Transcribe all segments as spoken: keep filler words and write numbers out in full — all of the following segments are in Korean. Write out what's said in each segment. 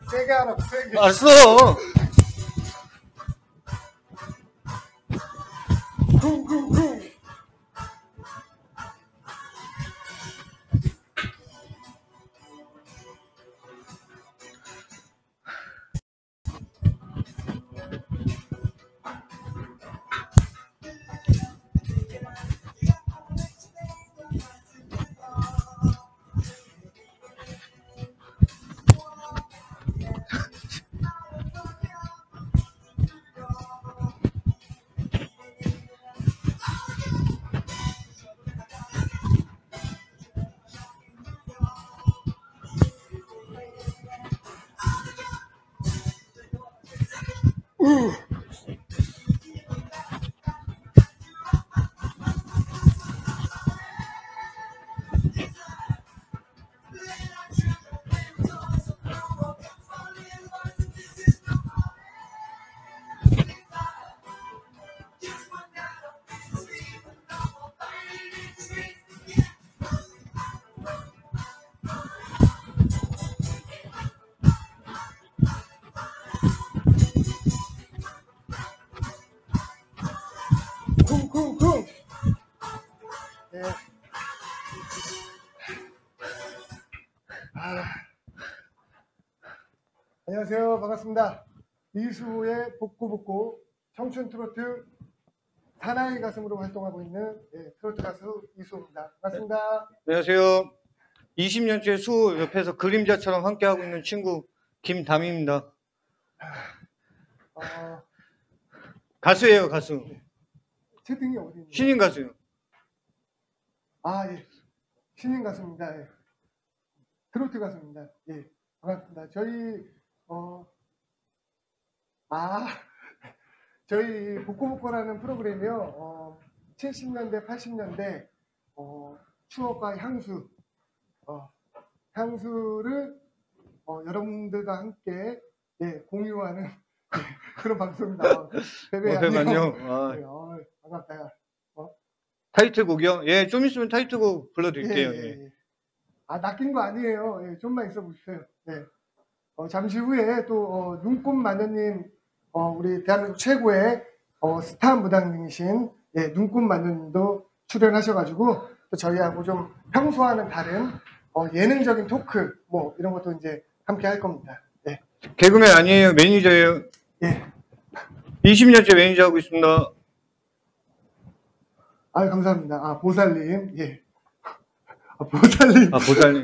세게 하라고, 세게. 알았어. 쿵쿵쿵. 우. 쿵쿵쿵. 예. 아. 안녕하세요. 반갑습니다. 이수의 복고복고 청춘 트로트 사나이 가슴으로 활동하고 있는 예, 트로트 가수 이수입니다. 반갑습니다. 안녕하세요. 이십 년째 수 옆에서 그림자처럼 함께하고 있는 친구 김담입니다. 어, 가수예요, 가수. 채팅이 어디 있나요? 신인 가수요. 아, 예. 신인 가수입니다. 예. 트로트 가수입니다. 예. 반갑습니다. 저희, 어, 아, 저희 복고복고라는 프로그램이요. 어, 칠십 년대, 팔십 년대, 어, 추억과 향수, 어, 향수를 어, 여러분들과 함께 예, 공유하는 예, 그런 방송입니다. 베베 어, 안녕. 아. 예, 어, 반갑다. 어? 타이틀곡이요? 예, 좀 있으면 타이틀곡 불러드릴게요. 예, 예, 예. 예. 아, 낚인 거 아니에요. 예, 좀만 있어 보세요. 예. 어, 잠시 후에 또 어, 눈꽃 마녀님, 어, 우리 대한민국 최고의 어, 스타 무당님이신 예, 눈꽃 마녀님도 출연하셔가지고 또 저희하고 좀 평소와는 다른 어, 예능적인 토크 뭐 이런 것도 이제 함께 할 겁니다. 예. 개그맨 아니에요, 매니저예요. 예. 이십 년째 매니저 하고 있습니다. 아, 감사합니다. 아, 보살님. 예. 아, 보살님. 아, 보살님.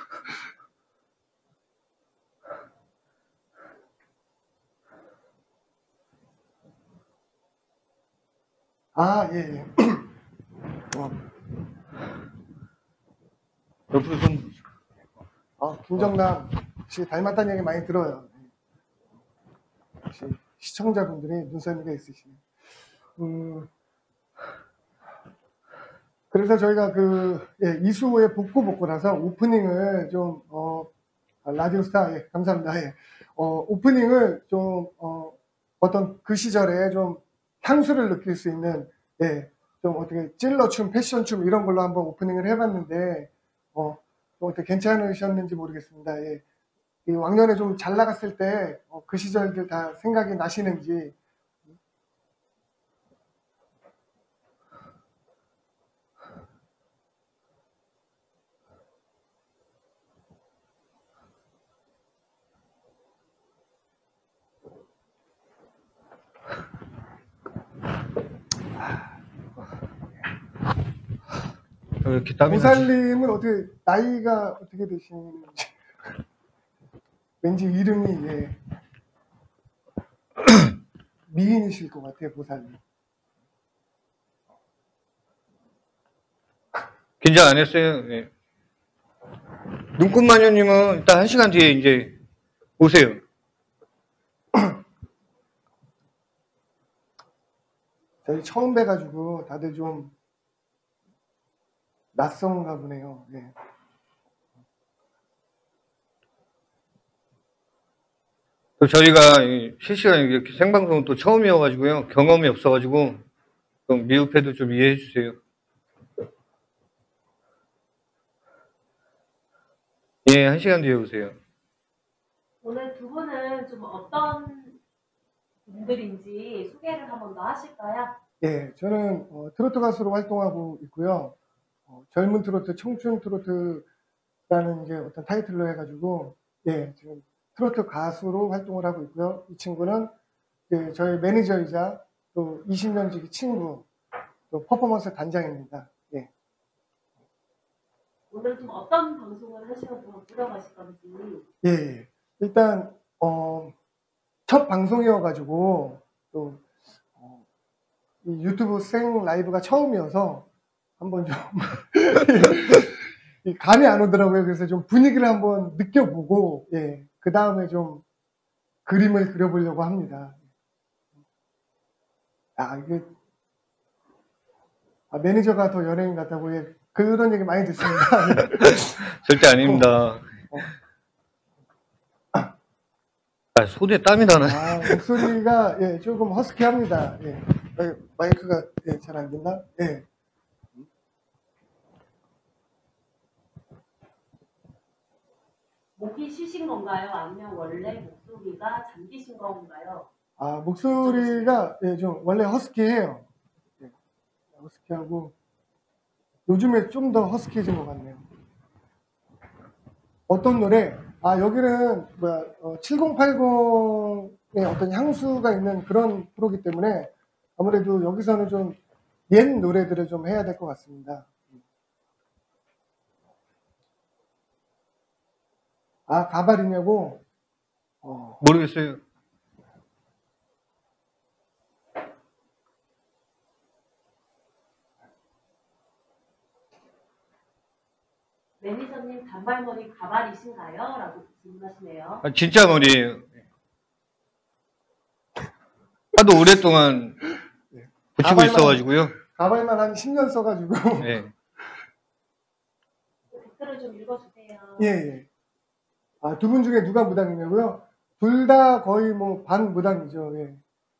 아, 예, 예. 어. 옆으로 좀. 아, 김정남 씨 닮았다는 얘기 많이 들어요. 역시 시청자분들이 눈썰미가 있으시네요. 음, 그래서 저희가 그, 예, 이수호의 복고복고라서 오프닝을 좀, 어, 아, 라디오스타, 예, 감사합니다. 예. 어, 오프닝을 좀, 어, 어떤 그 시절에 좀 향수를 느낄 수 있는, 예, 좀 어떻게 찔러춤, 패션춤 이런 걸로 한번 오프닝을 해봤는데, 어, 좀 어떻게 괜찮으셨는지 모르겠습니다. 예. 이 왕년에 좀 잘 나갔을 때, 어, 그 시절들 다 생각이 나시는지, 이렇게 땀이 나지. 보살님은 어떻게, 나이가 어떻게 되시는지, 왠지 이름이, 예, 미인이실 것 같아요, 보살님. 긴장 안 했어요. 예. 눈꽃마녀님은 일단 한 시간 뒤에 이제 오세요. 저희 처음 뵈가지고 다들 좀 낯선가 보네요. 예. 또 저희가 실시간 이렇게 생방송은 또 처음이어가지고요. 경험이 없어가지고 좀 미흡해도 좀 이해해 주세요. 예, 한 시간 뒤에 오세요. 오늘 두 분은 좀 어떤 분들인지 소개를 한 번 더 하실까요? 예, 저는 어, 트로트 가수로 활동하고 있고요. 어, 젊은 트로트, 청춘 트로트라는 이제 어떤 타이틀로 해가지고, 예, 지금 트로트 가수로 활동을 하고 있고요. 이 친구는 예, 저희 매니저이자 또 이십 년 지기 친구, 또 퍼포먼스 단장입니다. 예. 오늘 좀 어떤 방송을 하시면서 들어가실 건지. 예, 예. 일단, 어, 첫 방송이어가지고, 또, 어, 이 유튜브 생 라이브가 처음이어서 한번 좀, 이 감이 안 오더라고요. 그래서 좀 분위기를 한번 느껴보고, 예, 그 다음에 좀 그림을 그려보려고 합니다. 아, 이게, 아, 매니저가 더 연예인 같다고, 예, 그런 얘기 많이 듣습니다. 절대 아닙니다. 어, 아, 손에 땀이 나네. 아, 목소리가, 예, 조금 허스키합니다. 예. 어, 마이크가, 예, 잘 안 됐나? 예. 목이 쉬신 건가요? 아니면 원래 목소리가 잠기신 건가요? 아, 목소리가, 예, 좀, 원래 허스키해요. 예, 허스키하고, 요즘에 좀 더 허스키해진 것 같네요. 어떤 노래? 아, 여기는, 뭐야, 어, 칠공팔공의 어떤 향수가 있는 그런 프로기 때문에 아무래도 여기서는 좀 옛 노래들을 좀 해야 될 것 같습니다. 아, 가발이냐고? 어, 모르겠어요. 매니저님 단발머리 가발이신가요? 라고 질문하시네요. 아, 진짜 머리예요. 하도 오랫동안 붙이고 가발만- 있어가지고요. 가발만 한 십 년 써가지고. 네. 댓글을 좀 읽어주세요. 예, 예. 아, 두 분 중에 누가 무당이냐고요? 둘 다 거의 뭐 반 무당이죠. 예.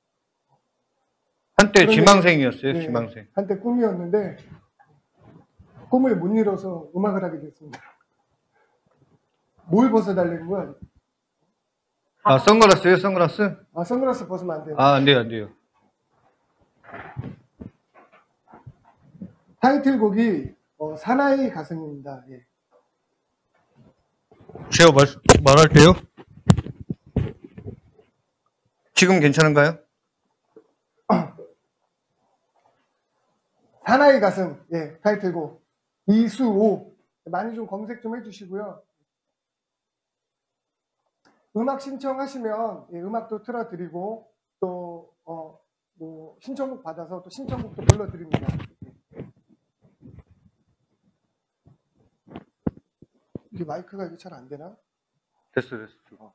한때 그러네. 지망생이었어요. 예, 지망생. 한때 꿈이었는데 꿈을 못 이뤄서 음악을 하게 됐습니다. 뭘 벗어달라는 거야? 아, 선글라스요? 선글라스? 아, 선글라스 벗으면 안 돼요. 아, 안 돼요, 안 돼요. 타이틀곡이 어, 사나이 가슴입니다. 예. 제가 말, 말할게요. 지금 괜찮은가요? 사나이 가슴, 예, 타이틀곡. 이수오. 많이 좀 검색 좀 해주시고요. 음악 신청하시면, 예, 음악도 틀어드리고, 또, 어, 뭐, 신청곡 받아서 또 신청곡도 불러드립니다. 이게 마이크가 이게 잘 안 되나? 됐어, 됐어.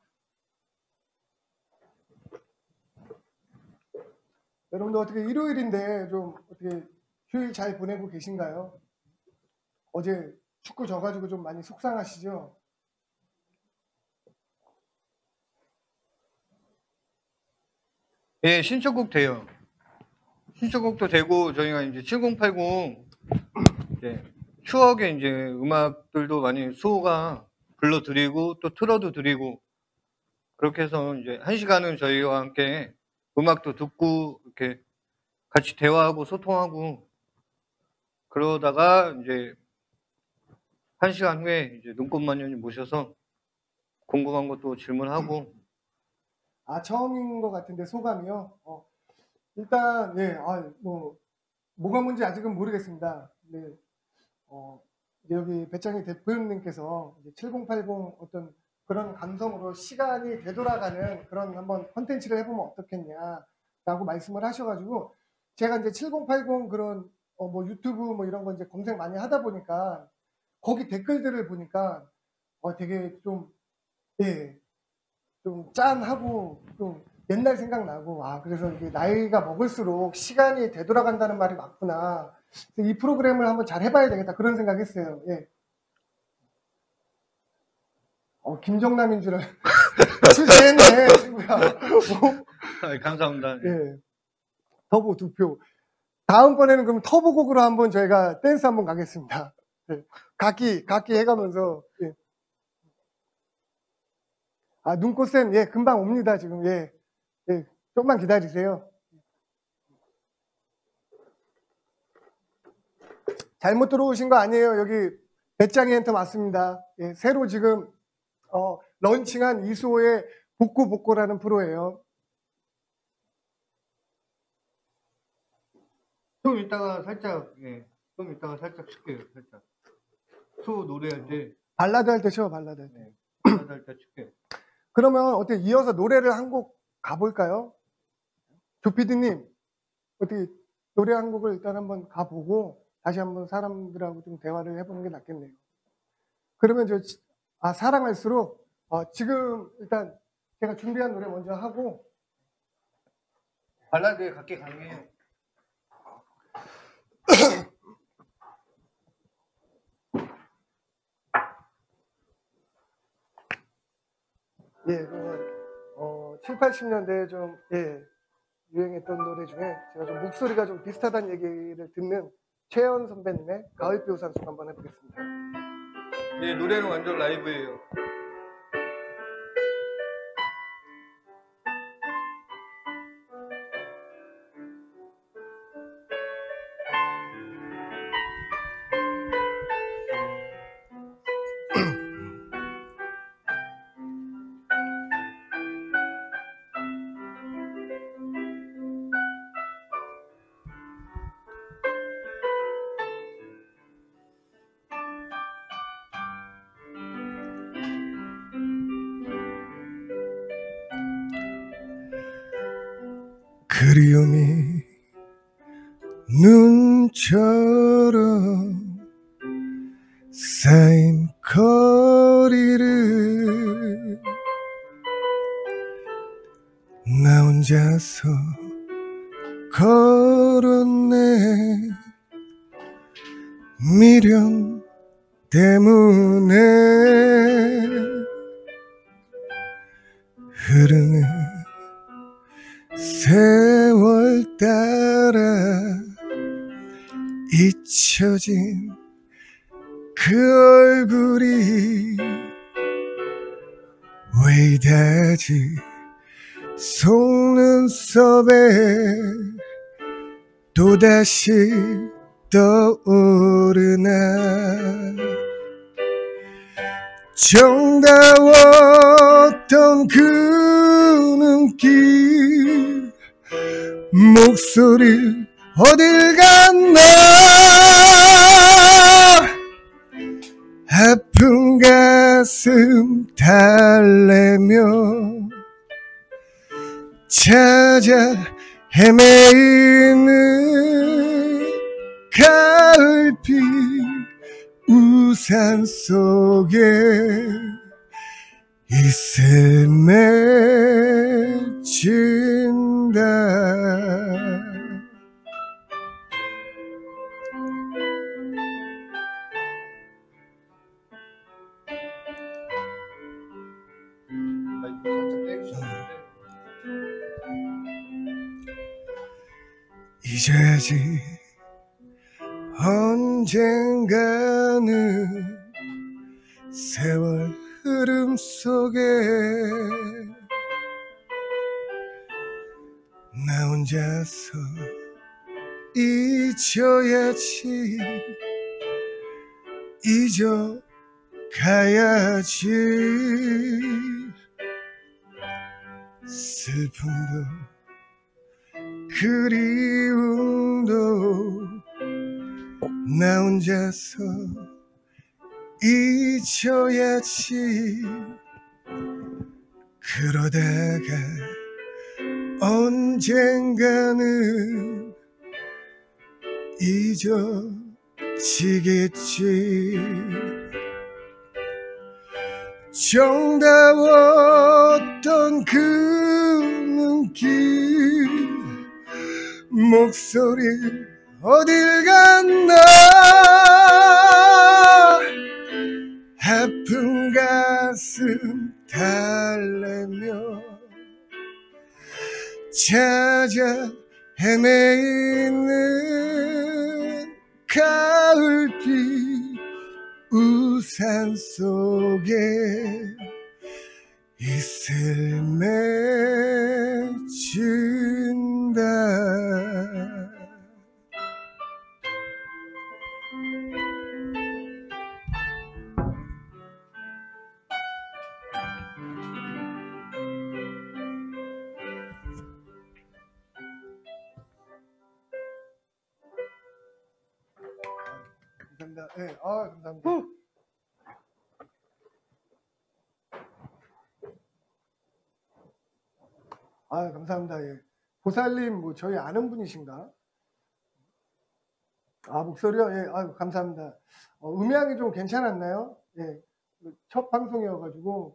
여러분들 어떻게 일요일인데 좀 어떻게 휴일 잘 보내고 계신가요? 어제 축구 져가지고 좀 많이 속상하시죠? 예, 신청곡 돼요. 신청곡도 되고, 저희가 이제 칠공팔공, 예, 추억의 이제 음악들도 많이 수호가 불러드리고, 또 틀어도 드리고, 그렇게 해서 이제 한 시간은 저희와 함께 음악도 듣고, 이렇게 같이 대화하고 소통하고, 그러다가 이제 한 시간 후에 이제 눈꽃마녀님 모셔서 궁금한 것도 질문하고. 아, 처음인 것 같은데 소감이요? 어, 일단, 예, 아, 뭐, 뭐가 뭔지 아직은 모르겠습니다. 네, 어, 이제 여기 배짱이 대표님께서 칠공팔공 어떤 그런 감성으로 시간이 되돌아가는 그런 한번 컨텐츠를 해보면 어떻겠냐라고 말씀을 하셔가지고 제가 이제 칠공팔공 그런 어, 뭐 유튜브 뭐 이런 거 이제 검색 많이 하다 보니까 거기 댓글들을 보니까 어, 되게 좀, 예, 좀 짠하고 좀 옛날 생각나고, 아, 그래서 이게 나이가 먹을수록 시간이 되돌아간다는 말이 맞구나. 이 프로그램을 한번 잘 해봐야 되겠다. 그런 생각했어요. 예. 어, 김정남인 줄 알. 출세했네, 친구야. 아, 감사합니다. 예. 터보 두 표. 다음번에는 그럼 터보곡으로 한번 저희가 댄스 한번 가겠습니다. 예. 각기, 각기 해가면서. 예. 아, 눈꽃샘, 예, 금방 옵니다, 지금. 예, 예, 조금만 기다리세요. 잘못 들어오신 거 아니에요. 여기 배짱이 엔터 맞습니다. 예, 새로 지금, 어, 런칭한 이수호의 복고복고라는 프로예요. 좀 이따가 살짝, 예, 좀 이따가 살짝 칠게요, 살짝. 수호 노래할 때, 발라드 할 때 쉬어, 발라드 할 때. 네, 발라드 할 때 칠게요. 그러면 어떻게 이어서 노래를 한 곡 가볼까요? 조피디님, 어떻게 노래 한 곡을 일단 한번 가보고 다시 한번 사람들하고 좀 대화를 해보는 게 낫겠네요. 그러면 저, 아, 사랑할수록, 어, 지금 일단 제가 준비한 노래 먼저 하고, 발라드에 갖게 가능해요. 예, 그, 어, 칠, 팔십 년대에 좀, 예, 유행했던 노래 중에 제가 좀 목소리가 좀 비슷하다는 얘기를 듣는 최연 선배님의 가을비 우산숙 한번 해보겠습니다. 예, 노래는 완전 라이브예요. 그리움이 눈처럼 쌓인 거리를 나 혼자서 걸었네. 미련 때문에 흐르는 세월 따라 잊혀진 그 얼굴이 왜 이다지 속눈썹에 또다시 떠오르나. 정다웠던 그 눈길 목소리 어딜 갔나. 아픈 가슴 달래며 찾아 헤매이는 가을비 우산 속에 이슬 맺힌다. 마이크 살짝 떼주셨는데. 잊어야지 언젠가는 세월 흐름 속에 나 혼자서 잊어야지 잊어가야지. 슬픔도 그리움도 나 혼자서 잊어야지. 그러다가 언젠가는 잊어지겠지. 정다웠던 그 눈길 목소리 어딜 갔나. 아픈 가슴 달래며 찾아 헤매이는 가을비 우산 속에 이슬 맺힌다. 감사합니다. 네, 아, 감사합니다. 아, 감사합니다. 예. 보살님, 뭐, 저희 아는 분이신가? 아, 목소리요? 예, 아유, 감사합니다. 어, 음향이 좀 괜찮았나요? 예. 첫 방송이어가지고.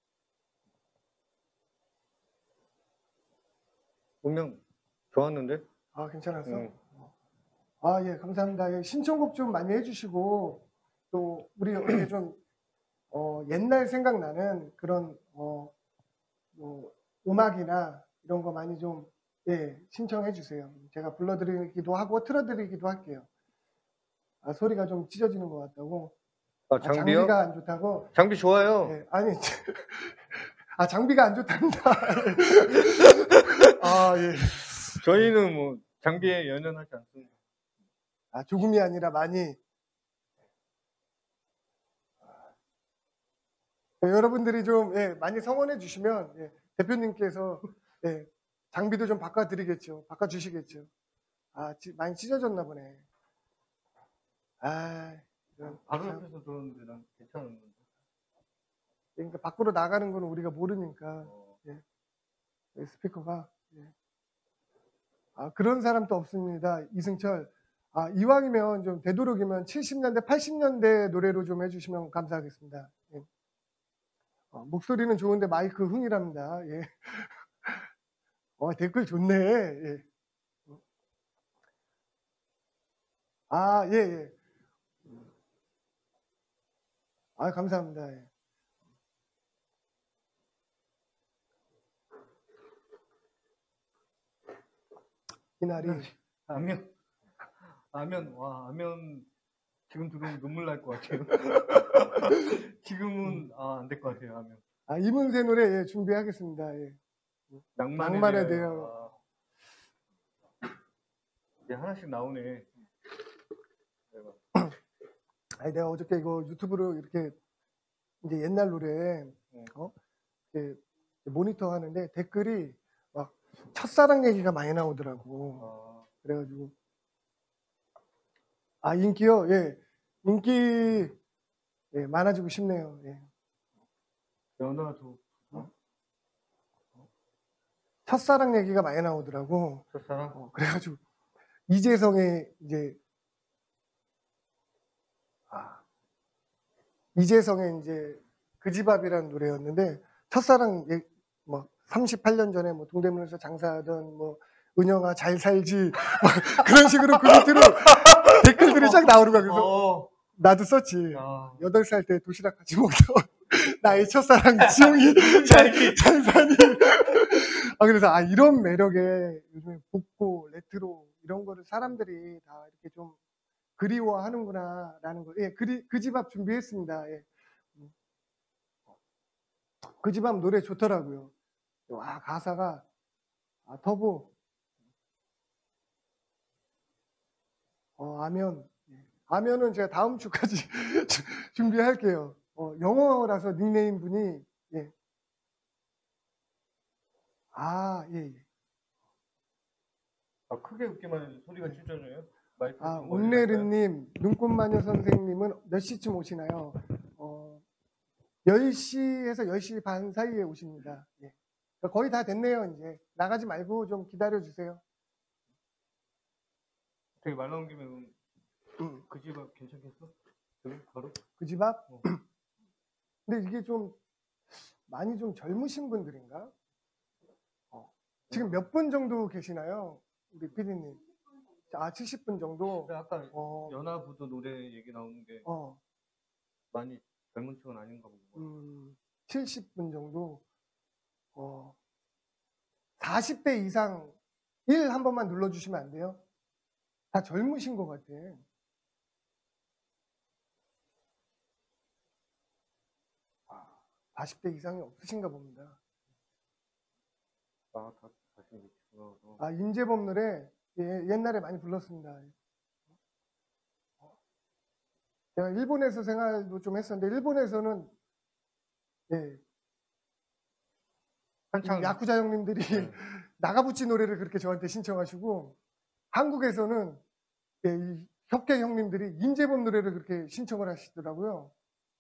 분명 좋았는데? 아, 괜찮았어? 응. 아, 예, 감사합니다. 예, 신청곡 좀 많이 해주시고, 또, 우리 어떻게 좀, 어, 옛날 생각나는 그런, 어, 뭐, 음악이나 이런 거 많이 좀, 예, 신청해 주세요. 제가 불러드리기도 하고, 틀어드리기도 할게요. 아, 소리가 좀 찢어지는 것 같다고. 아, 아, 장비요? 장비가 안 좋다고? 장비 좋아요. 예, 아니, 아, 장비가 안 좋답니다. 아, 예. 저희는 뭐 장비에 연연하지 않습니다. 아, 조금이 아니라 많이. 예, 여러분들이 좀, 예, 많이 성원해 주시면, 예, 대표님께서, 예, 장비도 좀 바꿔드리겠죠. 바꿔주시겠죠. 아, 지- 많이 찢어졌나 보네. 아, 이런, 바로 참. 옆에서 들었는데 난 괜찮은데. 그러니까 밖으로 나가는 건 우리가 모르니까. 어, 예, 예, 스피커가. 예. 아, 그런 사람도 없습니다. 이승철. 아, 이왕이면 좀 되도록이면 칠십 년대, 팔십 년대 노래로 좀 해주시면 감사하겠습니다. 예. 어, 목소리는 좋은데 마이크 흥이랍니다. 예. 어, 댓글 좋네. 예. 아, 예, 예. 아, 감사합니다. 예. 이날이. 아면, 아면, 와, 아면 지금 들으면 눈물 날 것 같아요. 지금은 아, 안 될 것 같아요, 아면. 아, 이문세 노래 예, 준비하겠습니다. 예. 낭만에, 낭만에 대하여. 대하여. 아, 이제 하나씩 나오네. 내가. 아니, 내가 어저께 이거 유튜브로 이렇게 이제 옛날 노래 응. 어? 이렇게 모니터 하는데 댓글이 막 첫사랑 얘기가 많이 나오더라고. 아, 그래가지고 아, 인기요? 예. 인기 예, 많아지고 싶네요. 예. 연하도 첫사랑 얘기가 많이 나오더라고. 첫사랑? 어, 그래가지고 이재성의 이제 아, 이재성의 이제 그 집 앞이라는 노래였는데 첫사랑 예, 뭐 삼십팔 년 전에 뭐 동대문에서 장사하던 뭐 은영아 잘 살지 막 그런 식으로 그 밑으로 댓글들이 쫙 나오는 거야. 그래서 어, 나도 썼지. 야. 여덟 살 때 도시락 같이 먹던 나의 첫사랑 지용이 잘, 잘 사니. 아, 그래서 아, 이런 매력에 요즘에 복고, 레트로 이런 거를 사람들이 다 이렇게 좀 그리워하는구나 라는 거. 예, 그리, 그 집 앞 준비했습니다. 예. 그 집 앞 노래 좋더라고요. 와, 가사가 아, 터보. 어, 아면. 예. 아면은 제가 다음 주까지 준비할게요. 어, 영어라서 닉네임 분이 예. 아, 예, 예. 아, 크게 웃기만 해도 소리가 찢어져요? 마이크 아, 좀 멀리 갈까요? 온네르님, 눈꽃마녀 선생님은 몇 시쯤 오시나요? 어, 열 시에서 열 시 반 사이에 오십니다. 예. 거의 다 됐네요, 이제. 나가지 말고 좀 기다려주세요. 되게 말 나온 김에 그럼 음, 그 집 앞 괜찮겠어? 여기 바로? 그 집 앞? 어. 근데 이게 좀 많이 좀 젊으신 분들인가? 어. 지금 몇 분 정도 계시나요? 우리 피디님. 아, 칠십 분 정도? 근데 아까 어, 연하부도 노래 얘기 나오는 게 어, 많이 젊은 층은 아닌가 보고. 음, 칠십 분 정도? 어, 사십 대 이상 일 한 번만 눌러주시면 안 돼요? 다 젊으신 것 같아. 사십 대 이상이 없으신가 봅니다. 아, 다, 다시 미치고. 아, 임재범 노래 예, 옛날에 많이 불렀습니다. 제가 일본에서 생활도 좀 했었는데 일본에서는 예, 한창 야쿠자 형님들이 네. 나가부치 노래를 그렇게 저한테 신청하시고 한국에서는 예, 이 협계 형님들이 임재범 노래를 그렇게 신청을 하시더라고요.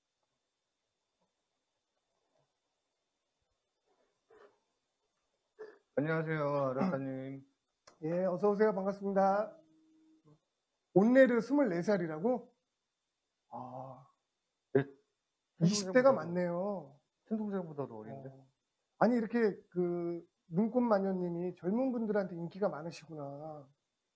안녕하세요, 아라카님. 예, 어서 오세요. 반갑습니다. 온네르 스물네 살이라고? 아, 네, 이십 대가 많네요. 친동생보다도 어린데? 어. 아니 이렇게 그 눈꽃 마녀님이 젊은 분들한테 인기가 많으시구나.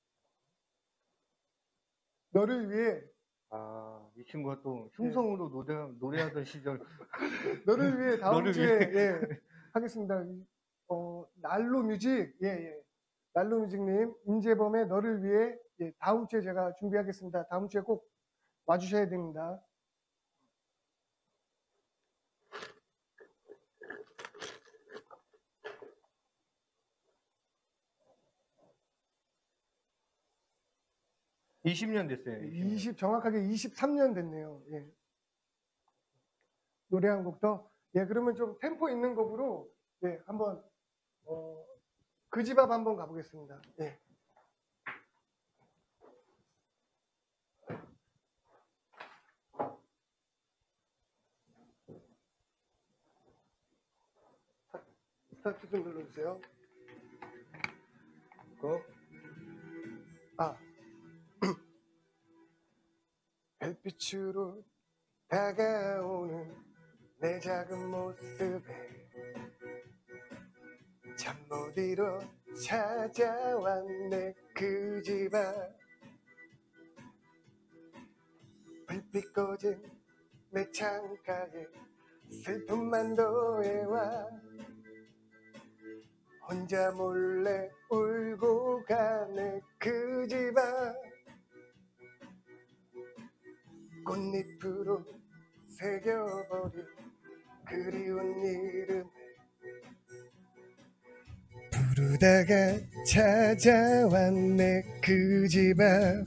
너를 위해 아, 이 친구가 또 흉성으로 노래, 노래하던 시절. 너를 위해 다음 너를 주에 위해. 예, 하겠습니다. 어, 날로 뮤직 예, 예. 날로 뮤직님 임재범의 너를 위해 예, 다음 주에 제가 준비하겠습니다. 다음 주에 꼭 와주셔야 됩니다. 이십 년 됐어요. 이십 년. 이십 정확하게 이십삼 년 됐네요. 예. 노래 한 곡 더. 예, 그러면 좀 템포 있는 곡으로 예, 한번 어, 그 집 앞 한번 가보겠습니다. 예. 스타트 좀 눌러주세요. 그, 아. 별빛으로 다가오는 내 작은 모습에 잠 못 이뤄 찾아왔네 그 집 앞 불빛 꽂은 내 창가에 슬픔만 더해와 혼자 몰래 울고 가네 그 집 앞 꽃잎으로 새겨버린 그리운 이름에 부르다가 찾아왔네 그 집 앞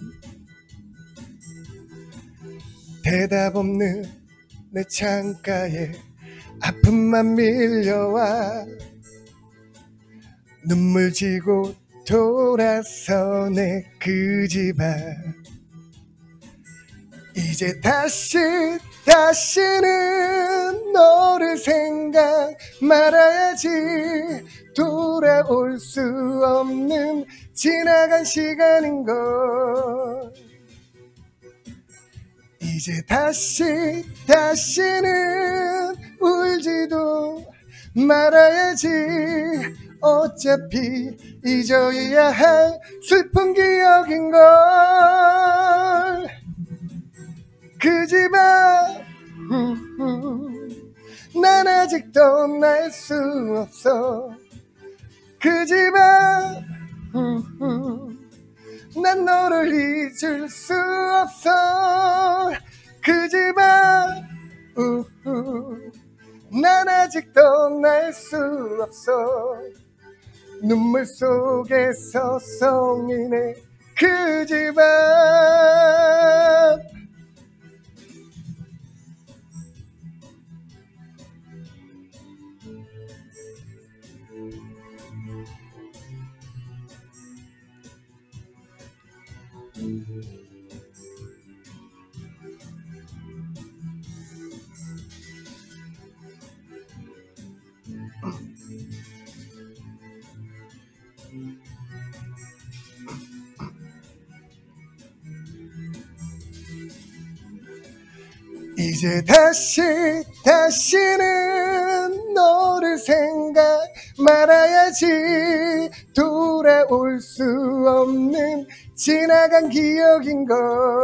대답 없는 내 창가에 아픔만 밀려와 눈물 지고 돌아서네 그 집 앞 이제 다시 다시는 너를 생각 말아야지 돌아올 수 없는 지나간 시간인걸 이제 다시 다시는 울지도 말아야지 어차피 잊어야 할 슬픈 기억인걸 그 집 앞 난 아직도 날 수 없어 그 집 앞 난 너를 잊을 수 없어 그 집 앞 난 아직도 날 수 없어 눈물 속에서 성인의 그 집 앞 이제 다시 다시는 너를 생각 말아야지 돌아올 수 없는 지나간 기억인걸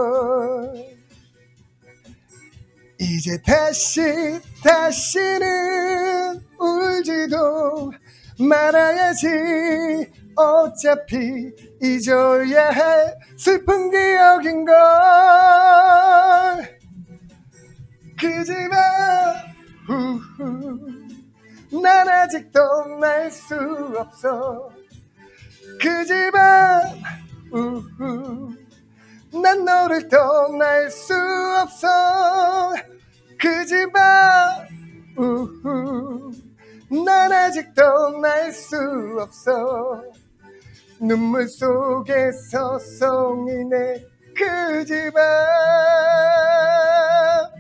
이제 다시 다시는 울지도 말아야지 어차피 잊어야 할 슬픈 기억인걸 그 집 앞 난 아직도 날 수 없어 그 집 앞 우후 난 너를 떠날 수 없어 그 집 앞 우후 난 아직도 날 수 없어 눈물 속에서 성인의 그 집 앞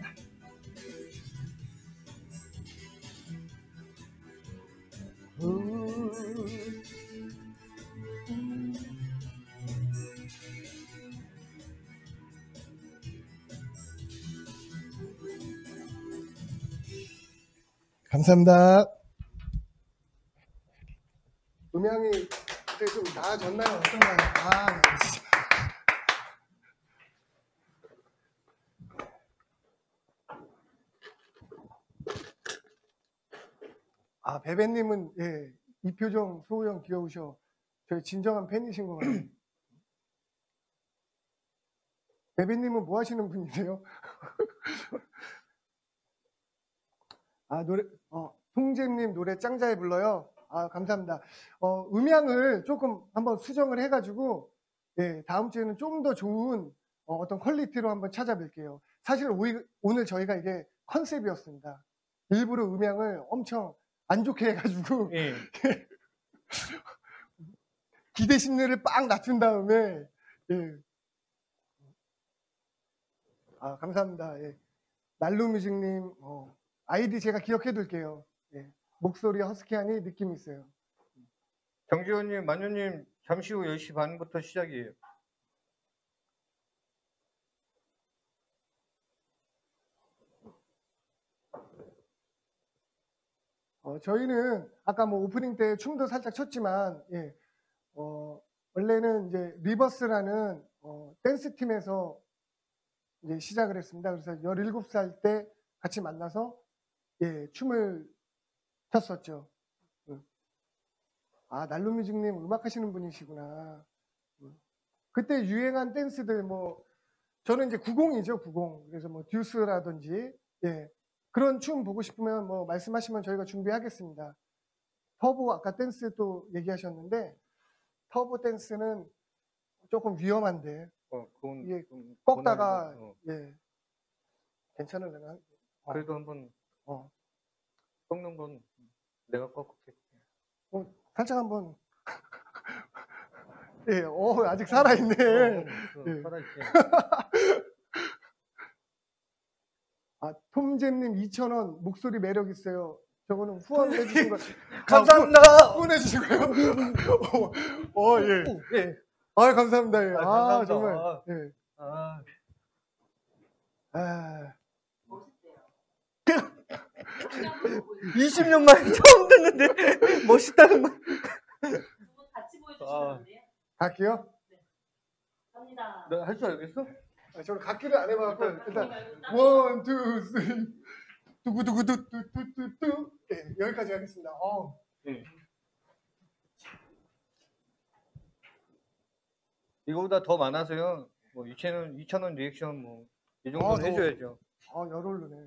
감사합니다. 음향이 그때 좀 나아졌나요? 어떤가요? 아, 네. 아, 베베님은 예, 이 표정 소우형 귀여우셔. 저희 진정한 팬이신 것 같아요. 베베님은 뭐 하시는 분이세요? 아, 노래, 어, 통잼님 노래 짱 잘 불러요. 아, 감사합니다. 어, 음향을 조금 한번 수정을 해가지고, 예, 다음 주에는 좀 더 좋은 어, 어떤 퀄리티로 한번 찾아뵐게요. 사실 오이, 오늘 저희가 이게 컨셉이었습니다. 일부러 음향을 엄청 안 좋게 해가지고, 예. 기대 심리를 빡 낮춘 다음에, 예. 아, 감사합니다. 예. 날루뮤직님, 어, 아이디 제가 기억해 둘게요. 예. 목소리 허스키하니 느낌이 있어요. 정지원님, 만유님, 잠시 후 열 시 반부터 시작이에요. 어, 저희는 아까 뭐 오프닝 때 춤도 살짝 췄지만, 예, 어, 원래는 이제 리버스라는 어, 댄스 팀에서 이제 시작을 했습니다. 그래서 열일곱 살 때 같이 만나서 예, 춤을 췄었죠. 음. 아, 날루뮤직님 음악 하시는 분이시구나. 음. 그때 유행한 댄스들 뭐 저는 이제 구십이죠, 구십. 그래서 뭐 듀스라든지 예. 그런 춤 보고 싶으면 뭐 말씀하시면 저희가 준비하겠습니다. 터보 아까 댄스 또 얘기하셨는데 터보 댄스는 조금 위험한데 어, 그건 이게 좀 꺾다가 권하기가, 어. 예. 괜찮을려나? 어. 그래도 한번 어. 꺾는 건 내가 꺾을게. 어, 살짝 한번 예, 어, 아직 살아있네. 어, 어, 예. 살아있지. 아, 톰잼님 이천 원 목소리 매력 있어요. 저거는 후원해 주신 거 감사합니다. 후원해 주신 거예요? 어, 어, 예. 예. 아, 감사합니다. 예. 아, 아, 감사합니다. 정말. 예. 아, 아, 멋있대요. 다시 한번 보여주세요. 이십 년 만에 처음 듣는데 멋있다는 거. 두 분 같이 보여주시는데요. 갈게요. 갑니다. 너 할 줄 알겠어? 아, 저는 각기를 안 해봐갖고 일단 일단 원, 투, 쓰리, 두구두구두두두두두 예, 여기까지 하겠습니다. 어. 예. 이거보다 더 많아서요. 뭐 이천 원, 이천 원 리액션 뭐 이 정도는 아, 더. 해줘야죠. 아, 열 오르네.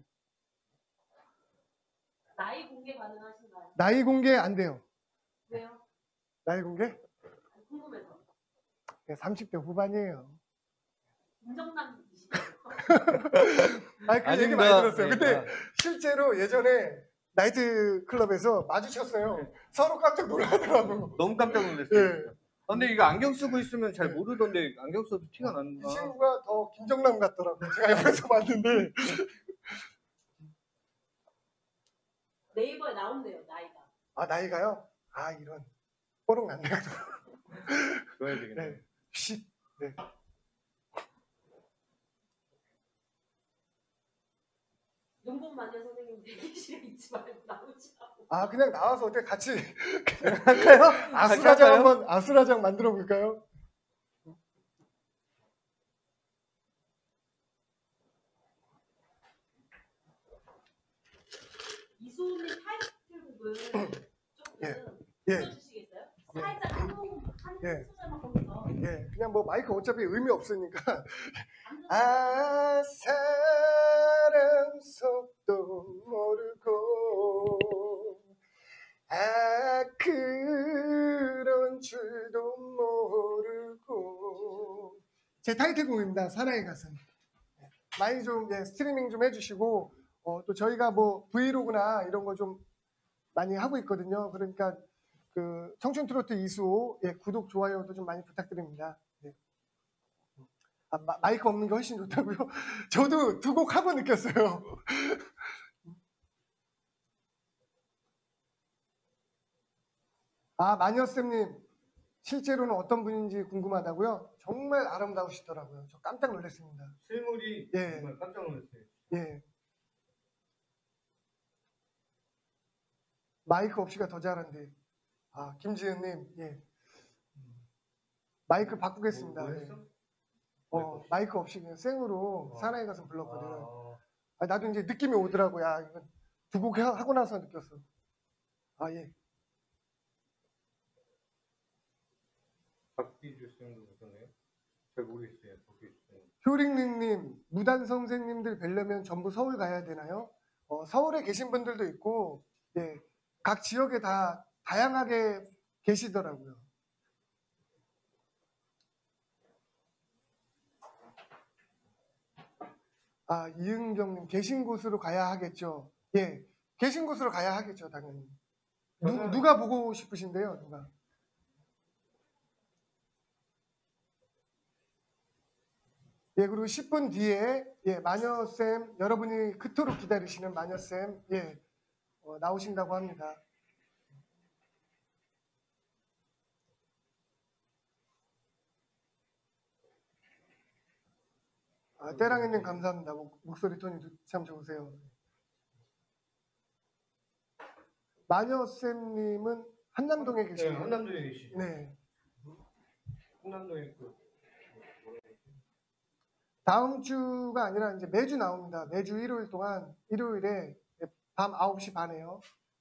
나이 공개 가능하신가요? 나이 공개 안 돼요. 왜요? 나이 공개? 궁금해서. 네, 삼십 대 후반이에요. 김정남이시죠? 아, 그 얘기 아닙니다. 많이 들었어요. 네, 근데 아. 실제로 예전에 나이트 클럽에서 마주쳤어요. 서로 깜짝 놀라더라고. 너무 깜짝 놀랐어요. 예. 아, 근데 이거 안경 쓰고 있으면 잘 네. 모르던데 안경 써도 티가 이 난다. 친구가 더 김정남 같더라고요. 제가 옆에서 봤는데. 네이버에 나온대요, 나이가. 아, 나이가요? 아, 이런. 뽀록 났네요. 그래야 되겠네. 네. 쉿. 네. 용복 마녀 선생님 대기실에 있지 말고 나오시라고. 아, 그냥 나와서 어떻게 같이 할까요? 아수라장 할까요? 한번, 아수라장 만들어 볼까요? 이수호님 타이틀곡은 조금 예. 예. 불러주시겠어요? 살짝 한 번, 한 예. 소절만 거기서. 예, 그냥 뭐 마이크 어차피 의미 없으니까. 안 아, 사람 속도 모르고 아, 그런 줄도 모르고. 제 타이틀곡입니다. 사나이 가슴. 많이 좀 예, 스트리밍 좀 해주시고 어, 또 저희가 뭐 브이로그나 이런 거 좀 많이 하고 있거든요. 그러니까 그 청춘 트로트 이수호 예, 구독 좋아요도 좀 많이 부탁드립니다. 네. 아, 마, 마이크 없는 게 훨씬 좋다고요? 저도 두 곡 하고 느꼈어요. 아, 마녀쌤님 실제로는 어떤 분인지 궁금하다고요? 정말 아름다우시더라고요. 저 깜짝 놀랐습니다. 실물이 예. 정말 깜짝 놀랐어요. 예. 마이크 없이가 더 잘한데. 아, 김지은님, 예. 마이크 바꾸겠습니다. 뭐, 뭐 예. 했어? 어, 마이크 없이 그냥 생으로 어. 사나이 가슴 불렀거든. 아, 아, 나도 이제 느낌이 오더라고. 야, 이건 두 곡 하고 나서 느꼈어. 아, 예. 박비주 쌤도 그러네요. 잘 모르겠어요. 박비주 쌤. 효링링님, 무단 선생님들 뵈려면 전부 서울 가야 되나요? 어, 서울에 계신 분들도 있고, 예, 각 지역에 다 다양하게 계시더라고요. 아, 이은경님, 계신 곳으로 가야 하겠죠. 예, 계신 곳으로 가야 하겠죠, 당연히. 누, 저는- 누가 보고 싶으신데요, 누가? 예, 그리고 십 분 뒤에, 예, 마녀쌤, 여러분이 그토록 기다리시는 마녀쌤, 예, 어, 나오신다고 합니다. 아, 때랑이님 감사합니다. 목, 목소리 톤이 참 좋으세요. 마녀쌤님은 한남동에 네, 계시네요. 한남동에 계시죠. 네. 한남동에 그 다음 주가 아니라 이제 매주 나옵니다. 매주 일요일 동안, 일요일에 밤 아홉 시 반에요.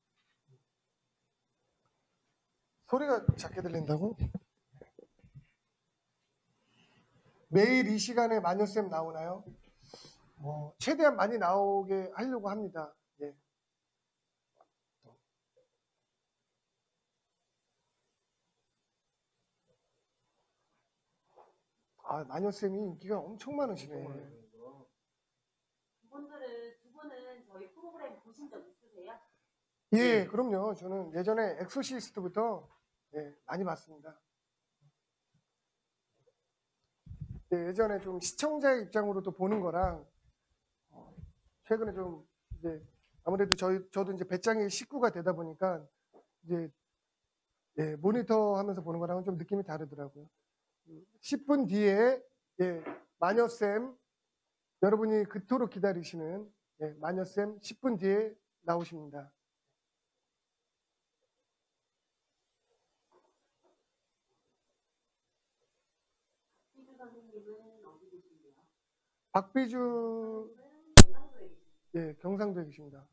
소리가 작게 들린다고? 매일 이 시간에 마녀쌤 나오나요? 뭐, 최대한 많이 나오게 하려고 합니다. 예. 아, 마녀쌤이 인기가 엄청 많으시네. 두 분들은 두 분은 저희 프로그램 보신 적 있으세요? 예, 예. 그럼요. 저는 예전에 엑소시스트부터 예, 많이 봤습니다. 예, 예전에 좀 시청자의 입장으로도 보는 거랑 어, 최근에 좀 이제 아무래도 저희 저도 이제 배짱이 식구가 되다 보니까 이제 예, 모니터 하면서 보는 거랑은 좀 느낌이 다르더라고요. 십 분 뒤에 예, 마녀쌤 여러분이 그토록 기다리시는 예, 마녀쌤 십 분 뒤에 나오십니다. 박비주 선생님은 어디 계신데요? 박비주 경상도에 계십니다. 예, 경상도에 계십니다.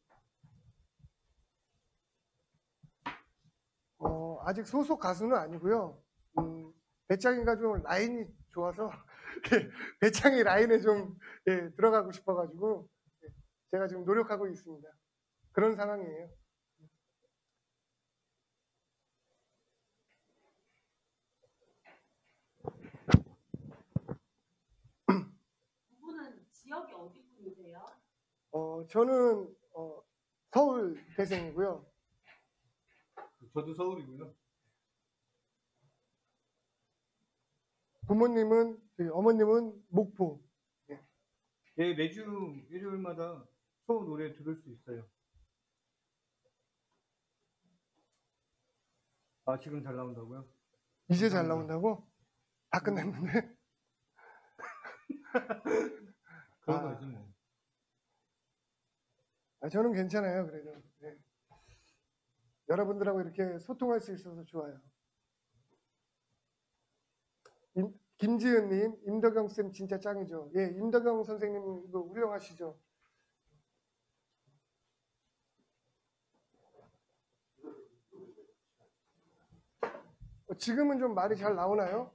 어, 아직 소속 가수는 아니고요. 음, 배짱이가 좀 라인이 좋아서 예, 배짱이 라인에 좀 예, 들어가고 싶어가지고 예, 제가 지금 노력하고 있습니다. 그런 상황이에요. 두 분은 지역이 어디 분이세요? 어, 저는 어, 서울 태생이고요. 저도 서울이고요. 부모님은 저희 어머님은 목포. 예, 매주 일요일마다 소 노래 들을 수 있어요. 아, 지금 잘 나온다고요? 이제 잘 나온다고? 다 끝냈는데? 그런 아. 거지 뭐. 아, 저는 괜찮아요. 그래도 네. 여러분들하고 이렇게 소통할 수 있어서 좋아요. 임, 김지은님, 임덕영 쌤 진짜 짱이죠. 예, 임덕영 선생님도 훌륭하시죠. 어, 지금은 좀 말이 잘 나오나요?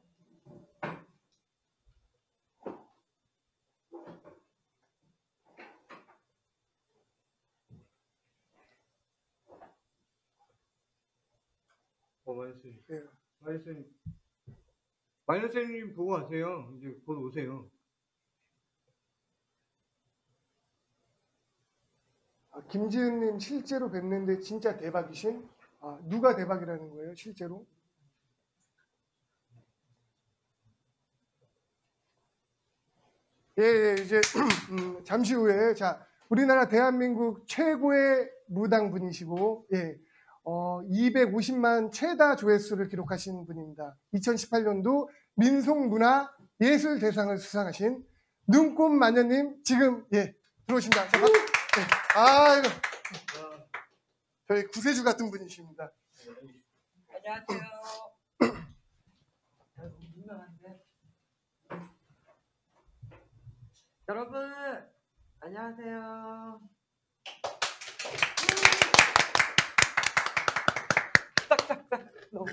어, 마이너스님. 예. 마이너스님. 마이너스님 보고 가세요. 이제 곧 오세요. 아, 김지은님 실제로 뵀는데 진짜 대박이신? 아, 누가 대박이라는 거예요, 실제로? 예, 예, 이제 음, 잠시 후에 자 우리나라 대한민국 최고의 무당 분이시고 예, 어, 이백오십만 최다 조회수를 기록하신 분입니다. 이천십팔 년도 민속문화 예술대상을 수상하신 눈꽃 마녀님 지금 예 들어오신다. 자, 박- 예. 아 이거 저희 구세주 같은 분이십니다. 안녕하세요. 아이고, 유명한데. 여러분, 안녕하세요. 짝짝짝. 너무.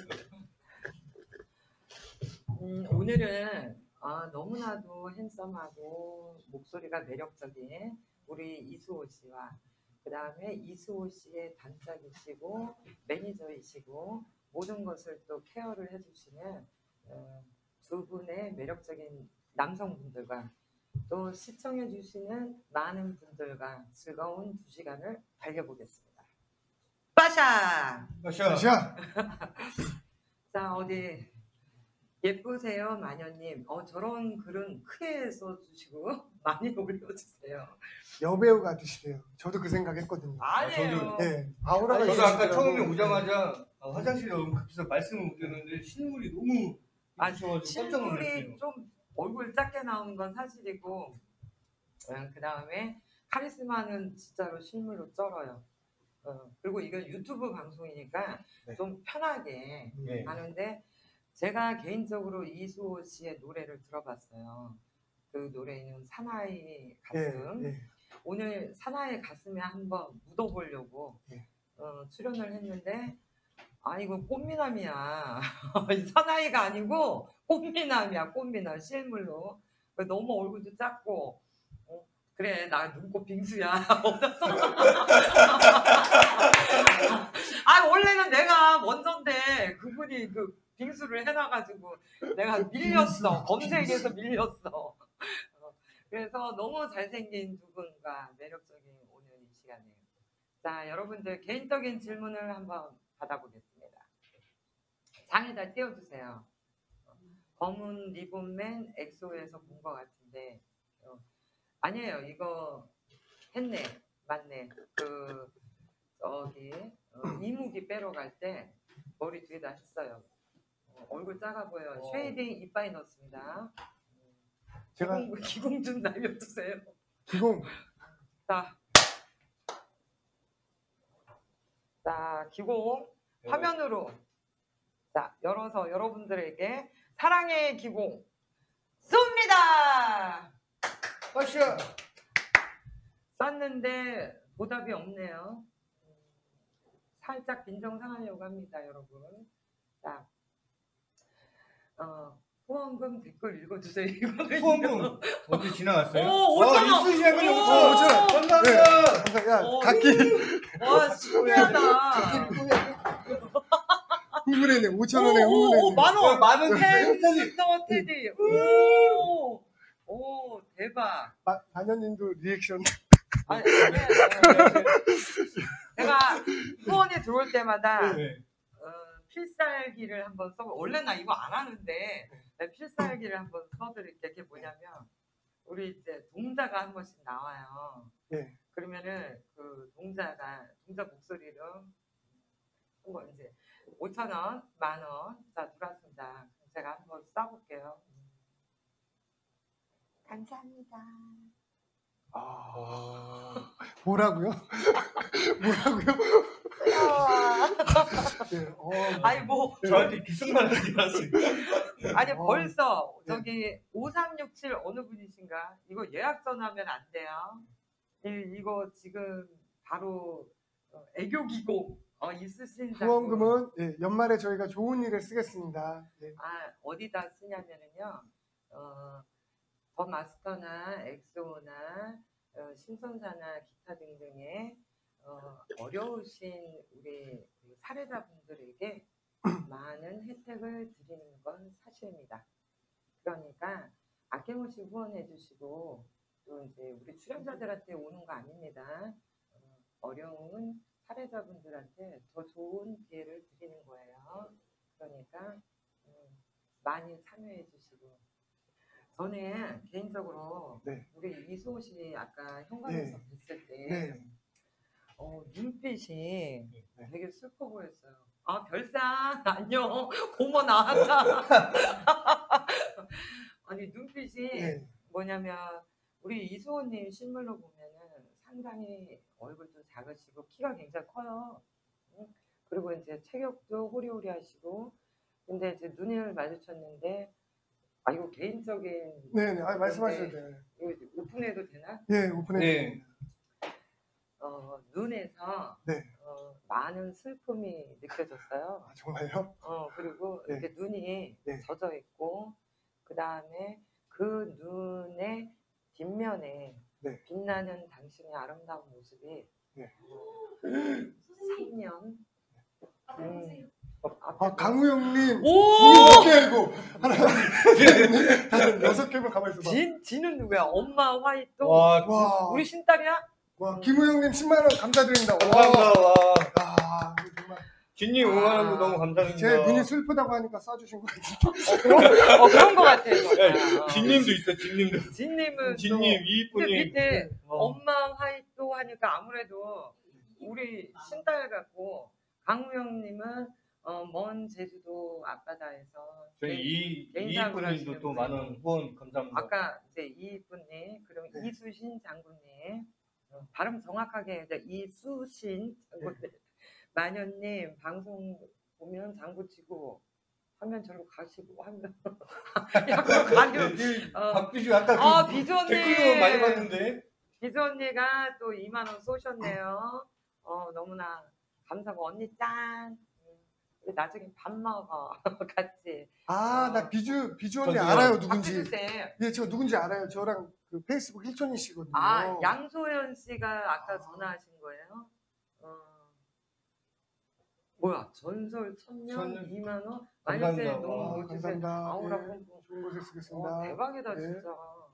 음, 오늘은 아, 너무나도 핸섬하고 목소리가 매력적인 우리 이수호 씨와 그 다음에 이수호 씨의 단짝이시고 매니저이시고 모든 것을 또 케어를 해주시는 어, 두 분의 매력적인 남성분들과 또 시청해주시는 많은 분들과 즐거운 두 시간을 달려보겠습니다. 빠샤! 마셔. 자, 자, 어디 예쁘세요, 마녀님. 어, 저런 글은 크게 써주시고 많이 올려주세요. 여배우 같으시대요. 저도 그 생각했거든요. 아니에요. 예, 아우라가 저도 아까 있으시더라고요. 처음에 오자마자 아, 화장실에 너무 급해서 말씀을 못 드렸는데 실물이 너무 아, 이쁘셔가지고 깜짝 실물이 놀랐어요. 좀 얼굴 작게 나오는 건 사실이고 그 다음에 카리스마는 진짜로 실물로 쩔어요. 어, 그리고 이건 유튜브 방송이니까 네. 좀 편하게 네. 하는데 제가 개인적으로 이수호 씨의 노래를 들어봤어요. 그 노래는 사나이 가슴. 예, 예. 오늘 사나이 가슴에 한번 묻어보려고 예. 어, 출연을 했는데 아 이거 꽃미남이야. 이 사나이가 아니고 꽃미남이야. 꽃미남 실물로. 너무 얼굴도 작고 어, 그래 나 눈꽃 빙수야. 아 원래는 내가 먼저인데 그분이 그 빙수를 해놔가지고 내가 밀렸어. 검색에서 밀렸어. 어, 그래서 너무 잘생긴 두 분과 매력적인 오늘 이 시간이에요. 자 여러분들 개인적인 질문을 한번 받아보겠습니다. 장에다 띄워주세요. 검은 리본맨 엑소에서 본 것 같은데 어, 아니에요. 이거 했네. 맞네. 그 저기 어, 이무기 빼러 갈 때 머리 뒤에다 했어요. 어, 얼굴 작아 보여요. 어. 쉐이딩 이빠이 넣었습니다. 제가 기공, 기공 좀 날려주세요. 기공 자, 자 기공 화면으로 자 열어서 여러분들에게 사랑의 기공 쏩니다. 마셔. 쐈는데 보답이 없네요. 살짝 빈정상하려고 합니다, 여러분. 자, 어, 후원금 댓글 읽어주세요. 이거는 후원금 어디 지나갔어요? 오, 오천 원! 이수시장님 오, 오천 원! 오천 원! 감사합니다. 항상 야 어, 각기 와, 신기하다. 흥분했네. 오천 원에 오, 오, 오, 흥분했네. 만 원! 만원 햄스터 테디. 오, 오, 대박. 마- 마녀님도 리액션. 아니, 아니에요. 제가 후원이 들어올 때마다 네. 어, 필살기를 한번 써. 원래 나 이거 안 하는데 내가 필살기를 한번 써드릴게. 그게 뭐냐면 우리 이제 동자가 한 번씩 나와요. 예. 그러면은 그 동자가 동자 목소리로 한번 이제 오천 원, 만 원, 자 들어왔습니다. 제가 한번 써볼게요. 감사합니다. 아 뭐라고요? 뭐라고요? 예. 어, 아니 뭐 저한테 기승만 하지 마세요. 아니 어. 벌써 네. 저기 오삼육칠 어느 분이신가? 이거 예약 전화하면 안 돼요. 이, 이거 지금 바로 어, 애교 기공 어, 있으신 후원금은 예, 연말에 저희가 좋은 일에 쓰겠습니다. 예. 아 어디다 쓰냐면은요 어, 더 마스터나 엑소나 어, 신선사나 기타 등등의 어, 어려우신 우리 그 사례자분들에게 많은 혜택을 드리는 건 사실입니다. 그러니까 아낌없이 후원해 주시고 또 이제 우리 출연자들한테 오는 거 아닙니다. 어, 어려운 사례자분들한테 더 좋은 기회를 드리는 거예요. 그러니까 음, 많이 참여해 주시고 저는 개인적으로 네. 우리 이수호 씨 아까 현관에서 네. 뵀을 때 네. 어, 눈빛이 네. 되게 슬퍼 보였어요. 아 별상 안녕 고모 나왔다. 아니 눈빛이 네. 뭐냐면 우리 이수호님 실물로 보면은 상당히 얼굴도 작으시고 키가 굉장히 커요. 응? 그리고 이제 체격도 호리호리하시고 근데 이제 눈을 마주쳤는데 아 이거 개인적인 네네. 아, 말씀하셔도 건데 돼요. 이거 오픈해도 되나? 예, 오픈해 네. 주세요. 어, 눈에서 네. 어, 많은 슬픔이 느껴졌어요. 아, 정말요? 어, 그리고 네. 이렇게 눈이 네. 젖어 있고 그 다음에 그 눈의 뒷면에 네. 빛나는 당신의 아름다운 모습이 네. 선생님, 삼 년 앞에 보세요. 아, 강우 형님. 오! 몇 개고 하나, 둘, 셋, 다섯, 여섯 개면 가만히 있어봐. 진, 진은 누구야? 엄마 화이트? 와, 와, 우리 신딸이야? 와, 김우 형님 십만 원 감사드립니다. 와, 감사합니다. 와. 아, 이거 정말 진님 아. 오만 원도 너무 감사합니다. 제 눈이 슬프다고 하니까 쏴주신 거예요. 어, 그런, 어, 그런 거 같아. 네, 진님도 있어, 진님도. 진님은 진님, 또 근데 이분이. 밑에 어. 엄마 화이트 하니까 아무래도 우리 신딸 같고 강우 형님은 어, 먼 제주도 앞바다에서 저희 개- 이, 개인사업을 이분님도 하시는 또 분이에요. 많은 후원 감사합니다. 아까 이제 이분님 그럼 네. 이수신 장군님 어, 발음 정확하게 해야 돼. 이수신 장군님 네. 마녀님 방송 보면 장구 치고 화면 절로 가시고 하면 약간 가려 어. 박비주 아까 그 아, 비주 언니. 댓글로 많이 봤는데. 비주 언니가 또 이만 원 쏘셨네요. 어 너무나 감사하고 언니 짠. 음, 우리 나중에 밥 먹어 같이. 아, 나 비주, 비주 언니 저도요. 알아요, 누군지. 박비주 쌤. 예, 저 누군지 알아요. 저랑 그 페이스북 일촌이시거든요. 아 양소연 씨가 아까 전화하신 거예요? 어. 뭐야 전설 천년 천년. 이만 원? 감사합니다. 마녀쌤 너무 아, 멋지세요. 감사합니다. 아우라 예, pompom. 좋은 곳에 쓰겠습니다. 어, 대박이다 네. 진짜.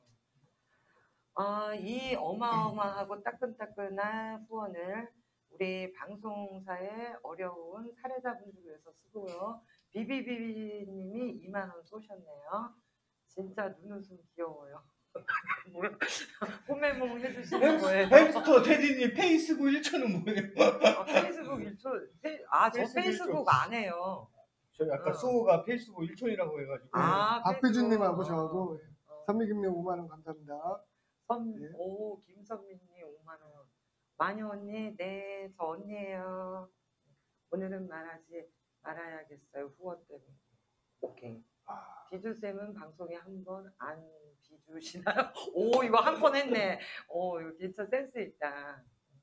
아, 이 어마어마하고 따끈따끈한 후원을 우리 방송사의 어려운 사례자분들을 위해서 쓰고요. 비비비비님이 이만 원 쏘셨네요. 진짜 눈웃음 귀여워요. 뭐야? 호메몽 해주시는 거예요. 햄스터 테디님 페이스북 일천은 뭐예요? 아, 페이스북 일초. 아, 저 페이스북 페이스북 안 해요. 저희 아까 어. 수호가 페이스북 일촌이라고 해가지고. 아, 박비준님하고 페이스북. 저하고 어. 선미김님 오만 원 감사합니다. 선, 네. 오, 김선민님 오만 원. 마녀 언니, 네, 저 언니예요. 오늘은 말하지 말아야겠어요. 후원 때문에. 오케이. 아, 비주쌤은 방송에 한 번 안 비주시나요? 오, 이거 한 번 했네. 오, 이거 진짜 센스 있다.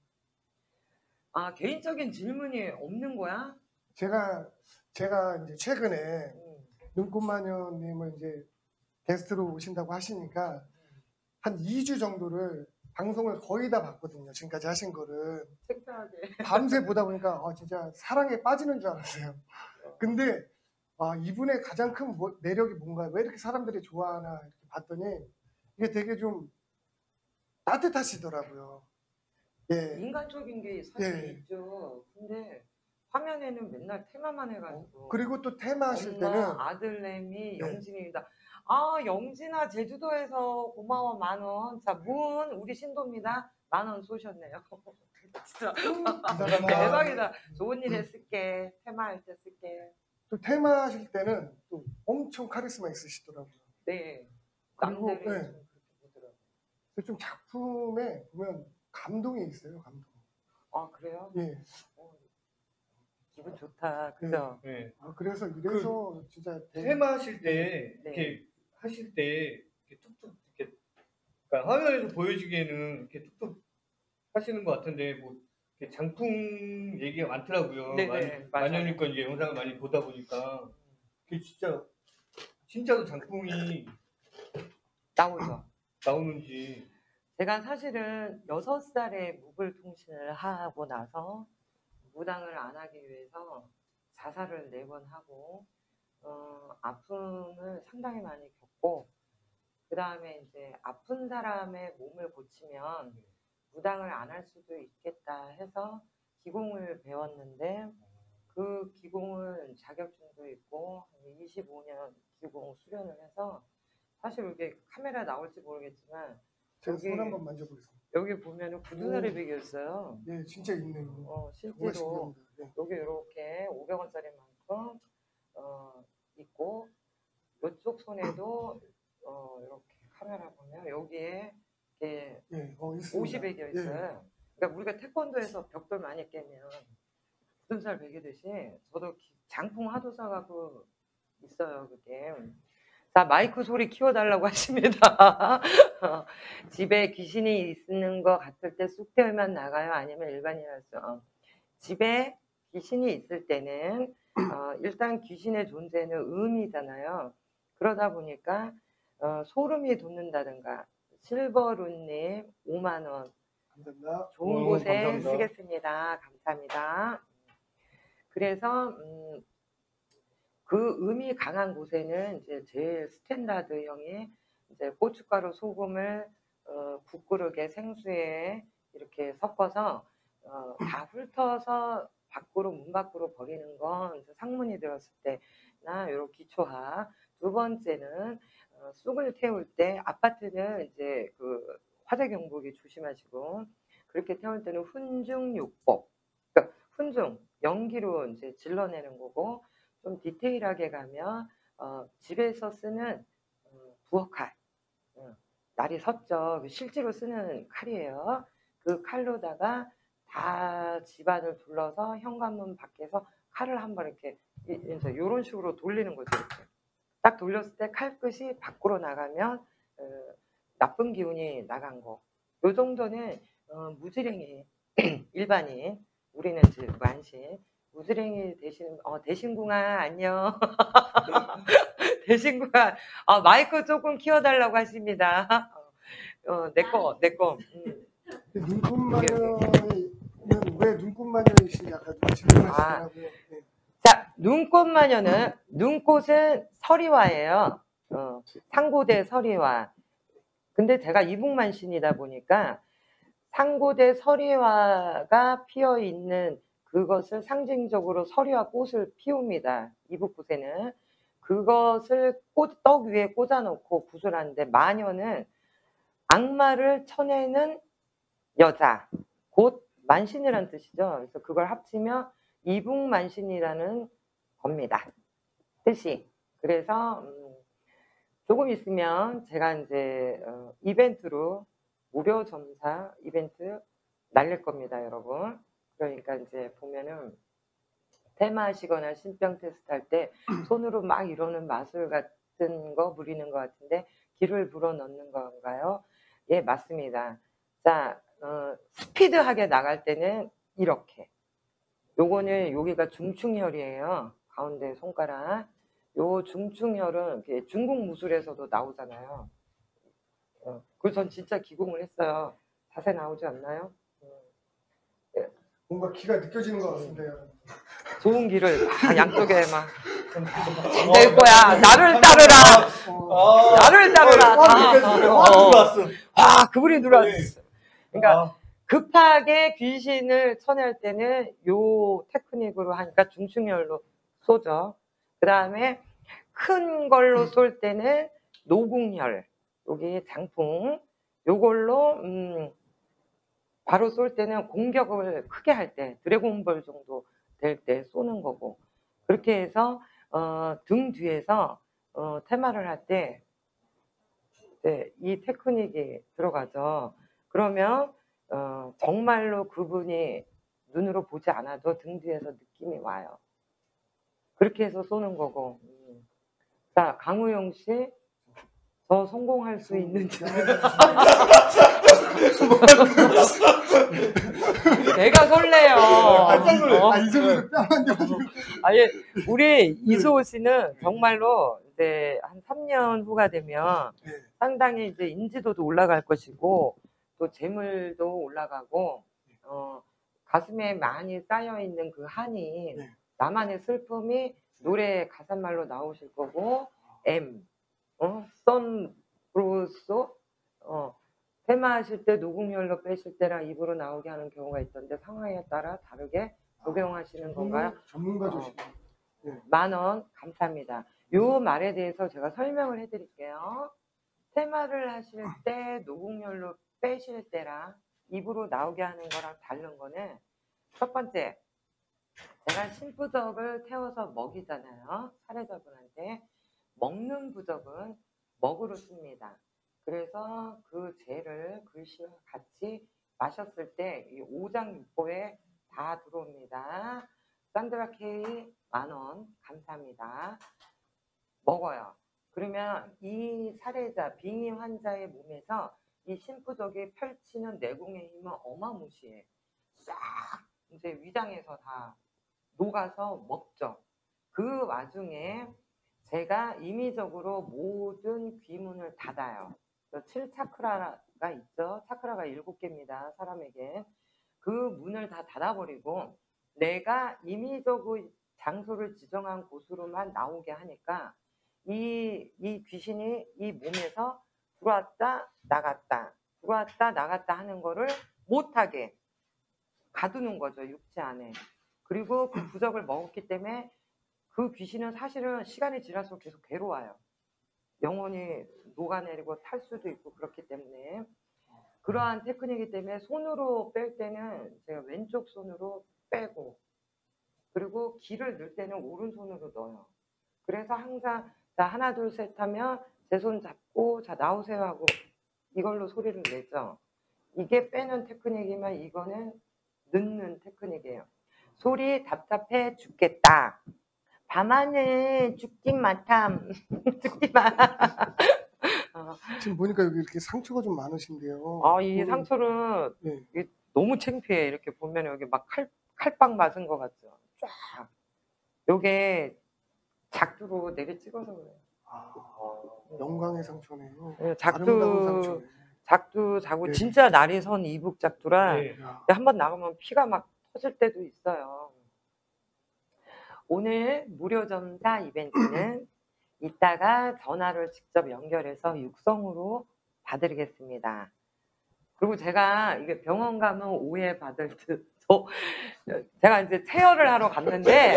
아, 개인적인 질문이 없는 거야? 제가, 제가 이제 최근에 음. 눈꽃마녀님을 이제 게스트로 오신다고 하시니까 한 이 주 정도를 방송을 거의 다 봤거든요. 지금까지 하신 거를. 색다하게. 밤새 보다 보니까 아, 진짜 사랑에 빠지는 줄 알았어요. 근데 아, 이분의 가장 큰 뭐- 매력이 뭔가 왜 이렇게 사람들이 좋아하나 이렇게 봤더니 이게 되게 좀 따뜻하시더라고요. 예. 인간적인 게 사실 예. 있죠. 근데 화면에는 맨날 테마만 해가지고. 그리고 또 테마 하실 엄마, 때는 아들내미 네. 영진입니다. 아 영진아 제주도에서 고마워 만원. 자 문 우리 신도입니다. 만원 쏘셨네요. 진짜 감사합니다. 대박이다. 좋은 일에 쓸게. 테마할 때 쓸게. 또 테마 하실 때는 또 엄청 카리스마 있으시더라고요. 네. 그리고, 남들이 네. 좀 그렇게 보더라고요. 그래서 좀 작품에 보면 감동이 있어요. 감동. 아 그래요? 예. 어, 기분 좋다. 그죠? 네. 아, 그래서 이래서 진짜 되게- 테마 하실 때 네. 이렇게 하실 때 이렇게 툭툭 이렇게 그러니까 화면에서 보여지기에는 이렇게 툭툭 하시는 것 같은데 뭐 이렇게 장품 얘기가 많더라고요. 네네, 많이- 맞아요. 많이 거 이제 영상을 많이 보다 보니까 그게 진짜 진짜로 장품이 나오죠. 나오는지. 제가 사실은 여섯 살에 무글 통신을 하고 나서 무당을 안 하기 위해서 자살을 네 번 하고 어, 아픔을 상당히 많이 겪고 그 다음에 이제 아픈 사람의 몸을 고치면 무당을 안 할 수도 있겠다 해서 기공을 배웠는데 그 기공은 자격증도 있고 이십오 년 기공 수련을 해서 사실 이게 카메라 나올지 모르겠지만 제가 여기- 손 한번 만져보겠습니다. 여기 보면은 구두살이 베겼어요. 네, 진짜 있네요. 어, 정말 실제로 신기합니다. 네. 여기 이렇게 오백 원짜리만큼 어, 있고 이쪽 손에도 어, 이렇게 카메라 보면 여기에 이렇게 예, 어, 있습니다. 옷이 베겨 있어요. 그러니까 우리가 태권도에서 벽돌 많이 깨면 굳은살 베기듯이 저도 기- 장풍 하도 사가고 있어요 그게. 자 마이크 소리 키워달라고 하십니다. 집에 귀신이 있는 것 같을 때 쑥대만 나가요? 아니면 일반이라서? 집에 귀신이 있을 때는 어, 일단 귀신의 존재는 음이잖아요. 그러다 보니까 어, 소름이 돋는다든가 실버룬님 오만 원 감사합니다. 좋은 오, 곳에 감사합니다. 쓰겠습니다. 감사합니다. 그래서 음, 그 음이 강한 곳에는 이제 제일 스탠다드형의 이제 고춧가루 소금을 어, 국그릇에 생수에 이렇게 섞어서 어, 다 훑어서 밖으로 문 밖으로 버리는 건 상문이 들었을 때나 이런 기초화. 두 번째는 어, 쑥을 태울 때 아파트는 이제 그 화재 경보기 조심하시고 그렇게 태울 때는 훈중요법. 그러니까 훈중 연기로 이제 질러내는 거고 좀 디테일하게 가면 어, 집에서 쓰는 어, 부엌칼. 어, 날이 섰죠. 실제로 쓰는 칼이에요. 그 칼로다가 다 집안을 둘러서 현관문 밖에서 칼을 한번 이렇게 이- 이제 이런 식으로 돌리는 거죠. 이렇게. 딱 돌렸을 때 칼끝이 밖으로 나가면 어, 나쁜 기운이 나간 거. 요 정도는 어, 무지랭이 일반인 우리는 이제 만신 무지랭이 대신 어, 대신궁아 안녕. 대신궁아 어, 마이크 조금 키워달라고 하십니다. 어, 내거 내거. 음. 눈꽃 마녀는 왜 눈꽃 마녀이신지 약간 좀 질문하시더라고요. 네. 자, 눈꽃 마녀는 눈꽃은 서리화예요. 어, 상고대 서리화. 근데 제가 이북만신이다 보니까 상고대 서리화가 피어 있는 그것을 상징적으로 서리화 꽃을 피웁니다. 이북굿에는 그것을 꽃, 떡 위에 꽂아놓고 굿을 하는데 마녀는 악마를 쳐내는 여자, 곧 만신이라는 뜻이죠. 그래서 그걸 합치면 이북만신이라는 겁니다. 뜻이. 그래서 음, 조금 있으면 제가 이제 어, 이벤트로 무료 점사 이벤트 날릴 겁니다, 여러분. 그러니까 이제 보면은 테마하시거나 신병 테스트 할 때 손으로 막 이러는 마술 같은 거 부리는 것 같은데 기를 불어 넣는 건가요? 예, 맞습니다. 자, 어, 스피드하게 나갈 때는 이렇게. 요거는 여기가 중충혈이에요. 가운데 손가락. 요 중충혈은 이렇게 중국 무술에서도 나오잖아요. 어, 그래서 전 진짜 기공을 했어요. 자세 나오지 않나요? 뭔가 기가 느껴지는 것 같습니다. 여러분. 좋은 길을 다 양쪽에 막 낼 거야. 나를 따르라. 어, 나를 따르라. 꽉 느껴지네요. 꽉 들어왔어. 와, 그분이 들어왔어. 그러니까 아, 급하게 귀신을 쳐낼 때는 요 테크닉으로 하니까 중충혈로 쏘죠. 그 다음에 큰 걸로 쏠 때는 노궁혈, 여기 장풍, 요걸로 음, 바로 쏠 때는 공격을 크게 할 때 드래곤볼 정도 될 때 쏘는 거고 그렇게 해서 어, 등 뒤에서 어, 테마를 할 때 네, 이 테크닉이 들어가죠. 그러면 어, 정말로 그분이 눈으로 보지 않아도 등 뒤에서 느낌이 와요. 그렇게 해서 쏘는 거고. 음. 자, 강우영 씨, 저 성공할 수 있는지. 내가 설레요. 깜짝 놀래. 어. 아, 이 정도서 뺨 만져가지고. 아예 우리 이수호 씨는 정말로 이제 한 삼 년 후가 되면 네. 상당히 이제 인지도도 올라갈 것이고 또 재물도 올라가고 어, 가슴에 많이 쌓여 있는 그 한이 네. 나만의 슬픔이 노래 가사말로 나오실 거고, M, 어, 선 브로소, 어, 테마하실 때 노국열로 빼실 때랑 입으로 나오게 하는 경우가 있던데 상황에 따라 다르게 적용하시는 건가요? 전문가 어. 조시네. 만 원 감사합니다. 요 말에 대해서 제가 설명을 해드릴게요. 테마를 하실 때 노국열로 빼실 때랑 입으로 나오게 하는 거랑 다른 거는 첫 번째, 제가 신부적을 태워서 먹이잖아요. 사례자분한테. 먹는 부적은 먹으로 씁니다. 그래서 그 재를 글씨와 같이 마셨을 때 이 오장육보에 다 들어옵니다. 산드라 K 만 원 감사합니다. 먹어요. 그러면 이 사례자, 빙의 환자의 몸에서 이 신부적이 펼치는 내공의 힘은 어마무시해. 싹 이제 위장에서 다 녹아서 먹죠. 그 와중에 제가 임의적으로 모든 귀문을 닫아요. 칠 차크라가 있죠. 차크라가 일곱 개입니다. 사람에게. 그 문을 다 닫아버리고 내가 임의적으로 장소를 지정한 곳으로만 나오게 하니까 이, 이 귀신이 이 몸에서 들어왔다 나갔다 들어왔다 나갔다 하는 거를 못하게 가두는 거죠. 육체 안에. 그리고 그 부적을 먹었기 때문에 그 귀신은 사실은 시간이 지날수록 계속 괴로워요. 영혼이 녹아내리고 탈 수도 있고 그렇기 때문에 그러한 테크닉이기 때문에 손으로 뺄 때는 제가 왼쪽 손으로 빼고 그리고 기를 넣을 때는 오른손으로 넣어요. 그래서 항상 자 하나 둘 셋 하면 제 손 잡고 자 나오세요 하고 이걸로 소리를 내죠. 이게 빼는 테크닉이면 이거는 넣는 테크닉이에요. 소리 답답해 죽겠다. 밤하늘 죽지 마탐. 죽지 마. 어. 지금 보니까 여기 이렇게 상처가 좀 많으신데요. 아, 이 오늘- 상처는 네. 이게 너무 창피해. 이렇게 보면 여기 막 칼, 칼빵 맞은 것 같죠. 쫙. 요게 작두로 내리 찍어서 그래요. 아, 영광의 상처네요. 예, 아름다운 작두, 상처네. 작두 자고 네. 진짜 날이 선 이북 작두라 네. 야, 한번 나가면 피가 막 터질 때도 있어요. 오늘 무료 점사 이벤트는 이따가 전화를 직접 연결해서 육성으로 봐드리겠습니다. 그리고 제가 이게 병원 가면 오해 받을 듯, 저, 제가 이제 체열을 하러 갔는데,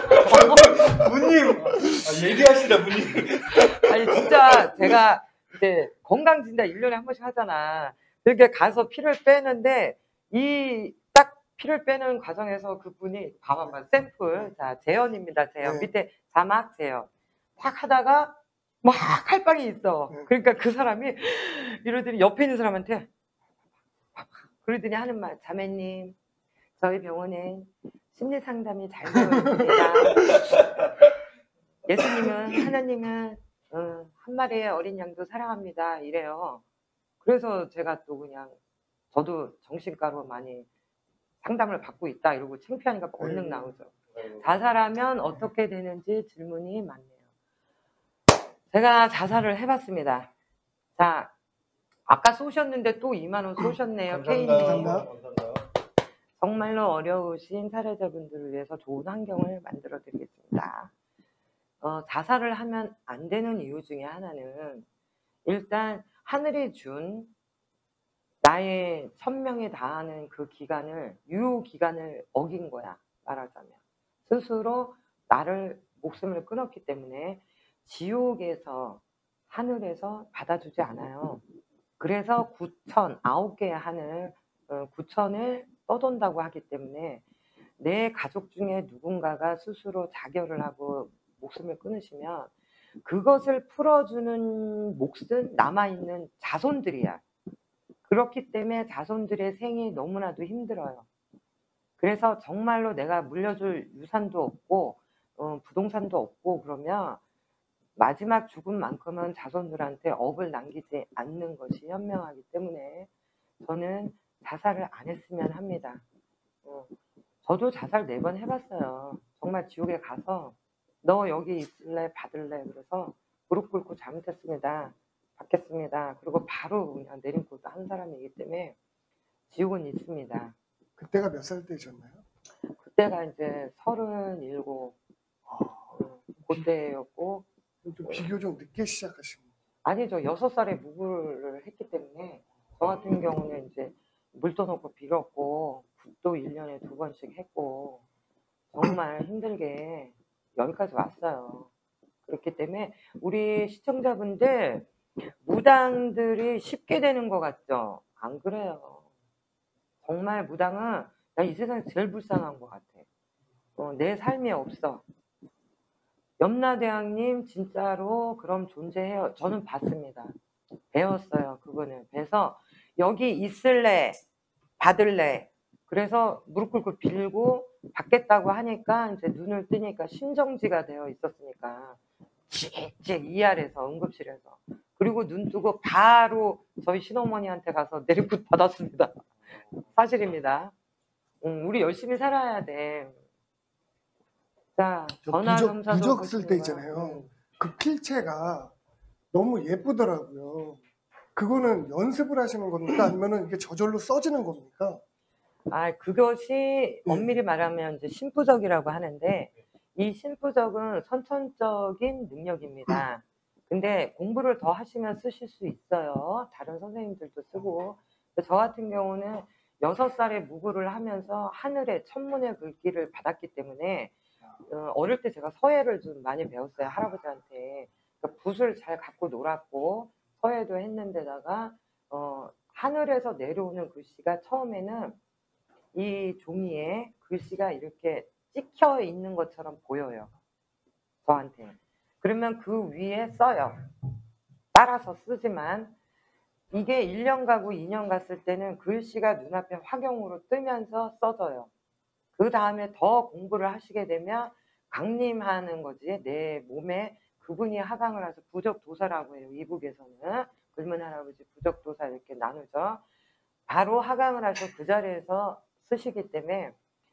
문님 아, 얘기하시다 문님. 아니, 진짜 제가 이제 건강진단 일 년에 한 번씩 하잖아. 이렇게 가서 피를 빼는데, 이 딱 피를 빼는 과정에서 그분이 봐봐봐. 샘플. 자, 재현입니다. 재현. 네. 밑에 자막 재현. 탁 하다가 막 칼빵이 있어. 네. 그러니까 그 사람이 이러더니 옆에 있는 사람한테 그러더니 하는 말. 자매님, 저희 병원에 심리 상담이 잘 되어 있습니다. 예수님은, 하나님은 어, 한 마리의 어린 양도 사랑합니다. 이래요. 그래서 제가 또 그냥 저도 정신과로 많이 상담을 받고 있다 이러고 창피하니까 얼른 네. 나오죠. 자살하면 어떻게 되는지 질문이 많네요. 제가 자살을 해봤습니다. 자, 아까 쏘셨는데 또 이만 원 쏘셨네요. 케이님. 감사합니다. 정말로 어려우신 사례자분들을 위해서 좋은 환경을 만들어 드리겠습니다. 어, 자살을 하면 안 되는 이유 중에 하나는 일단 하늘이 준 나의 천명에 다하는 그 기간을, 유효 기간을 어긴 거야, 말하자면. 스스로 나를, 목숨을 끊었기 때문에 지옥에서, 하늘에서 받아주지 않아요. 그래서 구천, 아홉 개의 하늘, 어, 구천을 떠돈다고 하기 때문에 내 가족 중에 누군가가 스스로 자결을 하고 목숨을 끊으시면 그것을 풀어주는 몫은 남아있는 자손들이야. 그렇기 때문에 자손들의 생이 너무나도 힘들어요. 그래서 정말로 내가 물려줄 유산도 없고 어, 부동산도 없고 그러면 마지막 죽음만큼은 자손들한테 업을 남기지 않는 것이 현명하기 때문에 저는 자살을 안 했으면 합니다. 어, 저도 자살 네 번 해봤어요. 정말 지옥에 가서 너 여기 있을래 받을래 그래서 무릎 꿇고 잘못했습니다. 받겠습니다. 그리고 바로 그냥 내림골도 한 사람이기 때문에 지옥은 있습니다. 그때가 몇 살 때셨나요? 그때가 이제 서른일곱 어, 그때였고 좀 비교적 늦게 시작하신 거예요. 아니죠. 여섯 살에 무구를 했기 때문에 저 같은 경우는 이제 물 떠놓고 빌었고 국도 일 년에 두 번씩 했고 정말 힘들게 여기까지 왔어요. 그렇기 때문에 우리 시청자분들 무당들이 쉽게 되는 것 같죠? 안 그래요. 정말 무당은 나 이 세상에 제일 불쌍한 것 같아. 어, 내 삶이 없어. 염라대왕님 진짜로 그럼 존재해요. 저는 봤습니다. 배웠어요. 그거는. 그래서 여기 있을래? 받을래? 그래서 무릎 꿇고 빌고 받겠다고 하니까 이제 눈을 뜨니까 심정지가 되어 있었으니까 찍찍 이알에서 응급실에서 그리고 눈 뜨고 바로 저희 신어머니한테 가서 내리굿 받았습니다. 사실입니다. 음, 우리 열심히 살아야 돼. 자, 저 전화 부적, 검사도 부적 쓸 때 보시는 거야. 있잖아요. 음. 그 필체가 너무 예쁘더라고요. 그거는 연습을 하시는 겁니까? 아니면은 이게 저절로 써지는 겁니까? 아, 그것이 엄밀히 말하면 이제 신부적이라고 하는데 이 신부적은 선천적인 능력입니다. 근데 공부를 더 하시면 쓰실 수 있어요. 다른 선생님들도 쓰고. 저 같은 경우는 여섯 살에 무구를 하면서 하늘에 천문의 글귀를 받았기 때문에 어, 어릴 때 제가 서예를 좀 많이 배웠어요. 할아버지한테. 그러니까 붓을 잘 갖고 놀았고 서예도 했는데다가 어, 하늘에서 내려오는 글씨가 처음에는 이 종이에 글씨가 이렇게 찍혀 있는 것처럼 보여요. 저한테. 그러면 그 위에 써요. 따라서 쓰지만 이게 일 년 가고 이 년 갔을 때는 글씨가 눈앞에 화경으로 뜨면서 써져요. 그 다음에 더 공부를 하시게 되면 강림하는 거지. 내 몸에 그분이 하강을 해서 부적도사라고 해요. 이북에서는. 굶은 할아버지 부적도사 이렇게 나누죠. 바로 하강을 하셔서 그 자리에서 쓰시기 때문에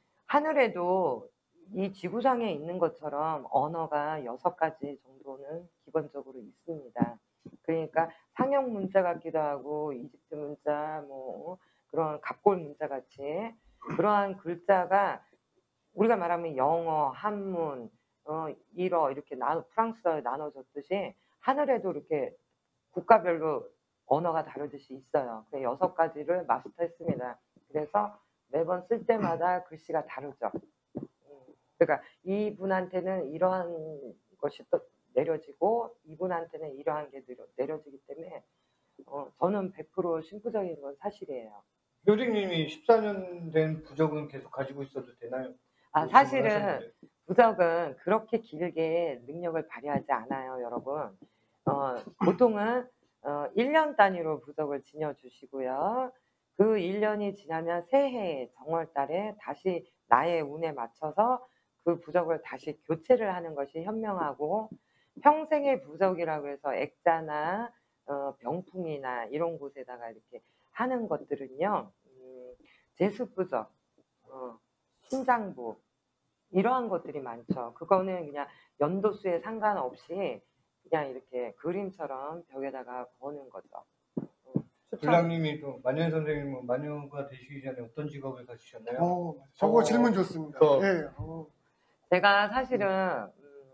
하늘에도 이 지구상에 있는 것처럼 언어가 여섯 가지 정도는 기본적으로 있습니다. 그러니까 상형 문자 같기도 하고 이집트 문자 뭐 그런 갑골 문자 같이 그러한 글자가 우리가 말하면 영어, 한문, 어, 일어 이렇게 나, 프랑스어에 나눠졌듯이 하늘에도 이렇게 국가별로 언어가 다르듯이 있어요. 그 여섯 가지를 마스터했습니다. 그래서 매번 쓸 때마다 글씨가 다르죠. 그러니까 이분한테는 이러한 것이 또 내려지고 이분한테는 이러한 게 내려지기 때문에 어, 저는 백 퍼센트 신부적인 건 사실이에요. 교직님이 십사 년 된 부적은 계속 가지고 있어도 되나요? 아, 사실은 부적은 그렇게 길게 능력을 발휘하지 않아요, 여러분. 어, 보통은 어, 일 년 단위로 부적을 지녀주시고요. 그 일 년이 지나면 새해 정월달에 다시 나의 운에 맞춰서 그 부적을 다시 교체를 하는 것이 현명하고 평생의 부적이라고 해서 액자나 어, 병풍이나 이런 곳에다가 이렇게 하는 것들은요. 음, 제습부적, 어, 신장부 이러한 것들이 많죠. 그거는 그냥 연도수에 상관없이 그냥 이렇게 그림처럼 벽에다가 거는 거죠. 불량님이 또 마녀 선생님은 마녀가 되시기 전에 어떤 직업을 가지셨나요? 어, 저거 어, 질문 좋습니다. 저- 예. 어. 제가 사실은 음,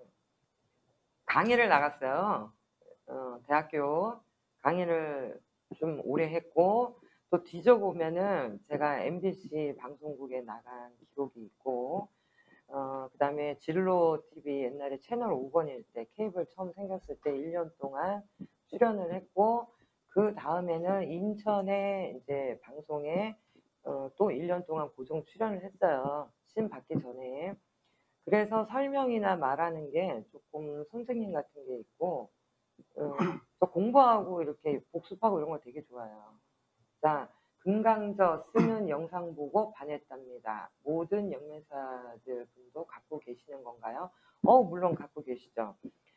강의를 나갔어요. 어, 대학교 강의를 좀 오래 했고 또 뒤져보면은 제가 엠비씨 방송국에 나간 기록이 있고 어, 그 다음에 진로 티비 옛날에 채널 오 번일 때 케이블 처음 생겼을 때 일 년 동안 출연을 했고 그 다음에는 인천에 이제 방송에 어, 또 일 년 동안 고정 출연을 했어요. 신 받기 전에. 그래서 설명이나 말하는 게 조금 선생님 같은 게 있고 어, 저 공부하고 이렇게 복습하고 이런 거 되게 좋아요. 자, 금강저 쓰는 영상 보고 반했답니다. 모든 영매사들 분도 갖고 계시는 건가요? 어, 물론 갖고 계시죠.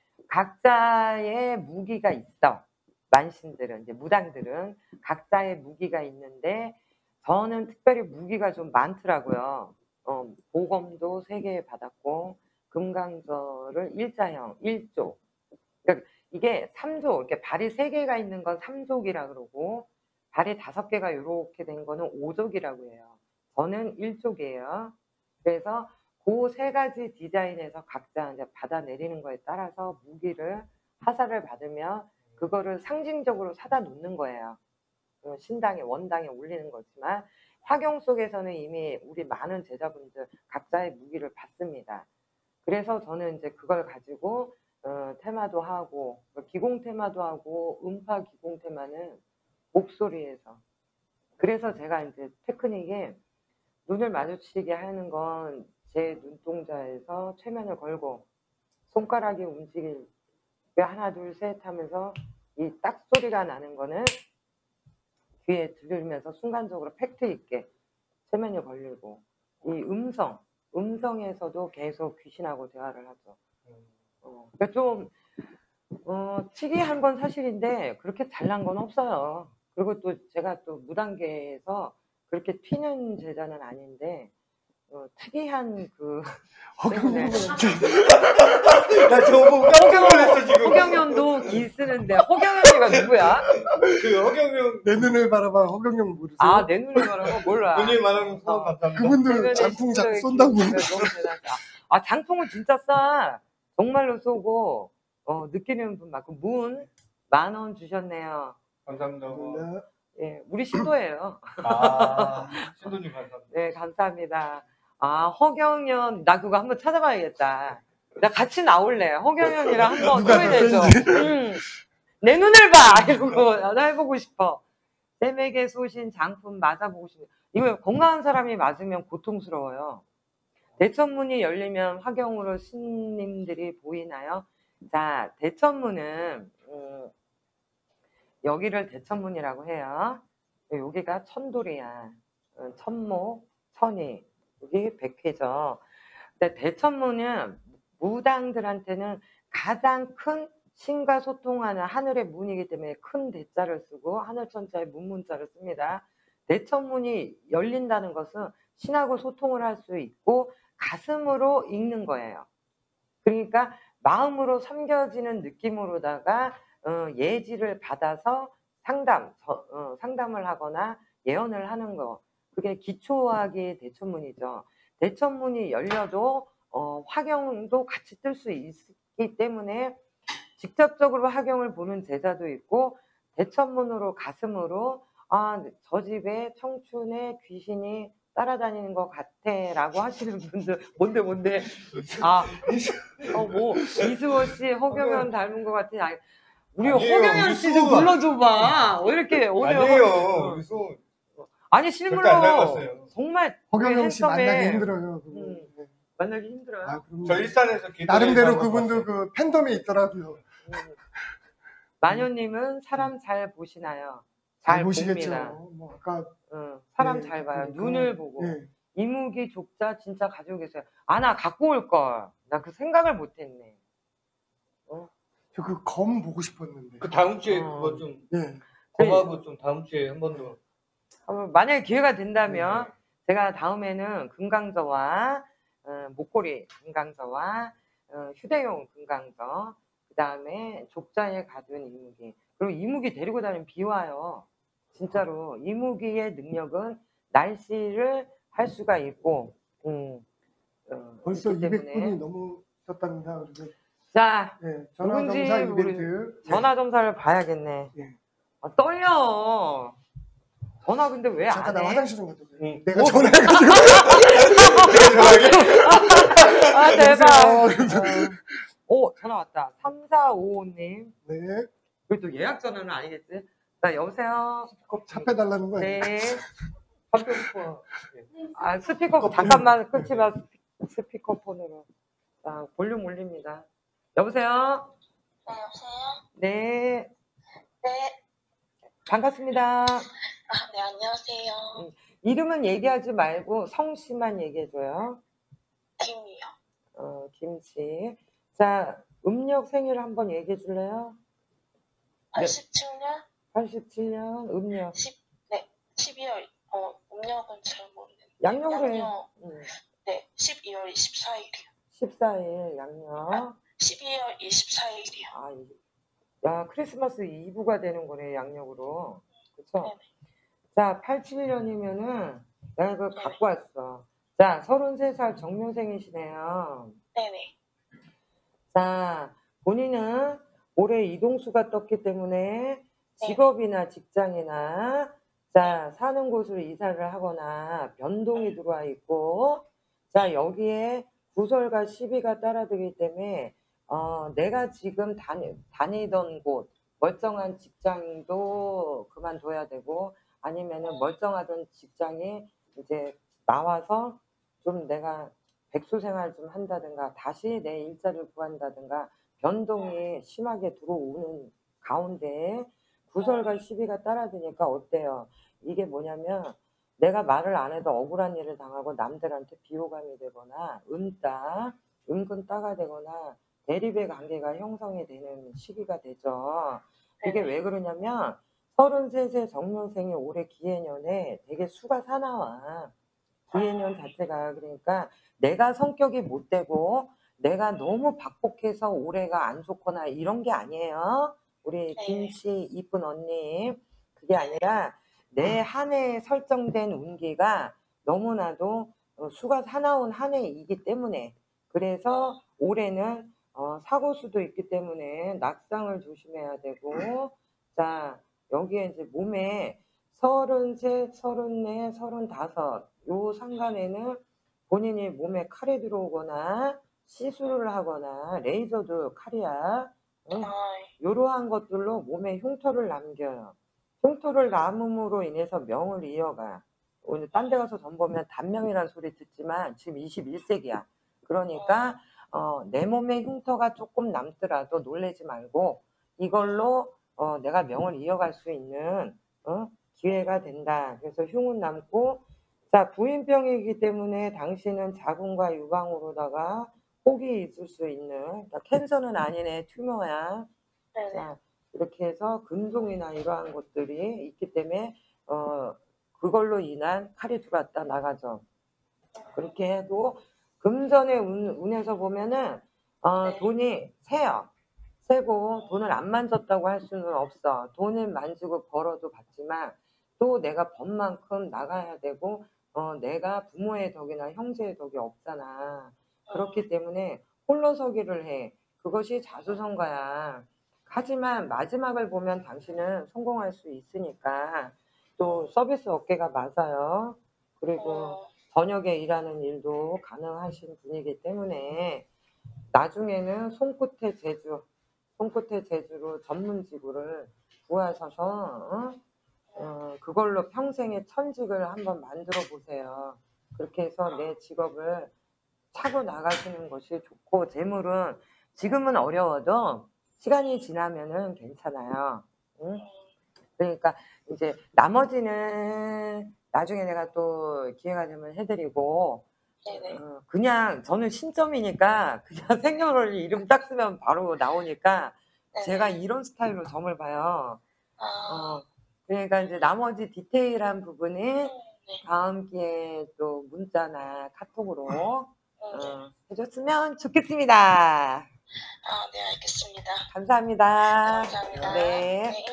각자의 무기가 있어. 만신들은, 이제 무당들은 각자의 무기가 있는데 저는 특별히 무기가 좀 많더라고요. 어, 보검도 세 개 받았고 금강저를 일자형, 일조. 그러니까 이게 삼조, 이렇게 발이 세 개가 있는 건 삼족이라 그러고 발이 다섯 개가 이렇게 된 거는 오족이라고 해요. 저는 일족이에요. 그래서 그 세 가지 디자인에서 각자 이제 받아내리는 거에 따라서 무기를 하사를 받으면 그거를 상징적으로 사다 놓는 거예요. 신당에 원당에 올리는 거지만 화경 속에서는 이미 우리 많은 제자분들 각자의 무기를 받습니다. 그래서 저는 이제 그걸 가지고 어, 테마도 하고 기공 테마도 하고 음파 기공 테마는 목소리에서 그래서 제가 이제 테크닉이 눈을 마주치게 하는 건 제 눈동자에서 최면을 걸고 손가락이 움직일 하나 둘 셋 하면서 이 딱 소리가 나는 거는 귀에 들으면서 순간적으로 팩트 있게 최면이 걸리고 이 음성 음성에서도 계속 귀신하고 대화를 하죠. 어, 그러니까 좀 어, 특이한 건 사실인데 그렇게 잘난 건 없어요. 그리고 또 제가 또 무단계에서 그렇게 튀는 제자는 아닌데 어, 특이한 그 허경영은 나 저거 보고 깜짝 놀랐어 지금. 허경연도 기 쓰는데 허경연이가 누구야? 그 허경영 내 눈을 바라봐. 허경영 모르세요? 아 내 눈을 말하고 몰라. 본인 말하는 소원 감사합니다. 그분들 최면의 장풍 자, 신부의 쏜다고. 기운이 너무 대단하다. 아 장풍은 진짜 싸. 정말로 쏘고 어, 느끼는 분 많고 문 만 원 주셨네요. 감사합니다. 네. 예, 우리 신도예요. 아 신도님 감사합니다. 네, 감사합니다. 아, 허경연, 나 그거 한번 찾아봐야겠다. 나 같이 나올래. 허경연이랑 한번 누가 더 토해내줘. 센지. 음, 내 눈을 봐! 이러고, 나도 해보고 싶어. 쌤에게 쏘신 장품 맞아보고 싶어. 이거 건강한 사람이 맞으면 고통스러워요. 대천문이 열리면 화경으로 신님들이 보이나요? 자, 대천문은, 음, 여기를 대천문이라고 해요. 여기가 천돌이야. 어, 천목, 천이. 여기 백회죠. 근데 대천문은 무당들한테는 가장 큰 신과 소통하는 하늘의 문이기 때문에 큰 대자를 쓰고 하늘천자의 문문자를 씁니다. 대천문이 열린다는 것은 신하고 소통을 할 수 있고 가슴으로 읽는 거예요. 그러니까 마음으로 섬겨지는 느낌으로다가 어, 예지를 받아서 상담, 저, 어, 상담을 하거나 예언을 하는 거. 그게 기초학의 대천문이죠. 대천문이 열려도 어, 화경도 같이 뜰 수 있기 때문에 직접적으로 화경을 보는 제자도 있고 대천문으로 가슴으로 아, 저 집에 청춘의 귀신이 따라다니는 것 같아 라고 하시는 분들 뭔데 뭔데 아, 어, 뭐 이수호 씨 허경연 닮은 것 같아. 아니, 우리 아니에요, 허경연 우리 씨 좀 수호가. 불러줘봐. 왜 이렇게 오늘 아니에요. 허- 우리 소 아니 절대 안 실물로 닮았어요. 정말 허경영 씨 핸섬에 만나기 힘들어요. 그거. 음. 네. 만나기 힘들어요. 아, 그럼요. 저 일산에서 기도에 나름대로 가는 거 그분도 봤어요. 그 팬덤이 있더라고요. 음. 마녀님은 사람 잘 보시나요? 잘 잘 보시겠죠. 봅니다. 뭐 아까 응, 사람 네, 잘 봐요. 그러니까. 눈을 보고. 네. 이무기 족자 진짜 가지고 계세요. 아, 나 갖고 올 걸. 나 그 생각을 못 했네. 저 그 검 보고 싶었는데. 그 다음 주에 어. 그거 좀 네. 검하고 좀 다음 주에 한 번 더. 어, 만약에 기회가 된다면 네. 제가 다음에는 금강저와 어, 목걸이 금강저와 어, 휴대용 금강저 그 다음에 족자에 가둔 이무기 그리고 이무기 데리고 다니면 비와요. 진짜로 이무기의 능력은 날씨를 할 수가 있고 음, 어, 벌써 있기 이백 분이 때문에. 넘으셨답니다. 그리고 자 네, 누군지 전화점사 우리 이벤트. 전화점사를 봐야겠네. 네. 아, 떨려. 전화 근데 왜 안 잠깐 나 해? 화장실 좀 갔다 올게. 응. 내가 뭐? 전화해가지고. 아 대박. 여보세요? 어, 어, 전화 왔다. 삼사오오님. 네. 그게 또 예약 전화는 아니겠지? 자, 여보세요. 꼭 잡혀달라는 거 아니에요? 네. 컴퓨터. 아, 스피커 잠깐만 끊지 마. 스피커폰으로. 자, 볼륨 올립니다. 여보세요. 네, 여보세요? 네. 네. 반갑습니다. 아, 네, 안녕하세요. 이름은 얘기하지 말고 성씨만 얘기해줘요. 김이요. 어, 김씨. 자, 음력 생일 한번 얘기해 줄래요? 팔십칠 년 팔십칠 년 음력. 십, 네, 십이월, 어, 음력은 잘 모르겠는데. 양력으로 해. 양력, 음, 네, 십이월 이십사일이요. 십사 일 양력. 십이월 이십사일이요. 아, 이- 야, 크리스마스 이브가 되는 거네, 양력으로. 그쵸? 네네. 자, 팔십칠 년이면은 내가 그걸 네. 갖고 왔어. 자, 서른세 살 정묘생이시네요. 네네. 자, 본인은 올해 이동수가 떴기 때문에 직업이나 직장이나 자, 사는 곳으로 이사를 하거나 변동이 들어와 있고, 자, 여기에 구설과 시비가 따라들기 때문에 어, 내가 지금 다니, 다니던 곳, 멀쩡한 직장도 그만둬야 되고, 아니면은 멀쩡하던 직장이 이제 나와서 좀 내가 백수 생활 좀 한다든가, 다시 내 일자리를 구한다든가, 변동이 심하게 들어오는 가운데 구설과 시비가 따라드니까 어때요? 이게 뭐냐면 내가 말을 안 해도 억울한 일을 당하고 남들한테 비호감이 되거나 은따, 은근 따가 되거나 대립의 관계가 형성이 되는 시기가 되죠. 이게 왜 그러냐면 서른세 세 정묘생이 올해 기해년에 되게 수가 사나워. 기해년 자체가 그러니까 내가 성격이 못되고 내가 너무 박복해서 올해가 안 좋거나 이런 게 아니에요. 우리 김씨 이쁜 언니. 그게 아니라 내 한 해에 설정된 운기가 너무나도 어, 수가 사나운 한 해이기 때문에 그래서 올해는 어, 사고수도 있기 때문에 낙상을 조심해야 되고 자 여기에 이제 몸에 서른셋, 서른넷, 서른다섯 요 상간에는 본인이 몸에 칼이 들어오거나 시술을 하거나 레이저도 칼이야. 응? 이러한 것들로 몸에 흉터를 남겨요. 흉터를 남음으로 인해서 명을 이어가. 오늘 딴 데 가서 전 보면 단명이라는 소리 듣지만 지금 이십일 세기야. 그러니까 어, 내 몸에 흉터가 조금 남더라도 놀라지 말고 이걸로 어, 내가 명을 이어갈 수 있는 어? 기회가 된다. 그래서 흉은 남고 자 부인병이기 때문에 당신은 자궁과 유방으로다가 혹이 있을 수 있는 그러니까 캔서는 아니네 튜머야. 자 이렇게 해서 근종이나 이러한 것들이 있기 때문에 어 그걸로 인한 칼이 들어왔다 나가죠. 그렇게 해도 금전의 운, 운에서 보면은 어, 돈이 새요. 새고 돈을 안 만졌다고 할 수는 없어. 돈을 만지고 벌어도 받지만 또 내가 번 만큼 나가야 되고 어, 내가 부모의 덕이나 형제의 덕이 없잖아. 그렇기 때문에 홀로서기를 해. 그것이 자수성가야. 하지만 마지막을 보면 당신은 성공할 수 있으니까 또 서비스 업계가 맞아요. 그리고 저녁에 일하는 일도 가능하신 분이기 때문에 나중에는 손끝의 재주, 손끝의 재주로 전문직으를 구하셔서 어? 어, 그걸로 평생의 천직을 한번 만들어 보세요. 그렇게 해서 내 직업을 차고 나가시는 것이 좋고 재물은 지금은 어려워도 시간이 지나면은 괜찮아요. 응? 그러니까 이제 나머지는 나중에 내가 또 기회가 되면 해드리고 어, 그냥 저는 신점이니까 그냥 생년월일 이름 딱 쓰면 바로 나오니까 제가 이런 스타일로 점을 봐요. 어, 그러니까 이제 나머지 디테일한 부분은 다음 기회에 또 문자나 카톡으로 어, 해줬으면 좋겠습니다. 아, 네, 알겠습니다. 감사합니다. 감사합니다. 네. 네.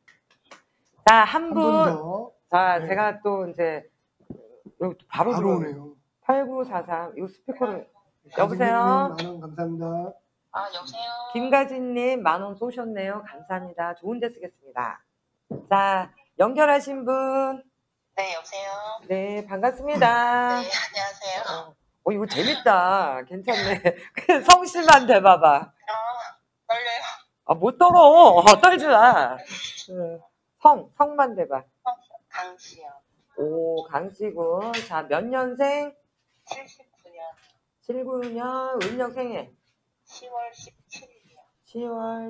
자, 한 한 분. 분 더. 자, 네. 제가 또 이제 여기 바로, 바로 들어오네. 오네요. 팔구사삼 이 스피커를 가진님 여보세요? 만원 감사합니다. 아, 여보세요? 김가진님 만원 쏘셨네요. 감사합니다. 좋은 데 쓰겠습니다. 자, 연결하신 분. 네, 여보세요? 네, 반갑습니다. 네, 안녕하세요. 어, 어, 이거 재밌다. 괜찮네. 성씨만 대봐봐. 아, 떨려요. 아, 못 떨어. 어, 떨지 마. 응. 성, 성만 대봐. 강씨요. 오, 강씨군. 자, 몇 년생? 칠십구 년 칠구 년 음력생일. 시월 십칠일이요. 시월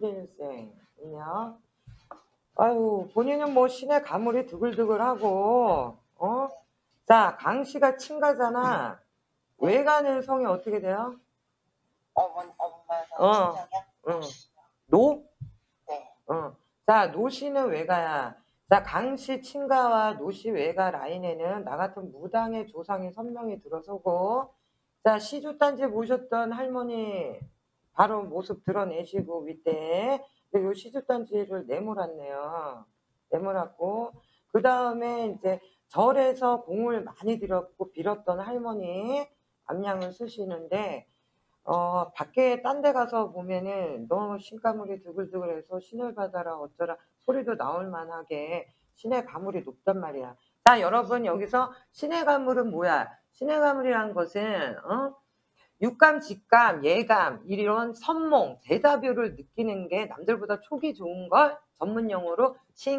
십칠일생이요. 아유, 본인은 뭐 신의 가물이 두글두글하고, 어? 자, 강씨가 친가잖아. 외가는 성이 어떻게 돼요? 어머, 엄마가 어. 친정이요? 응. 노? 네. 어. 자, 노씨는 외가야. 자, 강씨 친가와 노씨 외가 라인에는 나 같은 무당의 조상이 선명히 들어서고, 자, 시주단지 모셨던 할머니 바로 모습 드러내시고 밑에 근데 요 시주단지를 내몰았네요. 내몰았고 그 다음에 이제 절에서 공을 많이 들였고 빌었던 할머니 암양을 쓰시는데 어, 밖에 딴 데 가서 보면은 너 신가물이 두글두글해서 신을 받아라 어쩌라 소리도 나올 만하게 신의 가물이 높단 말이야. 자, 여러분 여기서 신의 가물은 뭐야? 신의 가물이란 것은 어? 육감, 직감, 예감, 이런 선몽, 대자뷰를 느끼는 게 남들보다 촉이 좋은 걸 전문용어로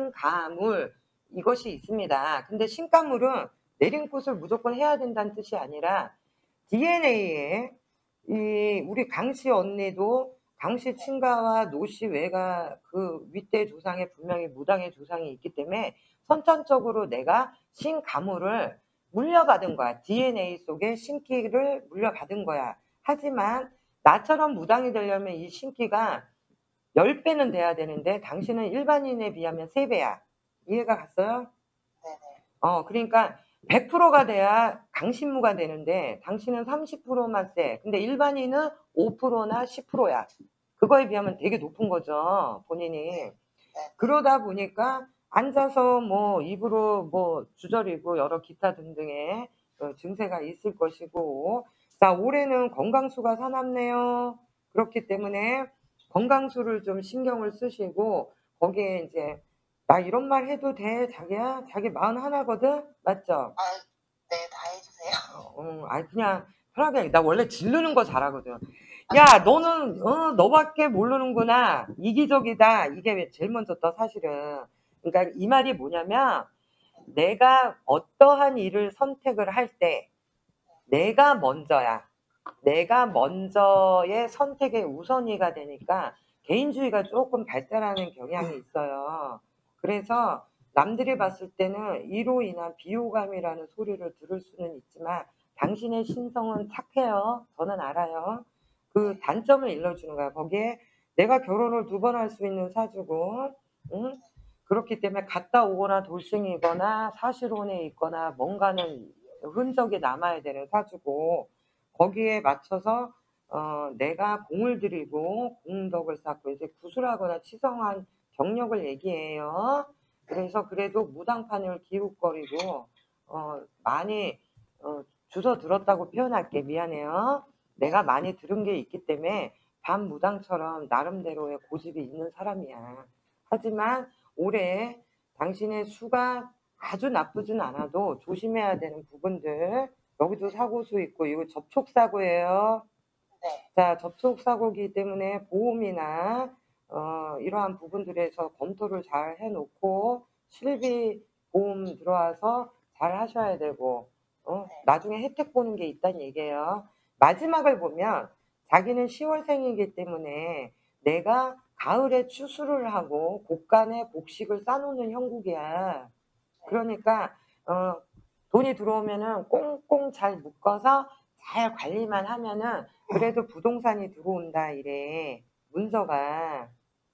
신가물 이것이 있습니다. 근데 신가물은 내림꽃을 무조건 해야 된다는 뜻이 아니라 디엔에이에 이 우리 강씨 언니도 강씨 친가와 노씨 외가 그 윗대 조상에 분명히 무당의 조상이 있기 때문에 선천적으로 내가 신가물을 물려받은 거야. 디엔에이 속에 신기를 물려받은 거야. 하지만 나처럼 무당이 되려면 이 신기가 십 배는 돼야 되는데 당신은 일반인에 비하면 세 배야. 이해가 갔어요? 네네. 어, 그러니까 백 퍼센트가 돼야 강신무가 되는데 당신은 삼십 퍼센트만 세. 근데 일반인은 오 퍼센트나 십 퍼센트야. 그거에 비하면 되게 높은 거죠, 본인이. 그러다 보니까 앉아서 뭐 입으로 뭐 주저리고 여러 기타 등등의 어, 증세가 있을 것이고, 자, 올해는 건강수가 사납네요. 그렇기 때문에 건강수를 좀 신경을 쓰시고, 거기에 이제 나 이런 말 해도 돼, 자기야? 자기 마흔 하나거든? 맞죠? 아, 네, 다 해주세요. 어, 아니, 그냥 편하게, 나 원래 지르는 거 잘하거든. 야, 너는, 어, 너밖에 모르는구나. 이기적이다. 이게 제일 먼저 떠, 사실은. 그러니까 이 말이 뭐냐면, 내가 어떠한 일을 선택을 할 때, 내가 먼저야. 내가 먼저의 선택의 우선이가 되니까, 개인주의가 조금 발달하는 경향이 있어요. 그래서 남들이 봤을 때는 이로 인한 비호감이라는 소리를 들을 수는 있지만, 당신의 신성은 착해요. 저는 알아요. 그 단점을 일러주는 거야. 거기에 내가 결혼을 두 번 할 수 있는 사주고, 응? 그렇기 때문에 갔다 오거나 돌싱이거나 사실혼에 있거나 뭔가는 흔적이 남아야 되는 사주고, 거기에 맞춰서 어, 내가 공을 들이고 공덕을 쌓고 이제 구술하거나 치성한 경력을 얘기해요. 그래서 그래도 무당판을 기웃거리고 어, 많이 어, 주워 들었다고 표현할게. 미안해요. 내가 많이 들은 게 있기 때문에 반무당처럼 나름대로의 고집이 있는 사람이야. 하지만 올해 당신의 수가 아주 나쁘진 않아도 조심해야 되는 부분들, 여기도 사고수 있고 이거 접촉사고예요. 네. 자, 접촉사고이기 때문에 보험이나 어, 이러한 부분들에서 검토를 잘 해놓고 실비 보험 들어와서 잘 하셔야 되고 어, 나중에 혜택 보는 게 있다는 얘기예요. 마지막을 보면 자기는 시월생이기 때문에 내가 가을에 추수를 하고 곡간에 곡식을 싸놓는 형국이야. 그러니까 어, 돈이 들어오면은 꽁꽁 잘 묶어서 잘 관리만 하면은 그래도 부동산이 들어온다 이래 문서가.